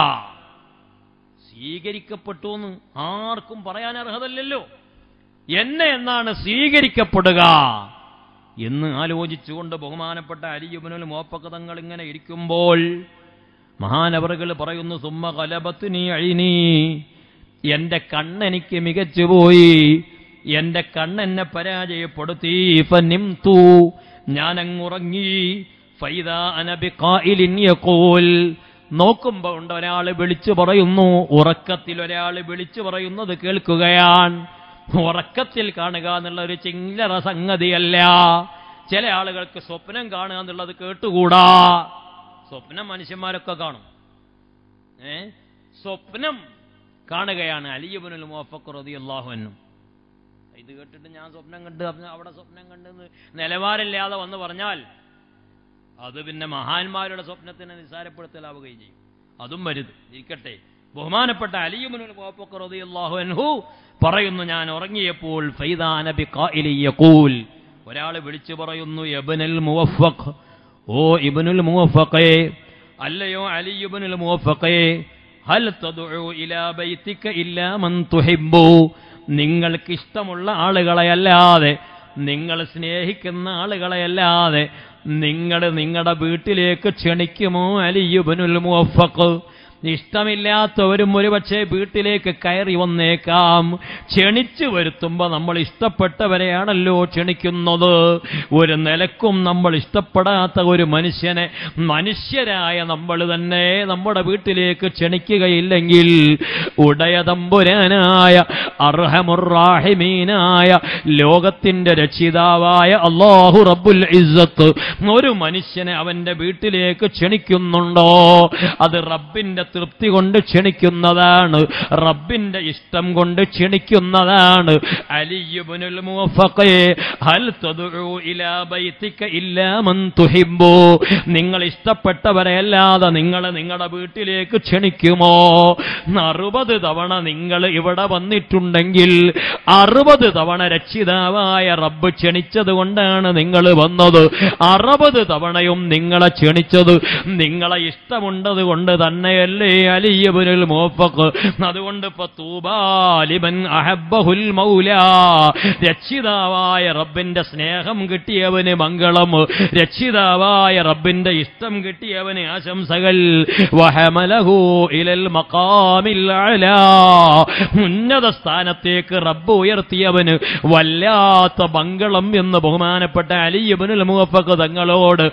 സ്വീകരിക്കപ്പെട്ടു എന്ന് ആർക്കും പറയാൻ അർഹതല്ലല്ലോ. എന്നെ എന്നാണ് സ്വീകരിക്കപ്പെടുക എന്ന് ആലോചിച്ചുകൊണ്ട് ബഹുമാനപ്പെട്ട അലി ഇബ്നുൽ മുവഫഖ് തങ്ങൾ ഇങ്ങനെ ഇരിക്കുമ്പോൾ മഹാനവറുകൾ പറയുന്നു, സുമ്മ ഖലബത്നി ഐനി, എന്റെ കണ്ണെനിക്ക് മികച്ചുപോയി, എന്റെ കണ്ണെന്നെ പരാജയപ്പെടുത്തി. ഫനിംതു, ഞാനങ്ങുറങ്ങി. ഫൈദാ അന ബിഖായിലിൻ യഖൂൽ, നോക്കുമ്പോ ഉണ്ട് ഒരാൾ വിളിച്ചു പറയുന്നു, ഉറക്കത്തിൽ ഒരാൾ വിളിച്ചു പറയുന്നത് കേൾക്കുകയാണ്. ഉറക്കത്തിൽ കാണുക എന്നുള്ള ഒരു ചില്ലറ സംഗതിയല്ല. ചില ആളുകൾക്ക് സ്വപ്നം കാണുക എന്നുള്ളത് കേട്ടുകൂടാ. സ്വപ്നം മനുഷ്യന്മാരൊക്കെ കാണും. ഏ സ്വപ്നം കാണുകയാണ് അലി ഇബ്നുൽ മുവഫഖ് റളിയല്ലാഹു അൻഹു. ഇത് കേട്ടിട്ട് ഞാൻ സ്വപ്നം കണ്ട് അവിടെ സ്വപ്നം കണ്ടെന്ന് നിലവാരമില്ലാതെ വന്ന് പറഞ്ഞാൽ അത് പിന്നെ മഹാന്മാരുടെ സ്വപ്നത്തിനെ നിസ്സാരപ്പെടുത്തലാവുകയും ചെയ്യും. അതും വരുത്, ഇരിക്കട്ടെ. ബഹുമാനപ്പെട്ട അലി ഇബ്നുൽ മുവഫഖ് റളിയല്ലാഹു അൻഹു പറയുന്നു, ഞാൻ ഉറങ്ങിയപ്പോൾ ഫൈദാ നബി ഖായിലി യഖൂൽ, ഒരാൾ വിളിച്ചു പറയുന്നു, ഇബ്നുൽ മുവഫഖ്, ഓ ഇബ്നുൽ മുവഫഖേ, അല്ലയോ അലി ഇബ്നുൽ മുവഫഖേ, ഹൽ തദ്ഉ ഇലാ ബൈതിക ഇല്ലാ മൻ തുഹിബ്ബു, നിങ്ങൾക്ക് ഇഷ്ടമുള്ള ആളുകളെ അല്ലാതെ നിങ്ങൾ സ്നേഹിക്കുന്ന ആളുകളെയല്ലാതെ നിങ്ങൾ നിങ്ങളുടെ വീട്ടിലേക്ക് ക്ഷണിക്കുമോ അലി ഇബ്നുൽ മുവഫഖ്? ഇഷ്ടമില്ലാത്തവരും ഒരുപക്ഷെ വീട്ടിലേക്ക് കയറി വന്നേക്കാം. ക്ഷണിച്ചു വരുത്തുമ്പോൾ നമ്മൾ ഇഷ്ടപ്പെട്ടവരെയാണല്ലോ ക്ഷണിക്കുന്നത്. ഒരു നിലക്കും നമ്മൾ ഇഷ്ടപ്പെടാത്ത ഒരു മനുഷ്യനെ മനുഷ്യരായ നമ്മൾ തന്നെ നമ്മുടെ വീട്ടിലേക്ക് ക്ഷണിക്കുകയില്ലെങ്കിൽ ഉടയതമ്പുരാനായ അർഹമുർറാഹിമീനായ ലോകത്തിന്റെ രക്ഷിതാവായ അല്ലാഹു റബ്ബുൽ ഇസ്സത്ത് ഒരു മനുഷ്യനെ അവന്റെ വീട്ടിലേക്ക് ക്ഷണിക്കുന്നുണ്ടോ? അത് റബ്ബിന്റെ തൃപ്തി കൊണ്ട് ക്ഷണിക്കുന്നതാണ്, റബ്ബിന്റെ ഇഷ്ടം കൊണ്ട് ക്ഷണിക്കുന്നതാണ്. അലി ഇബ്നുൽ മുവഫഖ് ഹൽ തദ്ഉ ഇലാ ബൈതിക ഇല്ലാ മൻ തുഹിബ്ബു? നിങ്ങൾ ഇഷ്ടപ്പെട്ടവരെ അല്ലാതെ നിങ്ങൾ നിങ്ങളുടെ വീട്ടിലേക്ക് ക്ഷണിക്കുമോ? അറുപത് തവണ നിങ്ങൾ ഇവിടെ വന്നിട്ടുണ്ടെങ്കിൽ അറുപത് തവണ രക്ഷിതാവായ റബ്ബ് ക്ഷണിച്ചത് കൊണ്ടാണ് നിങ്ങൾ വന്നത്. അറുപത് തവണയും നിങ്ങളെ ക്ഷണിച്ചത് നിങ്ങളെ ഇഷ്ടമുണ്ടത് കൊണ്ട് തന്നെയല്ലേ അലി ഇബ്നുൽ മുവഫഖ്? അതുകൊണ്ട് ഫതൂബാ ലിമൻ അഹബ്ബഹുൽ മൗലാ, രക്ഷിതാവായ റബ്ബിന്റെ സ്നേഹം കിട്ടിയവന് മംഗളം, രക്ഷിതാവായ റബ്ബിന്റെ ഇഷ്ടം കിട്ടിയവന് ആശംസകൾ. വഹമലഹു ഇലൽ മഖാമിൽ അലാ, ഉന്നത സ്ഥാനത്തേക്ക് റബ്ബ് ഉയർത്തിയവന് വല്ലാത്ത മംഗളം എന്ന് ബഹുമാനപ്പെട്ട അലി ഇബ്നുൽ മുവഫഖ് തങ്ങളോട്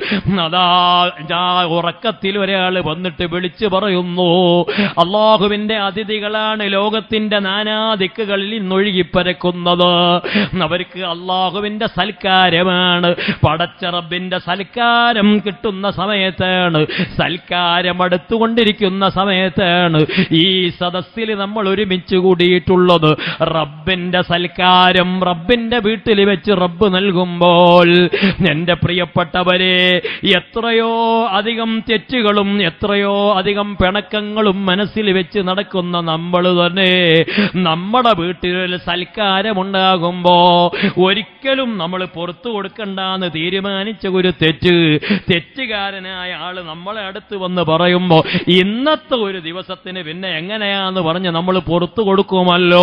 അതാ ഉറക്കത്തിൽ ഒരാൾ വന്നിട്ട് വിളിച്ചു പറയുന്നു, അള്ളാഹുവിന്റെ അതിഥികളാണ് ലോകത്തിന്റെ നാനാദിക്കുകളിൽ ഇന്നൊഴുകിപ്പരക്കുന്നത്. അവർക്ക് അള്ളാഹുവിന്റെ സൽക്കാരമാണ്. പടച്ച റബ്ബിന്റെ സൽക്കാരം കിട്ടുന്ന സമയത്താണ്, സൽക്കാരം അടുത്തുകൊണ്ടിരിക്കുന്ന സമയത്താണ് ഈ സദസ്സിൽ നമ്മൾ ഒരുമിച്ച് കൂടിയിട്ടുള്ളത്. റബ്ബിന്റെ സൽക്കാരം റബ്ബിന്റെ വീട്ടിൽ വെച്ച് റബ്ബ് നൽകുമ്പോൾ എന്റെ പ്രിയപ്പെട്ടവരെ, എത്രയോ അധികം തെറ്റുകളും എത്രയോ അധികം പിണക്കങ്ങളും മനസ്സിൽ വെച്ച് നടക്കുന്ന നമ്മൾ തന്നെ നമ്മുടെ വീട്ടിൽ സൽക്കാരമുണ്ടാകുമ്പോ ഒരിക്കലും നമ്മൾ പുറത്തു കൊടുക്കണ്ടെന്ന് തീരുമാനിച്ച ഒരു തെറ്റ് തെറ്റുകാരനായ ആള് നമ്മളെ അടുത്ത് വന്ന് പറയുമ്പോ ഇന്നത്തെ ഒരു ദിവസത്തിന് പിന്നെ എങ്ങനെയാന്ന് പറഞ്ഞ് നമ്മൾ പുറത്തു കൊടുക്കുമല്ലോ.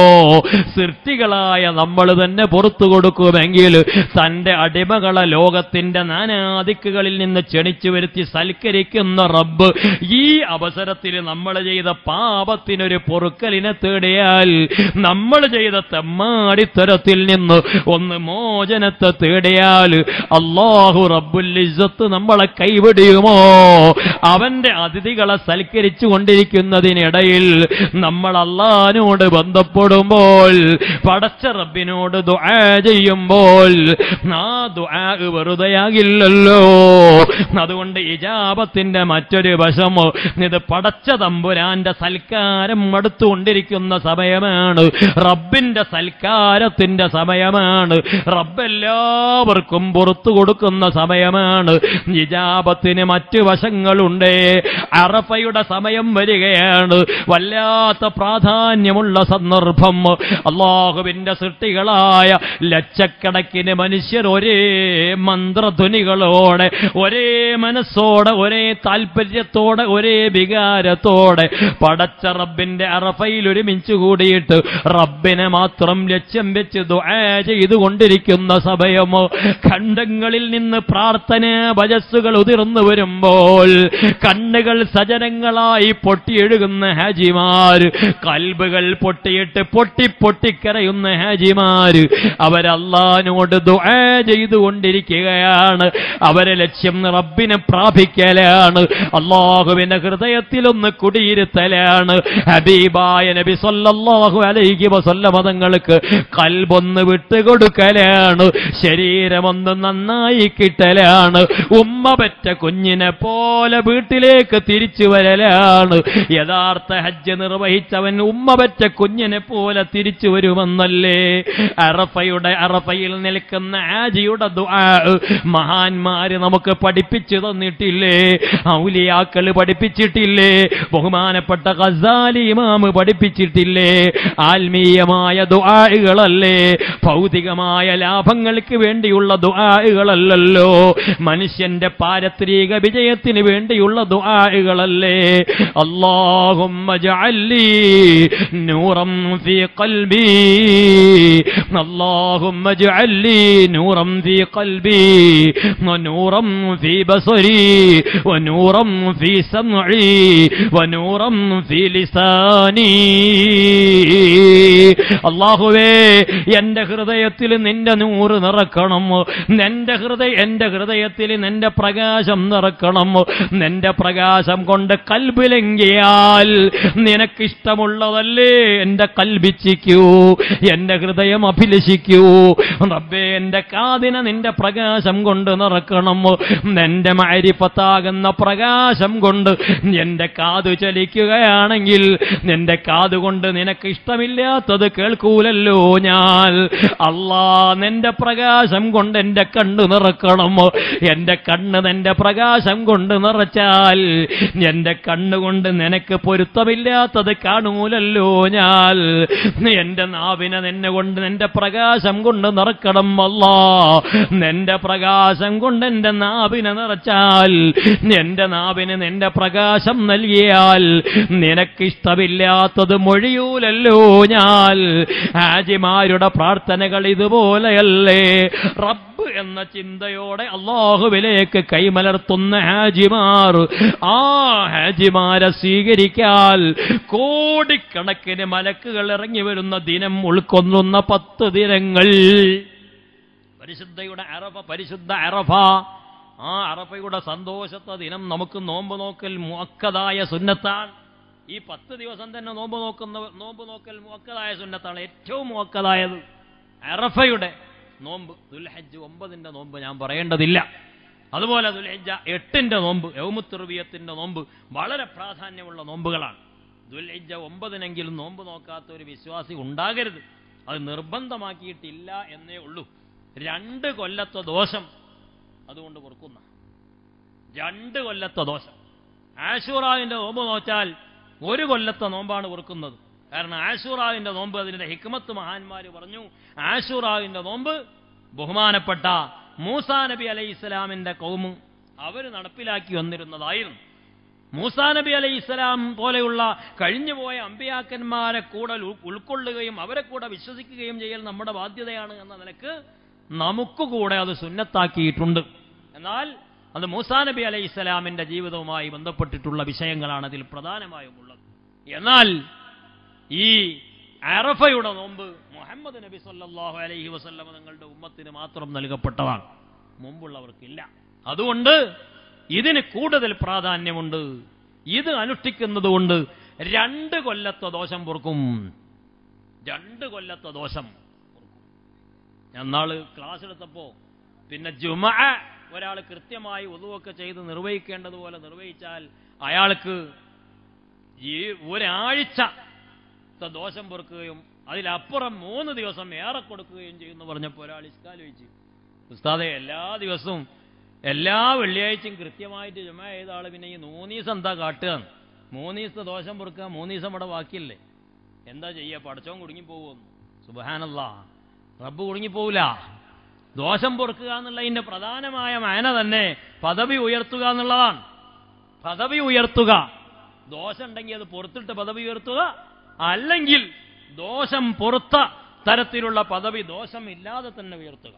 സൃഷ്ടികളായ നമ്മൾ തന്നെ പുറത്തു കൊടുക്കുമെങ്കിൽ തന്റെ അടിമകളെ ലോകത്തിന്റെ നാനാദിക്കുകളിൽ നിന്ന് ക്ഷണിച്ചു വരുത്തി സൽക്കരിക്കുന്ന റബ്ബ് ഈ അവസരത്തിൽ നമ്മൾ ചെയ്ത പാപത്തിനൊരു പൊറുക്കലിനെ തേടിയാൽ, നമ്മൾ ചെയ്ത തെമ്മാടിത്തരത്തിൽ നിന്ന് ഒന്ന് മോചനത്തെ തേടിയാൽ അല്ലാഹു റബ്ബുൽ ഇസ്സത്ത് നമ്മളെ കൈവിടിയുമോ? അവന്റെ അതിഥികളെ സൽക്കരിച്ചു കൊണ്ടിരിക്കുന്നതിനിടയിൽ നമ്മൾ അല്ലാഹുവിനോട് ബന്ധപ്പെടുമ്പോൾ, പടച്ച റബ്ബിനോട് ദുആ ചെയ്യുമ്പോൾ ആ ദുആ വെറുതെയാകില്ലല്ലോ. അതുകൊണ്ട് ഇജാബത്തിന്റെ മറ്റൊരു വശം ഇത് പടച്ച തമ്പുരാന്റെ സൽക്കാരം അടുത്തുകൊണ്ടിരിക്കുന്ന സമയമാണ്, റബ്ബിന്റെ സൽക്കാരത്തിന്റെ സമയമാണ്, റബ്ബെല്ലാവർക്കും പുറത്തു കൊടുക്കുന്ന സമയമാണ്. ഇജാബത്തിന് മറ്റു വശങ്ങളുണ്ട്. അറഫയുടെ സമയം വരികയാണ്, വല്ലാത്ത പ്രാധാന്യമുള്ള സന്ദർഭം. അല്ലാഹുവിന്റെ സൃഷ്ടികളായ ലക്ഷക്കണക്കിന് മനുഷ്യർ ഒരേ മന്ത്രധ്വനികളോടെ, ഒരേ മനസ്സോടെ, ഒരേ താല്പര്യത്തോടെ, ഒരേ വികാരത്തോടെ പടച്ച റബ്ബിന്റെ അറഫയിൽ ഒരുമിച്ച് കൂടിയിട്ട് റബ്ബിനെ മാത്രം ലക്ഷ്യം വെച്ച് ദുആ ചെയ്തുകൊണ്ടിരിക്കുന്ന സമയമോ, ഖണ്ഡങ്ങളിൽ നിന്ന് പ്രാർത്ഥന വജസ്സുകൾ ഉതിർന്നു വരുമ്പോൾ കണ്ണുകൾ സജനങ്ങളായി പൊട്ടിയെഴുകുന്ന ഹാജിമാർ, കൽബുകൾ പൊട്ടിയിട്ട് പൊട്ടി പൊട്ടിക്കരയുന്ന ഹാജിമാർ, അവരല്ലാഹുവിനോട് ദുആ ചെയ്തുകൊണ്ടിരിക്കുകയാണ്. അവരെ ലക്ഷ്യം റബ്ബിനെ പ്രാപിക്കലാണ്, അല്ലാഹുവിന്റെ ഹൃദയത്തിലൊന്ന് കുടിയിരുത്തലാണ്. ഹബീബായ നബി സല്ലല്ലാഹു അലൈഹി വസല്ലം തങ്ങൾക്ക് കൽബൊന്ന് വിട്ടുകൊടുക്കലാണ്, ശരീരമൊന്ന് നന്നായി കിട്ടലാണ്, ഉമ്മ പെറ്റ കുഞ്ഞിനെ പോലെ വീട്ടിലേക്ക് തിരിച്ചു വരലാണ്. യഥാർത്ഥ ഹജ്ജ് നിർവഹിച്ചവൻ ഉമ്മ പെറ്റ കുഞ്ഞിനെ പോലെ തിരിച്ചു വരുമെന്നല്ലേ അറഫയുടെ അറഫയിൽ നിൽക്കുന്ന ഹാജിയുടെ ദുആ മഹാന്മാര് നമുക്ക് പഠിപ്പിച്ചു തന്നിട്ടില്ലേ? ഔലിയാക്കൾ പഠിപ്പിച്ചിട്ടില്ലേ? ബഹുമാനപ്പെട്ട ഗസാലി ഇമാം പഠിപ്പിച്ചിട്ടില്ലേ? ആത്മീയമായ ദുആകളല്ലേ, ഭൗതികമായ ലാഭങ്ങൾക്ക് വേണ്ടിയുള്ള ദുആകളല്ലല്ലോ, മനുഷ്യന്റെ പാരത്രിക വിജയത്തിന് വേണ്ടിയുള്ള ദുആകളല്ലേ. അല്ലാഹുമ്മ ജഅല്ലി നൂറൻ ഫീ ഖൽബി, അല്ലാഹുമ്മ ജഅല്ലി നൂറൻ ഫീ ഖൽബി വനൂറൻ ഫീ ബസരി വനൂറൻ ഫീ സമഇ വനൂറൻ ഫീ ലിസാനി. അല്ലാഹുവേ, എന്റെ ഹൃദയത്തിൽ നിന്റെ നൂറ് നിറക്കണം, നിന്റെ ഹൃദയ എന്റെ ഹൃദയത്തിൽ നിന്റെ പ്രകാശം നിറക്കണം. നിന്റെ പ്രകാശം കൊണ്ട് കൽബിലെങ്കിയാൽ നിനക്കിഷ്ടമുള്ളതല്ലേ എന്റെ കൽബിച്ചിക്കൂ, എന്റെ ഹൃദയം അഭിലഷിക്കൂ. റബ്ബേ, എന്റെ കാതിനെ നിന്റെ പ്രകാശം കൊണ്ട് നിറക്കണം. നിന്റെ മഅരിഫത്താകുന്ന പ്രകാശം കൊണ്ട് എന്റെ കാത് ചലിക്കുകയാണെങ്കിൽ നിന്റെ കാതുകൊണ്ട് നിനക്ക് ഇഷ്ടമില്ലാത്തത് കേൾക്കൂലല്ലോ ഞാൻ. അല്ലാ, നിന്റെ പ്രകാശം കൊണ്ട് എന്റെ കണ്ണ് നിറക്കണം. എന്റെ കണ്ണ് നിന്റെ പ്രകാശം കൊണ്ട് നിറച്ചാൽ എന്റെ കണ്ണുകൊണ്ട് നിനക്ക് പൊരുത്തമില്ലാത്തത് കാണൂലല്ലോ ഞാൻ. എന്റെ നാവിനെ നിന്നെ കൊണ്ട് നിന്റെ പ്രകാശം കൊണ്ട് നിറക്കണം. അല്ലാ, നിന്റെ പ്രകാശം കൊണ്ട് എന്റെ നാവിനെ നിറച്ചാൽ, എന്റെ നാവിന് നിന്റെ പ്രകാശം നൽകിയാൽ നിനക്കിഷ്ടമില്ലാത്തത് മൊഴിയൂലല്ലോ ഞാൻ. ഹാജിമാരുടെ പ്രാർത്ഥനകൾ ഇതുപോലെയല്ലേ? റബ്ബ് എന്ന ചിന്തയോടെ അല്ലാഹുവിലേക്ക് കൈമലർത്തുന്ന ഹാജിമാർ, ആ ഹാജിമാരെ സ്വീകരിക്കാൻ കോടിക്കണക്കിന് മലക്കുകൾ ഇറങ്ങി വരുന്ന ദിനം ഉൾക്കൊള്ളുന്ന പത്ത് ദിനങ്ങൾ. പരിശുദ്ധയുടെ അറഫ, പരിശുദ്ധ അറഫ, ആ അറഫയുടെ സന്തോഷത്തെ ദിനം നമുക്ക് നോമ്പ് നോക്കൽ മുഅക്കദായ സുന്നത്താണ്. ഈ പത്ത് ദിവസം തന്നെ നോമ്പ് നോക്കുന്ന നോമ്പ് നോക്കൽ മുഅക്കദായ സുന്നത്താണ്, ഏറ്റവും മുഅക്കദായത് അറഫയുടെ നോമ്പ്. ദുൽഹജ്ജ് ഒമ്പതിന്റെ നോമ്പ് ഞാൻ പറയേണ്ടതില്ല. അതുപോലെ ദുൽഹിജ്ജ എട്ടിന്റെ നോമ്പ്, യൗമുത്തുർവിയത്തിന്റെ നോമ്പ് വളരെ പ്രാധാന്യമുള്ള നോമ്പുകളാണ്. ദുൽഹിജ്ജ ഒമ്പതിനെങ്കിലും നോമ്പ് നോക്കാത്ത ഒരു വിശ്വാസി ഉണ്ടാകരുത്. അത് നിർബന്ധമാക്കിയിട്ടില്ല എന്നേ ഉള്ളൂ. രണ്ട് കൊല്ലത്തെ ദോഷം അതുകൊണ്ട് പൊറുക്കുന്ന, രണ്ട് കൊല്ലത്തെ ദോഷം. ആശൂറാവിന്റെ നോമ്പ് നോച്ചാൽ ഒരു കൊല്ലത്തെ നോമ്പാണ് പൊറുക്കുന്നത്. കാരണം ആശൂറാവിന്റെ നോമ്പ്, അതിന്റെ ഹിക്മത്ത് മഹാന്മാര് പറഞ്ഞു. ആശൂറാവിന്റെ നോമ്പ് ബഹുമാനപ്പെട്ട മൂസാ നബി അലൈഹി ഇസ്ലാമിന്റെ കൗമും അവർ നടപ്പിലാക്കി വന്നിരുന്നതായിരുന്നു. മൂസാ നബി അലൈഹി ഇസ്ലാം പോലെയുള്ള കഴിഞ്ഞുപോയ അമ്പിയാക്കന്മാരെ കൂടെ ഉൾക്കൊള്ളുകയും അവരെ കൂടെ വിശ്വസിക്കുകയും ചെയ്യൽ നമ്മുടെ ബാധ്യതയാണ് എന്ന നിലക്ക് നമുക്ക് കൂടെ അത് സുന്നത്താക്കിയിട്ടുണ്ട്. എന്നാൽ അത് മൂസാ നബി അലൈഹി ഇസ്ലാമിന്റെ ജീവിതവുമായി ബന്ധപ്പെട്ടിട്ടുള്ള വിഷയങ്ങളാണ് അതിൽ പ്രധാനമായും ഉള്ളത്. എന്നാൽ ഈ അറഫയുടെ നോമ്പ് മുഹമ്മദ് നബി സല്ലല്ലാഹു അലൈഹി വസല്ലം തങ്ങളുടെ ഉമ്മത്തിന് മാത്രം നൽകപ്പെട്ടതാണ്, മുമ്പുള്ളവർക്കില്ല. അതുകൊണ്ട് ഇതിന് കൂടുതൽ പ്രാധാന്യമുണ്ട്. ഇത് അനുഷ്ഠിക്കുന്നത് കൊണ്ട് രണ്ട് കൊല്ലത്തെ ദോഷം പൊറുക്കും, രണ്ട് കൊല്ലത്തെ ദോഷം പൊറുക്കും. ഞാൻ നാള് ക്ലാസ് എടുത്തപ്പോ പിന്നെ ജുമഅ ഒരാൾ കൃത്യമായി ഉദുവൊക്കെ ചെയ്ത് നിർവഹിക്കേണ്ടതുപോലെ നിർവഹിച്ചാൽ അയാൾക്ക് ഈ ഒരാഴ്ച ദോഷം പൊറുക്കുകയും അതിലപ്പുറം മൂന്ന് ദിവസം ഏറെ കൊടുക്കുകയും ചെയ്യുന്നു പറഞ്ഞപ്പോൾ ഒരാൾ ഇസ്കാലോചിച്ചു, ഉസ്താദെ എല്ലാ ദിവസവും എല്ലാ വെള്ളിയാഴ്ചയും കൃത്യമായിട്ട് ജുമ ചെയ്ത ആള് പിന്നെ ഈ മൂന്നീസം എന്താ കാട്ടുക? മൂന്ന് ദിവസത്തെ ദോഷം പൊറുക്കുക, മൂന്ന് ദിവസം ഇവിടെ ബാക്കിയല്ലേ, എന്താ ചെയ്യുക? പടച്ചോൻ കുടുങ്ങിപ്പോകുമെന്ന്. സുബ്ഹാനല്ലാഹ്, റബ്ബ് കുടുങ്ങിപ്പോവില്ല. ദോഷം പൊറുക്കുക എന്നുള്ളതിന്റെ പ്രധാനമായ മാന തന്നെ പദവി ഉയർത്തുക എന്നുള്ളതാണ്. പദവി ഉയർത്തുക, ദോഷം ഉണ്ടെങ്കിൽ അത് പൊറുത്തിട്ട് പദവി ഉയർത്തുക, അല്ലെങ്കിൽ ദോഷം പൊറുത്ത തരത്തിലുള്ള പദവി ദോഷം ഇല്ലാതെ തന്നെ ഉയർത്തുക.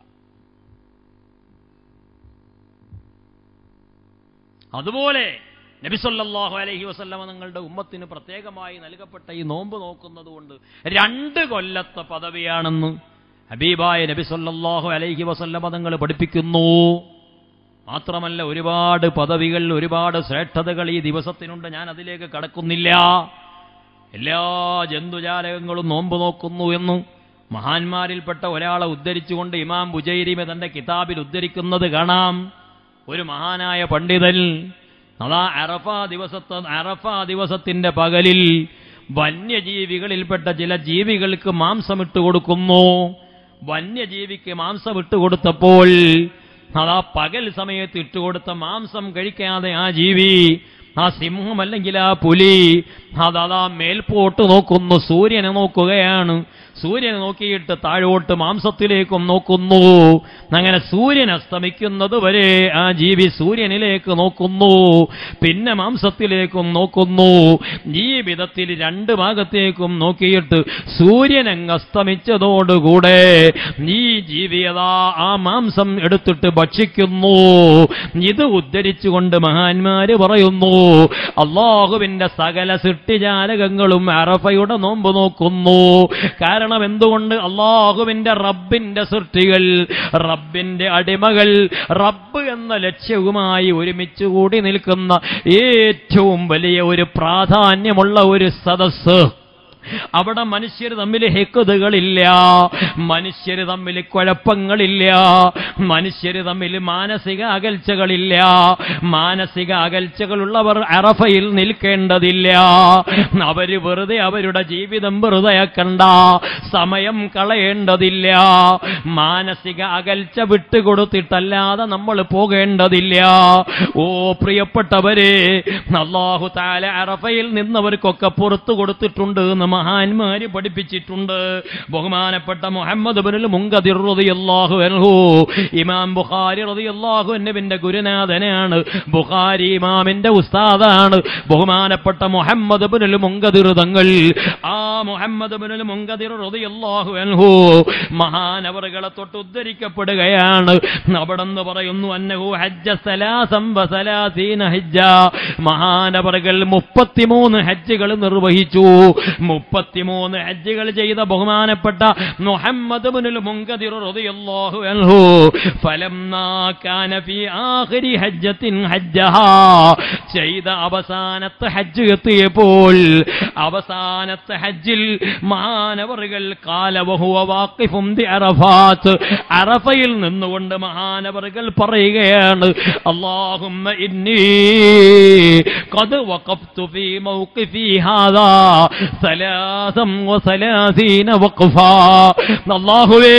അതുപോലെ നബി സല്ലല്ലാഹു അലൈഹി വസല്ലമ തങ്ങളുടെ ഉമ്മത്തിന് പ്രത്യേകമായി നൽകപ്പെട്ട ഈ നോമ്പ് നോക്കുന്നത് കൊണ്ട് രണ്ട് കൊല്ലത്തെ പദവിയാണെന്ന് ഹബീബായ നബി സല്ലല്ലാഹു അലൈഹി വസല്ലമ തങ്ങൾ പഠിപ്പിക്കുന്നു. മാത്രമല്ല ഒരുപാട് പദവികൾ, ഒരുപാട് ശ്രേഷ്ഠതകൾ ഈ ദിവസത്തിനുണ്ട്. ഞാൻ അതിലേക്ക് കടക്കുന്നില്ല. എല്ലാ ജന്തുജാലകങ്ങളും നോമ്പ് നോക്കുന്നു എന്ന് മഹാന്മാരിൽപ്പെട്ട ഒരാളെ ഉദ്ധരിച്ചുകൊണ്ട് ഇമാം ബുജൈരിമ തന്റെ കിതാബിൽ ഉദ്ധരിക്കുന്നത് കാണാം. ഒരു മഹാനായ പണ്ഡിതൻ അതാ അറഫ ദിവസത്തെ അറഫ ദിവസത്തിന്റെ പകലിൽ വന്യജീവികളിൽപ്പെട്ട ചില ജീവികൾക്ക് മാംസം ഇട്ടുകൊടുക്കുന്നു. വന്യജീവിക്ക് മാംസം ഇട്ടുകൊടുത്തപ്പോൾ അതാ പകൽ സമയത്ത് ഇട്ടുകൊടുത്ത മാംസം കഴിക്കാതെ ആ ജീവി ആ സിംഹം അല്ലെങ്കിൽ ആ പുലി അതാ മേൽപോട്ട് നോക്കുന്നു, സൂര്യനെ നോക്കുകയാണ്. സൂര്യനെ നോക്കിയിട്ട് താഴോട്ട് മാംസത്തിലേക്കും നോക്കുന്നു. അങ്ങനെ സൂര്യൻ അസ്തമിക്കുന്നത് വരെ ആ ജീവി സൂര്യനിലേക്ക് നോക്കുന്നു, പിന്നെ മാംസത്തിലേക്കും നോക്കുന്നു. ഈ വിധത്തിൽ രണ്ട് ഭാഗത്തേക്കും നോക്കിയിട്ട് സൂര്യൻ അങ്ങ് അസ്തമിച്ചതോടുകൂടെ ഈ ജീവിയതാ ആ മാംസം എടുത്തിട്ട് ഭക്ഷിക്കുന്നു. ഇത് ഉദ്ധരിച്ചുകൊണ്ട് മഹാന്മാര് പറയുന്നു, അല്ലാഹുവിന്റെ സകല സൃഷ്ടിജാലകങ്ങളും അറഫയുടെ നോമ്പ് നോക്കുന്നു. കാരണം എന്തുകൊണ്ട്? അല്ലാഹുവിന്റെ റബ്ബിന്റെ സൃഷ്ടികൾ, റബ്ബിന്റെ അടിമകൾ, റബ്ബ് എന്ന ലക്ഷ്യവുമായി ഒരുമിച്ച് കൂടി നിൽക്കുന്ന ഏറ്റവും വലിയ ഒരു പ്രാധാന്യമുള്ള ഒരു സദസ്സ്. അവിടെ മനുഷ്യർ തമ്മിൽ ഹെക്കുതുകളില്ല, മനുഷ്യർ തമ്മിൽ കുഴപ്പങ്ങളില്ല, മനുഷ്യർ തമ്മിൽ മാനസിക അകൽച്ചകളില്ല. മാനസിക അകൽച്ചകളുള്ളവർ അറഫയിൽ നിൽക്കേണ്ടതില്ല. അവര് വെറുതെ അവരുടെ ജീവിതം വെറുതെയാക്കണ്ട, സമയം കളയേണ്ടതില്ല. മാനസിക അകൽച്ച വിട്ടുകൊടുത്തിട്ടല്ലാതെ നമ്മൾ പോകേണ്ടതില്ല. ഓ പ്രിയപ്പെട്ടവരെ, അല്ലാഹു തആല അറഫയിൽ നിന്നവർക്കൊക്കെ പുറത്തു കൊടുത്തിട്ടുണ്ട് എന്ന് മഹാന്മാര് പഠിപ്പിച്ചിട്ടുണ്ട്. ബഹുമാനപ്പെട്ട മുഹമ്മദ് ഇബ്നുൽ മുൻകദിർ റളിയല്ലാഹു അൻഹു, ഇമാം ബുഖാരി റളിയല്ലാഹു അൻഹുവിന്റെ ഗുരുനാഥനാണ്, ബുഖാരി ഇമാമിന്റെ ഉസ്താദാണ് ബഹുമാനപ്പെട്ട മുഹമ്മദ് ഇബ്നുൽ മുൻകദിർ തങ്ങൾ. ആ മുഹമ്മദ് ഇബ്നുൽ മുൻകദിർ റളിയല്ലാഹു അൻഹു മഹാനവറുകളെ തൊട്ട് ഉദ്ധരിക്കപ്പെടുകയാണ്. അവിടെന്ന് പറയുന്നു, അന്നഹു ഹജ്ജ സലാസം വസലാസീന ഹജ്ജ, മഹാനവറുകൾ മുപ്പത്തിമൂന്ന് ഹജ്ജുകൾ നിർവഹിച്ചു. മുപ്പത്തിമൂന്ന് ഹജ്ജുകൾ ചെയ്ത ബഹുമാനപ്പെട്ട മുഹമ്മദ് ഇബ്നുൽ മുൻകദിർ റളിയല്ലാഹു അൻഹു ഫലമ്മാ കാന ഫീ ആഖിരി ഹജ്ജത്തിൻ ഹജ്ജഹാ, ചെയ്ത അവസാനത്തെ ഹജ്ജ് എത്തിയപ്പോൾ അവസാനത്തെ ഹജ്ജിൽ മഹാനവറുകൾ ഖാല വഹുവ വാഖിഫുൻ ബി അറഫാത്ത്, അറഫയിൽ നിന്നുകൊണ്ട് മഹാനവറുകൾ പറയുകയാണ്, അല്ലാഹുമ്മ ഇന്നി ഖദ് വഖഫ്തു ഫീ മൗഖിഫി ഹാദാ സലാസം വസലാസീന വഖഫാ. അല്ലാഹുവേ,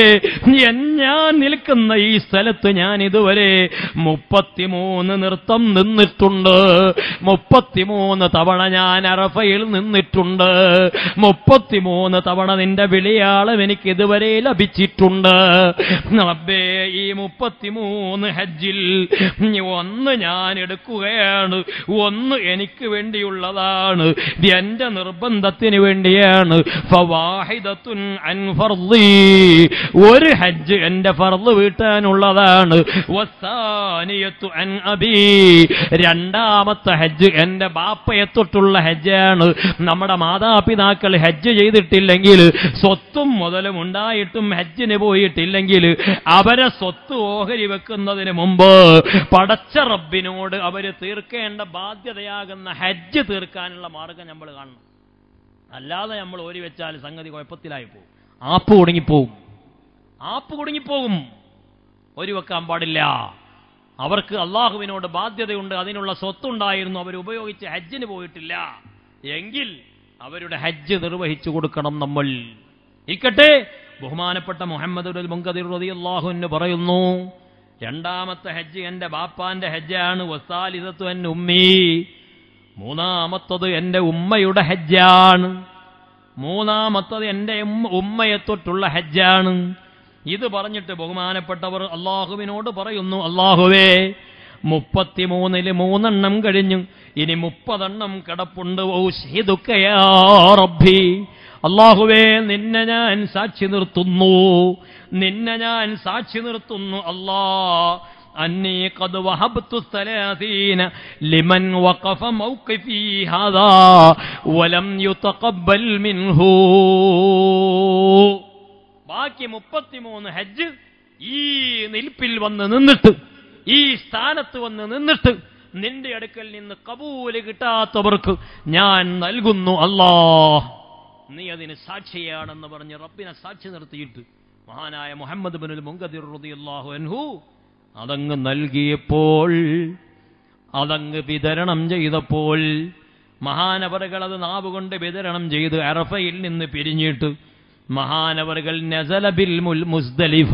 ഞാൻ നിൽക്കുന്ന ഈ സ്ഥലത്ത് ഞാൻ ഇതുവരെ മുപ്പത്തിമൂന്ന് നൃത്തം നിന്നിട്ടുണ്ട്. മുപ്പത്തിമൂന്ന് തവണ ഞാൻ അറഫയിൽ നിന്നിട്ടുണ്ട്. മുപ്പത്തിമൂന്ന് തവണ നിന്റെ വിളിയാളം എനിക്ക് ഇതുവരെ ലഭിച്ചിട്ടുണ്ട്. റബ്ബേ, ഈ മുപ്പത്തിമൂന്ന് ഹജ്ജിൽ ഒന്ന് ഞാൻ എടുക്കുകയാണ്, ഒന്ന് എനിക്ക് വേണ്ടിയുള്ളതാണ്, എന്റെ നിർബന്ധത്തിന് വേണ്ടിയാണ്. ഫവാഹിദത്തുൻ അൻ ഫർളി, ഒരു ഹജ്ജ് എന്റെ ഫർള് വീട്ടാനുള്ളതാണ്. വസാനിയത്തു അൻ അബീ, രണ്ടാമത്തെ ഹജ്ജ് എന്റെ ബാപ്പയെ തൊട്ടുള്ള ഹജ്ജാണ്. നമ്മുടെ മാതാപിതാക്കൾ ഹജ്ജ് ചെയ്തിട്ടില്ലെങ്കിൽ, സ്വത്തും മുതലും ഉണ്ടായിട്ടും ഹജ്ജിന് പോയിട്ടില്ലെങ്കിൽ, അവരെ സ്വത്ത് ഓഹരി വെക്കുന്നതിന് മുമ്പ് പടച്ച റബ്ബിനോട് അവര് തീർക്കേണ്ട ബാധ്യതയാകുന്ന ഹജ്ജ് തീർക്കാനുള്ള മാർഗം നമ്മൾ കാണണം. അല്ലാതെ നമ്മൾ ഓരി വെച്ചാൽ സംഗതി കുഴപ്പത്തിലായി പോകും, ആപ്പ് കുടുങ്ങിപ്പോവും, ആപ്പ് കുടുങ്ങിപ്പോകും. ഒരു വെക്കാൻ പാടില്ല. അവർക്ക് അള്ളാഹുവിനോട് ബാധ്യതയുണ്ട്, അതിനുള്ള സ്വത്തുണ്ടായിരുന്നു, അവർ ഉപയോഗിച്ച് ഹജ്ജിന് പോയിട്ടില്ല എങ്കിൽ അവരുടെ ഹജ്ജ് നിർവഹിച്ചു കൊടുക്കണം നമ്മൾ. ഇക്കട്ടെ, ബഹുമാനപ്പെട്ട മുഹമ്മദ് ഇബ്നുൽ മുൻകദിർ റളിയല്ലാഹു അൻഹു പറയുന്നു, രണ്ടാമത്തെ ഹജ്ജ് എന്റെ ബാപ്പാന്റെ ഹജ്ജാണ്. വസാലിസത്തു അൻ ഉമ്മി, മൂന്നാമത്തത് എന്റെ ഉമ്മയുടെ ഹജ്ജാണ്. മൂന്നാമത്തത് എന്റെ ഉമ്മയെ തൊട്ടുള്ള ഹജ്ജാണ്. ഇത് പറഞ്ഞിട്ട് ബഹുമാനപ്പെട്ടവർ അള്ളാഹുവിനോട് പറയുന്നു, അള്ളാഹുവേ, മുപ്പത്തിമൂന്നില് മൂന്നെണ്ണം കഴിഞ്ഞു, ഇനി മുപ്പതെണ്ണം കിടപ്പുണ്ട്. ഔശഹിദുക യാ റബ്ബി, അള്ളാഹുവേ, നിന്നെ ഞാൻ സാക്ഷി നിർത്തുന്നു, നിന്നെ ഞാൻ സാക്ഷി നിർത്തുന്നു. അല്ലാ, അന്നീ ഖദ് വഹബ്തു സലാസീന ലിമൻ വഖഫ മൗഖിഫി ഹാദാ വലം യുതഖബ്ബൽ മിൻഹു. ബാക്കി മുപ്പത്തിമൂന്ന് ഹജ്ജ് ഈ നിൽപ്പിൽ വന്ന് നിന്നിട്ട്, ഈ സ്ഥാനത്ത് വന്ന് നിന്നിട്ട് നിന്റെ അടുക്കൽ നിന്ന് കബൂല് കിട്ടാത്തവർക്ക് ഞാൻ നൽകുന്നു. അല്ലാ, നീ അതിന് സാക്ഷിയാണെന്ന് പറഞ്ഞ് റബ്ബിനെ സാക്ഷി നിർത്തിയിട്ട് മഹാനായ മുഹമ്മദ് ഇബ്നുൽ മുൻകദിർ റളിയല്ലാഹു അൻഹു അതങ്ങ് നൽകിയപ്പോൾ, അതങ്ങ് വിതരണം ചെയ്തപ്പോൾ, മഹാനവറുകൾ അത് നാവുകൊണ്ട് വിതരണം ചെയ്ത് അറഫയിൽ നിന്ന് പിരിഞ്ഞിട്ട് മഹാനവറുകൾ നസല ബിൽ മുസ്ദലിഫ,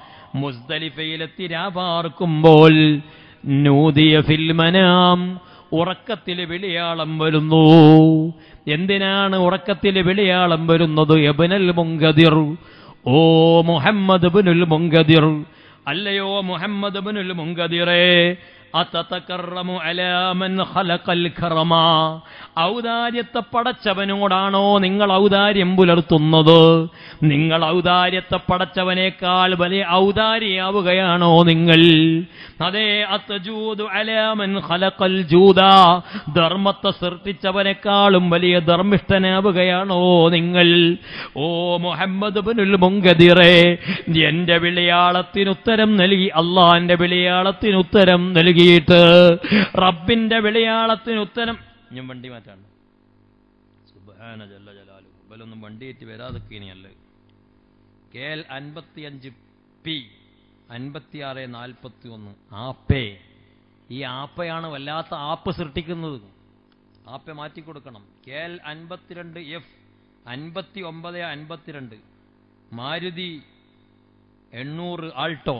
മുസ്ദലിഫയിലെത്തി രാപാർക്കുമ്പോൾ നൂദിയ ഫിൽ മനാം, ഉറക്കത്തിൽ വിളിയാളം വരുന്നു. എന്തിനാണ് ഉറക്കത്തിൽ വിളിയാളം വരുന്നത്? ഇബ്നുൽ മുൻകദിർ, ഓ മുഹമ്മദ് ഇബ്നുൽ മുൻകദിർ, അല്ലയോ മുഹമ്മദ് ഇബ്നുൽ മുൻകദിറേ, അതതകറമു അലാ മൻ ഖലഖൽ കറമ, ഔദാര്യത്തെ പടച്ചവനോടാണോ നിങ്ങൾ ഔദാര്യം പുലർത്തുന്നത്? നിങ്ങൾ ഔദാര്യത്തെ പടച്ചവനേക്കാൾ വലിയ ഔദാരിയാവുകയാണോ നിങ്ങൾ? അതേ, അത്തജൂദു അലാ മൻ ഖലഖൽ ജൂദ, ധർമ്മത്തെ സൃഷ്ടിച്ചവനേക്കാളും വലിയ ധർമ്മിഷ്ഠനാവുകയാണോ നിങ്ങൾ? ഓ മുഹമ്മദ് ഇബ്നുൽ മുൻകദിറേ, എന്റെ വിളിയാളത്തിനുത്തരം നൽകി, അള്ളാന്റെ വിളിയാളത്തിനുത്തരം നൽകിയിട്ട് റബ്ബിന്റെ വിളിയാളത്തിനുത്തരം. ഞാൻ വണ്ടി മാറ്റാണ്. സുബ്ഹാന ജല്ല ജലാലു, ബലൊന്നും വണ്ടിയേറ്റ് വരാതൊക്കെയല്ലേ. കെ എൽ അൻപത്തിയഞ്ച് പി അൻപത്തിയാറ് നാൽപ്പത്തി ഒന്ന് ആപ്പേ. ഈ ആപ്പയാണ് വല്ലാത്ത ആപ്പ് സൃഷ്ടിക്കുന്നത്. ആപ്പെ മാറ്റിക്കൊടുക്കണം. കെ എൽ അൻപത്തിരണ്ട് എഫ് അൻപത്തി ഒമ്പത് അൻപത്തിരണ്ട് മാരുതി എണ്ണൂറ് ആൾട്ടോ.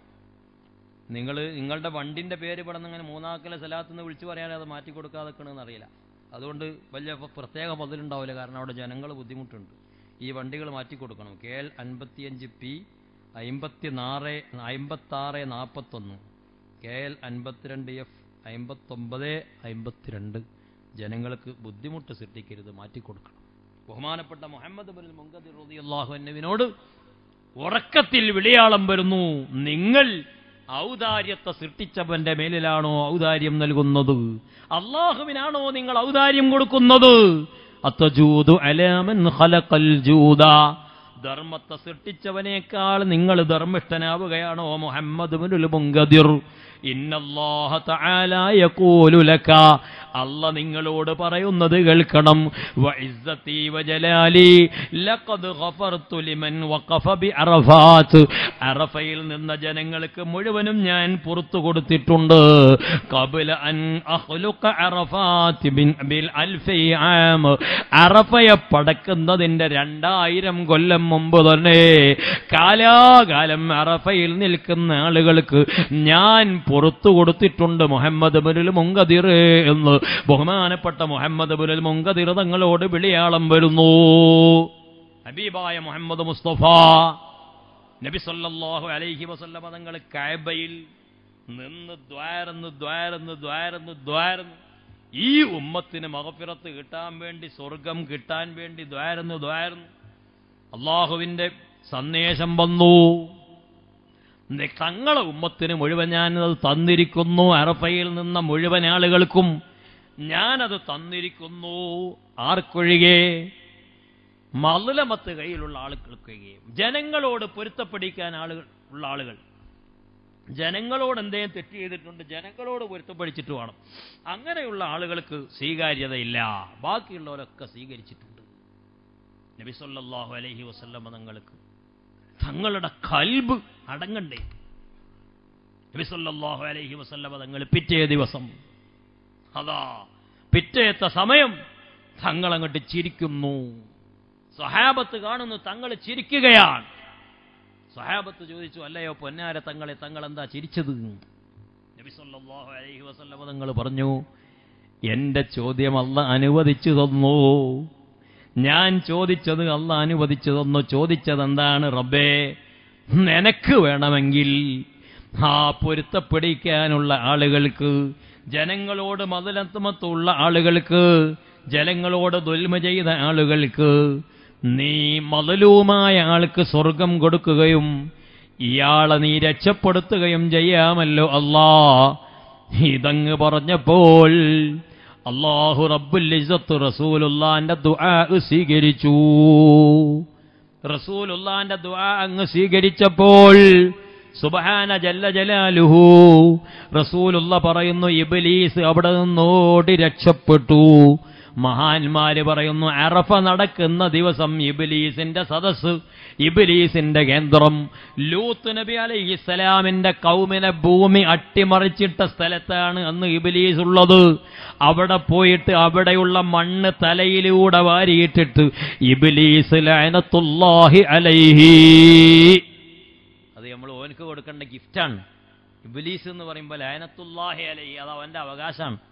നിങ്ങൾ നിങ്ങളുടെ വണ്ടിൻ്റെ പേര് ഇവിടെ നിന്ന് ഇങ്ങനെ മൂന്നാക്കലെ സ്ഥലത്തുനിന്ന് വിളിച്ചു പറയാനേ അത് മാറ്റി കൊടുക്കാതെക്കണമെന്ന് അറിയില്ല. അതുകൊണ്ട് വലിയ പ്രത്യേക മുതലുണ്ടാവില്ല, കാരണം അവിടെ ജനങ്ങൾ ബുദ്ധിമുട്ടുണ്ട്. ഈ വണ്ടികൾ മാറ്റിക്കൊടുക്കണം. കെ എൽ അൻപത്തിയഞ്ച് പി അമ്പത്തി നാല് അമ്പത്താറ് നാൽപ്പത്തൊന്ന്, കെ എൽ അൻപത്തിരണ്ട് എഫ് അമ്പത്തൊമ്പത് അമ്പത്തിരണ്ട്. ജനങ്ങൾക്ക് ബുദ്ധിമുട്ട് സൃഷ്ടിക്കരുത്, മാറ്റിക്കൊടുക്കണം. ബഹുമാനപ്പെട്ട മുഹമ്മദ് ഇബ്നുൽ മുൻകദിർ റളിയല്ലാഹു അൻഹുവിനോട് ഉറക്കത്തിൽ വിളിയാളം വരുന്നു. നിങ്ങൾ ഔദാര്യത്തെ സൃഷ്ടിച്ചവന്റെ മേലിലാണോ ഔദാര്യം നൽകുന്നത്? അള്ളാഹുവിനാണോ നിങ്ങൾ ഔദാര്യം കൊടുക്കുന്നത്? അത്തജൂദു അലാ മൻ ഖലഖൽ ജൂദ, ധർമ്മത്തെ സൃഷ്ടിച്ചവനേക്കാൾ നിങ്ങൾ ധർമ്മിഷ്ഠനാവുകയാണോ മുഹമ്മദ് ഇബ്നുൽ മുൻകദിർ? ഇന്നല്ലാഹ തആല യഖൂലു ലക, അല്ല നിങ്ങളോട് പറയുന്നത് കേൾക്കണം. വഇസ്സതി വജലാലി ലഖദ് ഗഫർതു ലിമൻ വഖഫ ബിഅറഫാത്ത്, അറഫയിൽ നിന്ന ജനങ്ങൾക്ക് മുഴുവനും ഞാൻ പുറത്തു കൊടുത്തിട്ടുണ്ട്. ഖബല അൻ അഖ്ലുഖ അറഫാത്ത് ബിൽ അൽഫി ആം, അറഫയെ പടക്കുന്നതിന്റെ രണ്ടായിരം കൊല്ലം മുമ്പ് തന്നെ കാലാകാലം അറഫയിൽ നിൽക്കുന്ന ആളുകൾക്ക് ഞാൻ പുറത്തു കൊടുത്തിട്ടുണ്ട് മുഹമ്മദ് ഇബ്നുൽ മുൻകദിർ എന്ന് ബഹുമാനപ്പെട്ട മുഹമ്മദ് ഇബ്നുൽ മുൻകദിർ തങ്ങളോട് വിളിയാളം വരുന്നു. ഹബീബായ മുഹമ്മദ് മുസ്തഫ നബി സല്ലല്ലാഹു അലൈഹി വസല്ലമ തങ്ങൾ കഅബയിൽ നിന്ന് ദ്വാരന്ന് ദ്വാരന്ന് ദ്വാരന്ന് ദ്വാരന്ന് ഈ ഉമ്മത്തിന് മഗ്ഫിറത്ത് കിട്ടാൻ വേണ്ടി, സ്വർഗം കിട്ടാൻ വേണ്ടി ദ്വാരന്ന് ദ്വാരന്ന് അള്ളാഹുവിന്റെ സന്ദേശം വന്നു. തങ്ങളെ ഉമ്മത്തിന് മുഴുവൻ ഞാനത് തന്നിരിക്കുന്നു. അറഫയിൽ നിന്ന മുഴുവൻ ആളുകൾക്കും ഞാനത് തന്നിരിക്കുന്നു. ആർക്കൊഴികെ? മദ്ലമത്ത് കയ്യിലുള്ള ആളുകൾക്കൊഴികെ. ജനങ്ങളോട് പൊരുത്തപ്പെടിക്കാൻ ആളുകൾ ഉള്ള ആളുകൾ, ജനങ്ങളോട് എന്തെങ്കിലും തെറ്റ് ചെയ്തിട്ടുണ്ട്, ജനങ്ങളോട് പൊരുത്തപ്പെടിച്ചിട്ട് വേണം. അങ്ങനെയുള്ള ആളുകൾക്ക് സ്വീകാര്യതയില്ല. ബാക്കിയുള്ളവരൊക്കെ സ്വീകരിച്ചിട്ടുണ്ട്. നബി സല്ലല്ലാഹു അലൈഹി വസല്ലമ തങ്ങൾക്ക് തങ്ങളുടെ ഖൽബ് അടങ്ങണ്ടേ? നബി സല്ലല്ലാഹു അലൈഹി വസല്ലമ തങ്ങൾ പിറ്റേ ദിവസം, അതാ പിറ്റേത്തെ സമയം തങ്ങളങ്ങോട്ട് ചിരിക്കുന്നു. സഹാബത്ത് കാണുന്നു, തങ്ങൾ ചിരിക്കുകയാണ്. സഹാബത്ത് ചോദിച്ചു, അല്ലയോ പൊന്നാര തങ്ങളെ, തങ്ങൾ എന്താ ചിരിച്ചത്? നബി സല്ലല്ലാഹു അലൈഹി വസല്ലമ തങ്ങൾ പറഞ്ഞു, എന്റെ ചോദ്യം അല്ലാഹ് അനുവദിച്ചു തന്നു. ഞാൻ ചോദിച്ചത് അല്ലാഹ് അനുവദിച്ചു തന്നു. ചോദിച്ചതെന്താണ്? റബ്ബേ, നിനക്ക് വേണമെങ്കിൽ ആ പൊരുത്തപ്പെടിക്കാനുള്ള ആളുകൾക്ക്, ജനങ്ങളോട് മദലത്തുമത്തുള്ള ആളുകൾക്ക്, ജനങ്ങളോട് ദുൽമ ചെയ്ത ആളുകൾക്ക് നീ മദലൂമായ ആൾക്ക് സ്വർഗം കൊടുക്കുകയും ഇയാളെ നീ രക്ഷപ്പെടുത്തുകയും ചെയ്യാമല്ലോ അല്ലാഹ്. ഇതങ്ങ് പറഞ്ഞപ്പോൾ അല്ലാഹു റബ്ബുൽ ഇസ്സത്ത് റസൂലുള്ളാഹിന്റെ ദുആ സ്വീകരിച്ചു. റസൂലുള്ളാഹിന്റെ ദുആ അങ്ങ് സ്വീകരിച്ചപ്പോൾ സുബ്ഹാന ജല്ല ജലാലുഹു, റസൂലുള്ള പറയുന്നു, ഇബ്ലീസ് അവിടെ നിന്നോടി രക്ഷപ്പെട്ടു. മഹാന്മാര് പറയുന്നു, അറഫ നടക്കുന്ന ദിവസം ഇബ്ലീസിന്റെ സദസ്സ്, ഇബ്ലീസിന്റെ കേന്ദ്രം, ലൂത്ത് നബി അലൈഹിസ്സലാമിന്റെ കൗമിനെ ഭൂമി അട്ടിമറിച്ചിട്ട സ്ഥലത്താണ് അന്ന് ഇബ്ലീസ് ഉള്ളത്. അവിടെ പോയിട്ട് അവിടെയുള്ള മണ്ണ് തലയിലൂടെ വാരിയിട്ടിട്ട് ഇബ്ലീസ് ലഅനത്തുല്ലാഹി അലൈഹി, അത് നമ്മൾ ഓനക്ക് കൊടുക്കേണ്ട ഗിഫ്റ്റാണ്. ഇബ്ലീസ് എന്ന് പറയുമ്പോൾ ലഅനത്തുല്ലാഹി അലൈഹി, അത് അവന്റെ അവകാശമാണ്.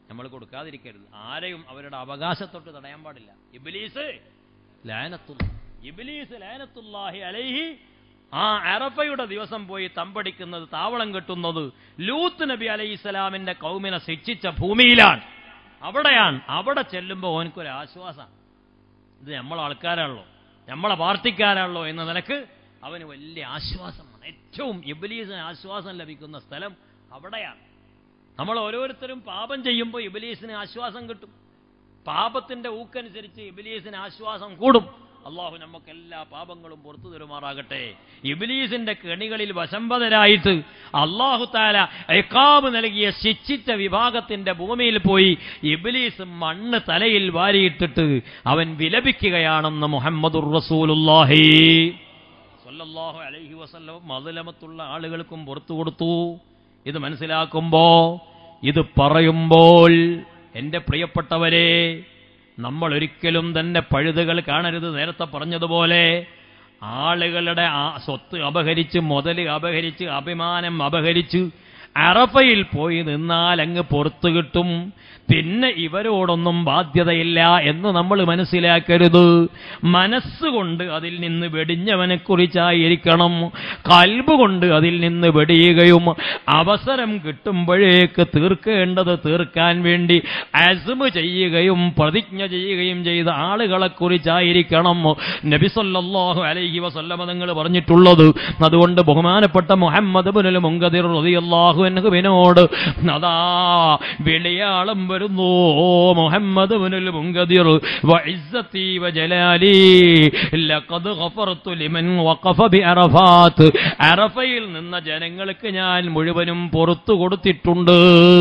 നമ്മൾ കൊടുക്കാതിരിക്കരുത്. ആരെയും അവരുടെ അവകാശത്തൊട്ട് തടയാൻ പാടില്ല. ഇബ്ലീസ് ലഅനത്തുല്ലാ ഇബ്ലീസ് ലഅനത്തുല്ലാഹി അലൈഹി ആ അറഫയുടെ ദിവസം പോയി തമ്പടിക്കുന്നത്, താവളം കെട്ടുന്നത് ലൂത്ത് നബി അലൈഹിസ്സലാമിന്റെ കൗമിനെ ശിക്ഷിച്ച ഭൂമിയിലാണ്. അവിടെയാണ്. അവിടെ ചെല്ലുമ്പോൾ ഓനക്കൊരു ആശ്വാസം. ഇത് നമ്മളെ ആൾക്കാരാണല്ലോ, നമ്മളെ പാർട്ടിക്കാരാണല്ലോ എന്ന നിലക്ക് അവന് വലിയ ആശ്വാസമാണ്. ഏറ്റവും ഇബ്ലീസിന് ആശ്വാസം ലഭിക്കുന്ന സ്ഥലം അവിടെയാണ്. നമ്മൾ ഓരോരുത്തരും പാപം ചെയ്യുമ്പോൾ ഇബ്ലീസിന് ആശ്വാസം കിട്ടും. പാപത്തിന്റെ ഊക്കനുസരിച്ച് ഇബ്ലീസിന് ആശ്വാസം കൂടും. അള്ളാഹു നമുക്ക് എല്ലാ പാപങ്ങളും പുറത്തു തരുമാറാകട്ടെ. ഇബ്ലീസിന്റെ കെണികളിൽ വശംവദരായിട്ട് അള്ളാഹു തആല ഇഖാബ് നൽകിയ ശിക്ഷിച്ച വിഭാഗത്തിന്റെ ഭൂമിയിൽ പോയി ഇബ്ലീസ് മണ്ണ് തലയിൽ വാരിയിട്ടിട്ട് അവൻ വിലപിക്കുകയാണെന്ന് മുഹമ്മദുർ റസൂലുള്ളാഹി സ്വല്ലല്ലാഹു അലൈഹി വസല്ലം മദ്ലമത്തുള്ള ആളുകൾക്കും പുറത്തു കൊടുത്തു. ഇത് മനസ്സിലാക്കുമ്പോ, ഇത് പറയുമ്പോൾ എന്റെ പ്രിയപ്പെട്ടവരെ, നമ്മൾ ഒരിക്കലും തന്നെ പഴുതുകൾ കാണരുത്. നേരത്തെ പറഞ്ഞതുപോലെ ആളുകളുടെ ആ സ്വത്ത് അപഹരിച്ച്, മുതൽ അപഹരിച്ച്, അഭിമാനം അപഹരിച്ച് അറഫയിൽ പോയി നിന്നാൽ അങ്ങ് പുറത്തു കിട്ടും. പിന്നെ ഇവരോടൊന്നും ബാധ്യതയില്ല എന്ന് നമ്മൾ മനസ്സിലാക്കരുത്. മനസ്സുകൊണ്ട് അതിൽ നിന്ന് വെടിഞ്ഞവനെ കുറിച്ചായിരിക്കണം, കൽബ് കൊണ്ട് അതിൽ നിന്ന് വെടിയുകയും അവസരം കിട്ടുമ്പോഴേക്ക് തീർക്കേണ്ടത് തീർക്കാൻ വേണ്ടി അസ്മ് ചെയ്യുകയും പ്രതിജ്ഞ ചെയ്യുകയും ചെയ്ത ആളുകളെ കുറിച്ചായിരിക്കണം നബി സല്ലല്ലാഹു അലൈഹി വസല്ലമ തങ്ങൾ പറഞ്ഞിട്ടുള്ളത്. അതുകൊണ്ട് ബഹുമാനപ്പെട്ട മുഹമ്മദ് ഇബ്നുൽ മുൻകദിർ റളിയല്ലാഹു അൻഹുവിനോട് അതാ വിളിയാളം വരുന്നു. മുഹമ്മദ് ഇബ്നുൽ മുൻകദിർ വഇസ്സതി വജലാലി ലഖദ് ഗഫർതു ലിമൻ വഖഫ ബിഅറഫാത്ത്, അറഫയിൽ നിന്ന ജനങ്ങൾക്ക് ഞാൻ മുഴുവനും പുറത്തു കൊടുത്തിട്ടുണ്ട്.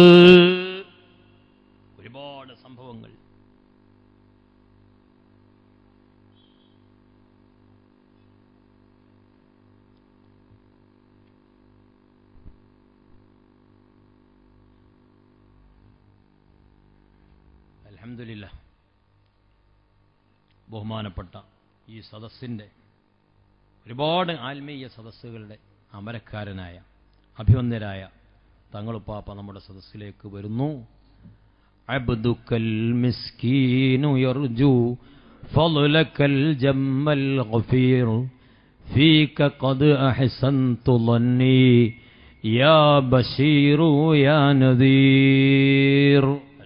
ഒരുപാട് സംഭവങ്ങൾ. അൽഹംദുലില്ലാ, ബഹുമാനപ്പെട്ട ഈ സദസ്സിൻ്റെ, ഒരുപാട് ആത്മീയ സദസ്സുകളുടെ അമരക്കാരനായ അഭിവന്ദ്യരായ തങ്ങളുപ്പാപ്പ നമ്മുടെ സദസ്സിലേക്ക് വരുന്നു. അബ്ദുക്കൽ മിസ്കീനു യർജു ഫളലകൽ ജമ്മൽ ഗഫീർ ഫീക ഖദ് അഹ്സൻതു ളന്നി യാ ബശീറു യാ നദീർ.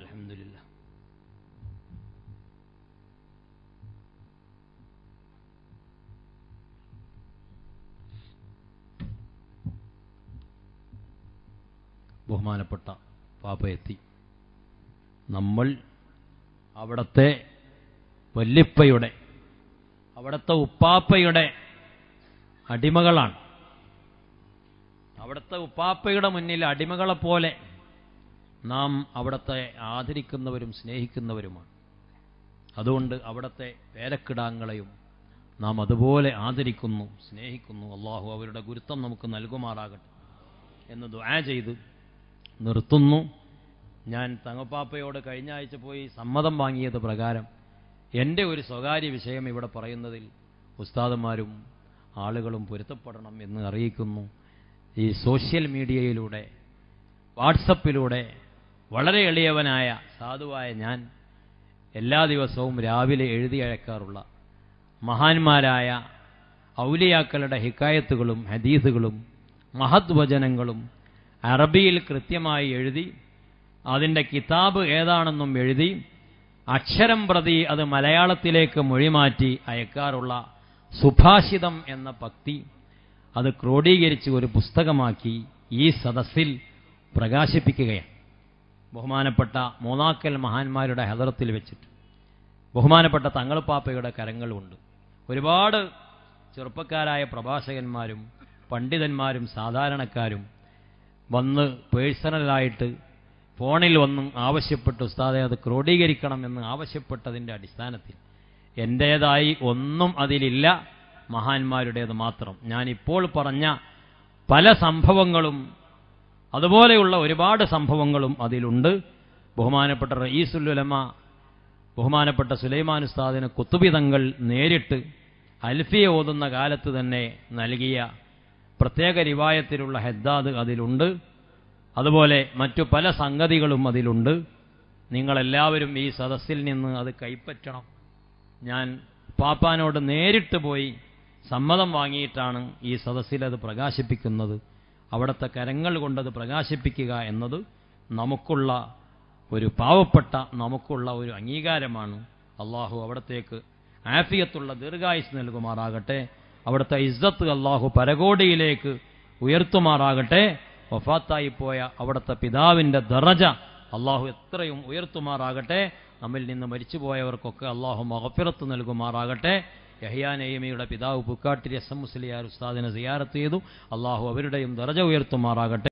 ബഹുമാനപ്പെട്ട പാപ്പയെത്തി. നമ്മൾ അവിടത്തെ വല്ലിപ്പയുടെ, അവിടത്തെ ഉപ്പാപ്പയുടെ അടിമകളാണ്. അവിടുത്തെ ഉപ്പാപ്പയുടെ മുന്നിൽ അടിമകളെപ്പോലെ നാം അവിടത്തെ ആദരിക്കുന്നവരും സ്നേഹിക്കുന്നവരുമാണ്. അതുകൊണ്ട് അവിടത്തെ പേരക്കിടാങ്ങളെയും നാം അതുപോലെ ആദരിക്കുന്നു, സ്നേഹിക്കുന്നു. അള്ളാഹു അവരുടെ ഗുരുത്വം നമുക്ക് നൽകുമാറാകട്ടെ എന്ന് ദുആ ചെയ്ത് നിർത്തുന്നു. ഞാൻ തങ്ങപ്പാപ്പയോട് കഴിഞ്ഞ ആഴ്ച പോയി സമ്മതം വാങ്ങിയത് പ്രകാരം എൻ്റെ ഒരു സ്വകാര്യ വിഷയം ഇവിടെ പറയുന്നതിൽ ഉസ്താദന്മാരും ആളുകളും പൊരുത്തപ്പെടണം എന്ന് അറിയിക്കുന്നു. ഈ സോഷ്യൽ മീഡിയയിലൂടെ, വാട്സപ്പിലൂടെ വളരെ എളിയവനായ സാധുവായ ഞാൻ എല്ലാ ദിവസവും രാവിലെ എഴുതി അയക്കാറുള്ള മഹാന്മാരായ ഔലിയാക്കളുടെ ഹിക്കായത്തുകളും ഹദീസുകളും മഹത് വചനങ്ങളും അറബിയിൽ കൃത്യമായി എഴുതി, അതിൻ്റെ കിതാബ് ഏതാണെന്നും എഴുതി, അക്ഷരം പ്രതി അത് മലയാളത്തിലേക്ക് മൊഴിമാറ്റി അയക്കാറുള്ള സുഭാഷിതം എന്ന പക്തി അത് ക്രോഡീകരിച്ച് ഒരു പുസ്തകമാക്കി ഈ സദസ്സിൽ പ്രകാശിപ്പിക്കുകയാണ്. ബഹുമാനപ്പെട്ട മൂന്നാക്കൽ മഹാന്മാരുടെ ഹദറത്തിൽ വെച്ചിട്ട് ബഹുമാനപ്പെട്ട തങ്ങളുപ്പാപ്പയുടെ കരങ്ങളുണ്ട്. ഒരുപാട് ചെറുപ്പക്കാരായ പ്രഭാഷകന്മാരും പണ്ഡിതന്മാരും സാധാരണക്കാരും വന്ന് പേഴ്സണലായിട്ട് ഫോണിൽ വന്നും ആവശ്യപ്പെട്ടു, ഉസ്താദെ അത് ക്രോഡീകരിക്കണമെന്ന് ആവശ്യപ്പെട്ടതിൻ്റെ അടിസ്ഥാനത്തിൽ എൻ്റേതായി ഒന്നും അതിലില്ല, മഹാന്മാരുടേത് മാത്രം. ഞാനിപ്പോൾ പറഞ്ഞ പല സംഭവങ്ങളും അതുപോലെയുള്ള ഒരുപാട് സംഭവങ്ങളും അതിലുണ്ട്. ബഹുമാനപ്പെട്ട റഈസുൽ ഉലമ ബഹുമാനപ്പെട്ട സുലൈമാൻ ഉസ്താദിന് കുത്തുബി തങ്ങൾ നേരിട്ട് അൽഫിയ ഓതുന്ന കാലത്ത് തന്നെ നൽകിയ പ്രത്യേക റിവായത്തിലുള്ള ഹദ്ദാദ് അതിലുണ്ട്. അതുപോലെ മറ്റു പല സംഗതികളും അതിലുണ്ട്. നിങ്ങളെല്ലാവരും ഈ സദസ്സിൽ നിന്ന് അത് കൈപ്പറ്റണം. ഞാൻ പാപ്പാനോട് നേരിട്ട് പോയി സമ്മതം വാങ്ങിയിട്ടാണ് ഈ സദസ്സിൽ അത് പ്രകാശിപ്പിക്കുന്നത്. അവിടുത്തെ കരങ്ങൾ കൊണ്ടത് പ്രകാശിപ്പിക്കുക എന്നത് നമുക്കുള്ള ഒരു പാവപ്പെട്ട നമുക്കുള്ള ഒരു അംഗീകാരമാണ്. അള്ളാഹു അവിടത്തേക്ക് ആഫിയത്തുള്ള ദീർഘായുസ് നൽകുമാറാകട്ടെ. അവിടുത്തെ ഇസ്സത്ത് അള്ളാഹു പരകോടിയിലേക്ക് ഉയർത്തുമാറാകട്ടെ. വഫാത്തായി പോയ അവിടുത്തെ പിതാവിൻ്റെ ദറജ അള്ളാഹു എത്രയും ഉയർത്തുമാറാകട്ടെ. നമ്മിൽ നിന്ന് മരിച്ചുപോയവർക്കൊക്കെ അള്ളാഹു മഗ്ഫിറത്ത് നൽകുമാറാകട്ടെ. യഹ്യാ നഈമിയുടെ പിതാവ് പുക്കാട്ടിരി എസ് എം മുസ്ലിയാർ ഉസ്താദിനെ സിയാറത്ത് ചെയ്തു. അള്ളാഹു അവരുടെയും ദറജ ഉയർത്തുമാറാകട്ടെ.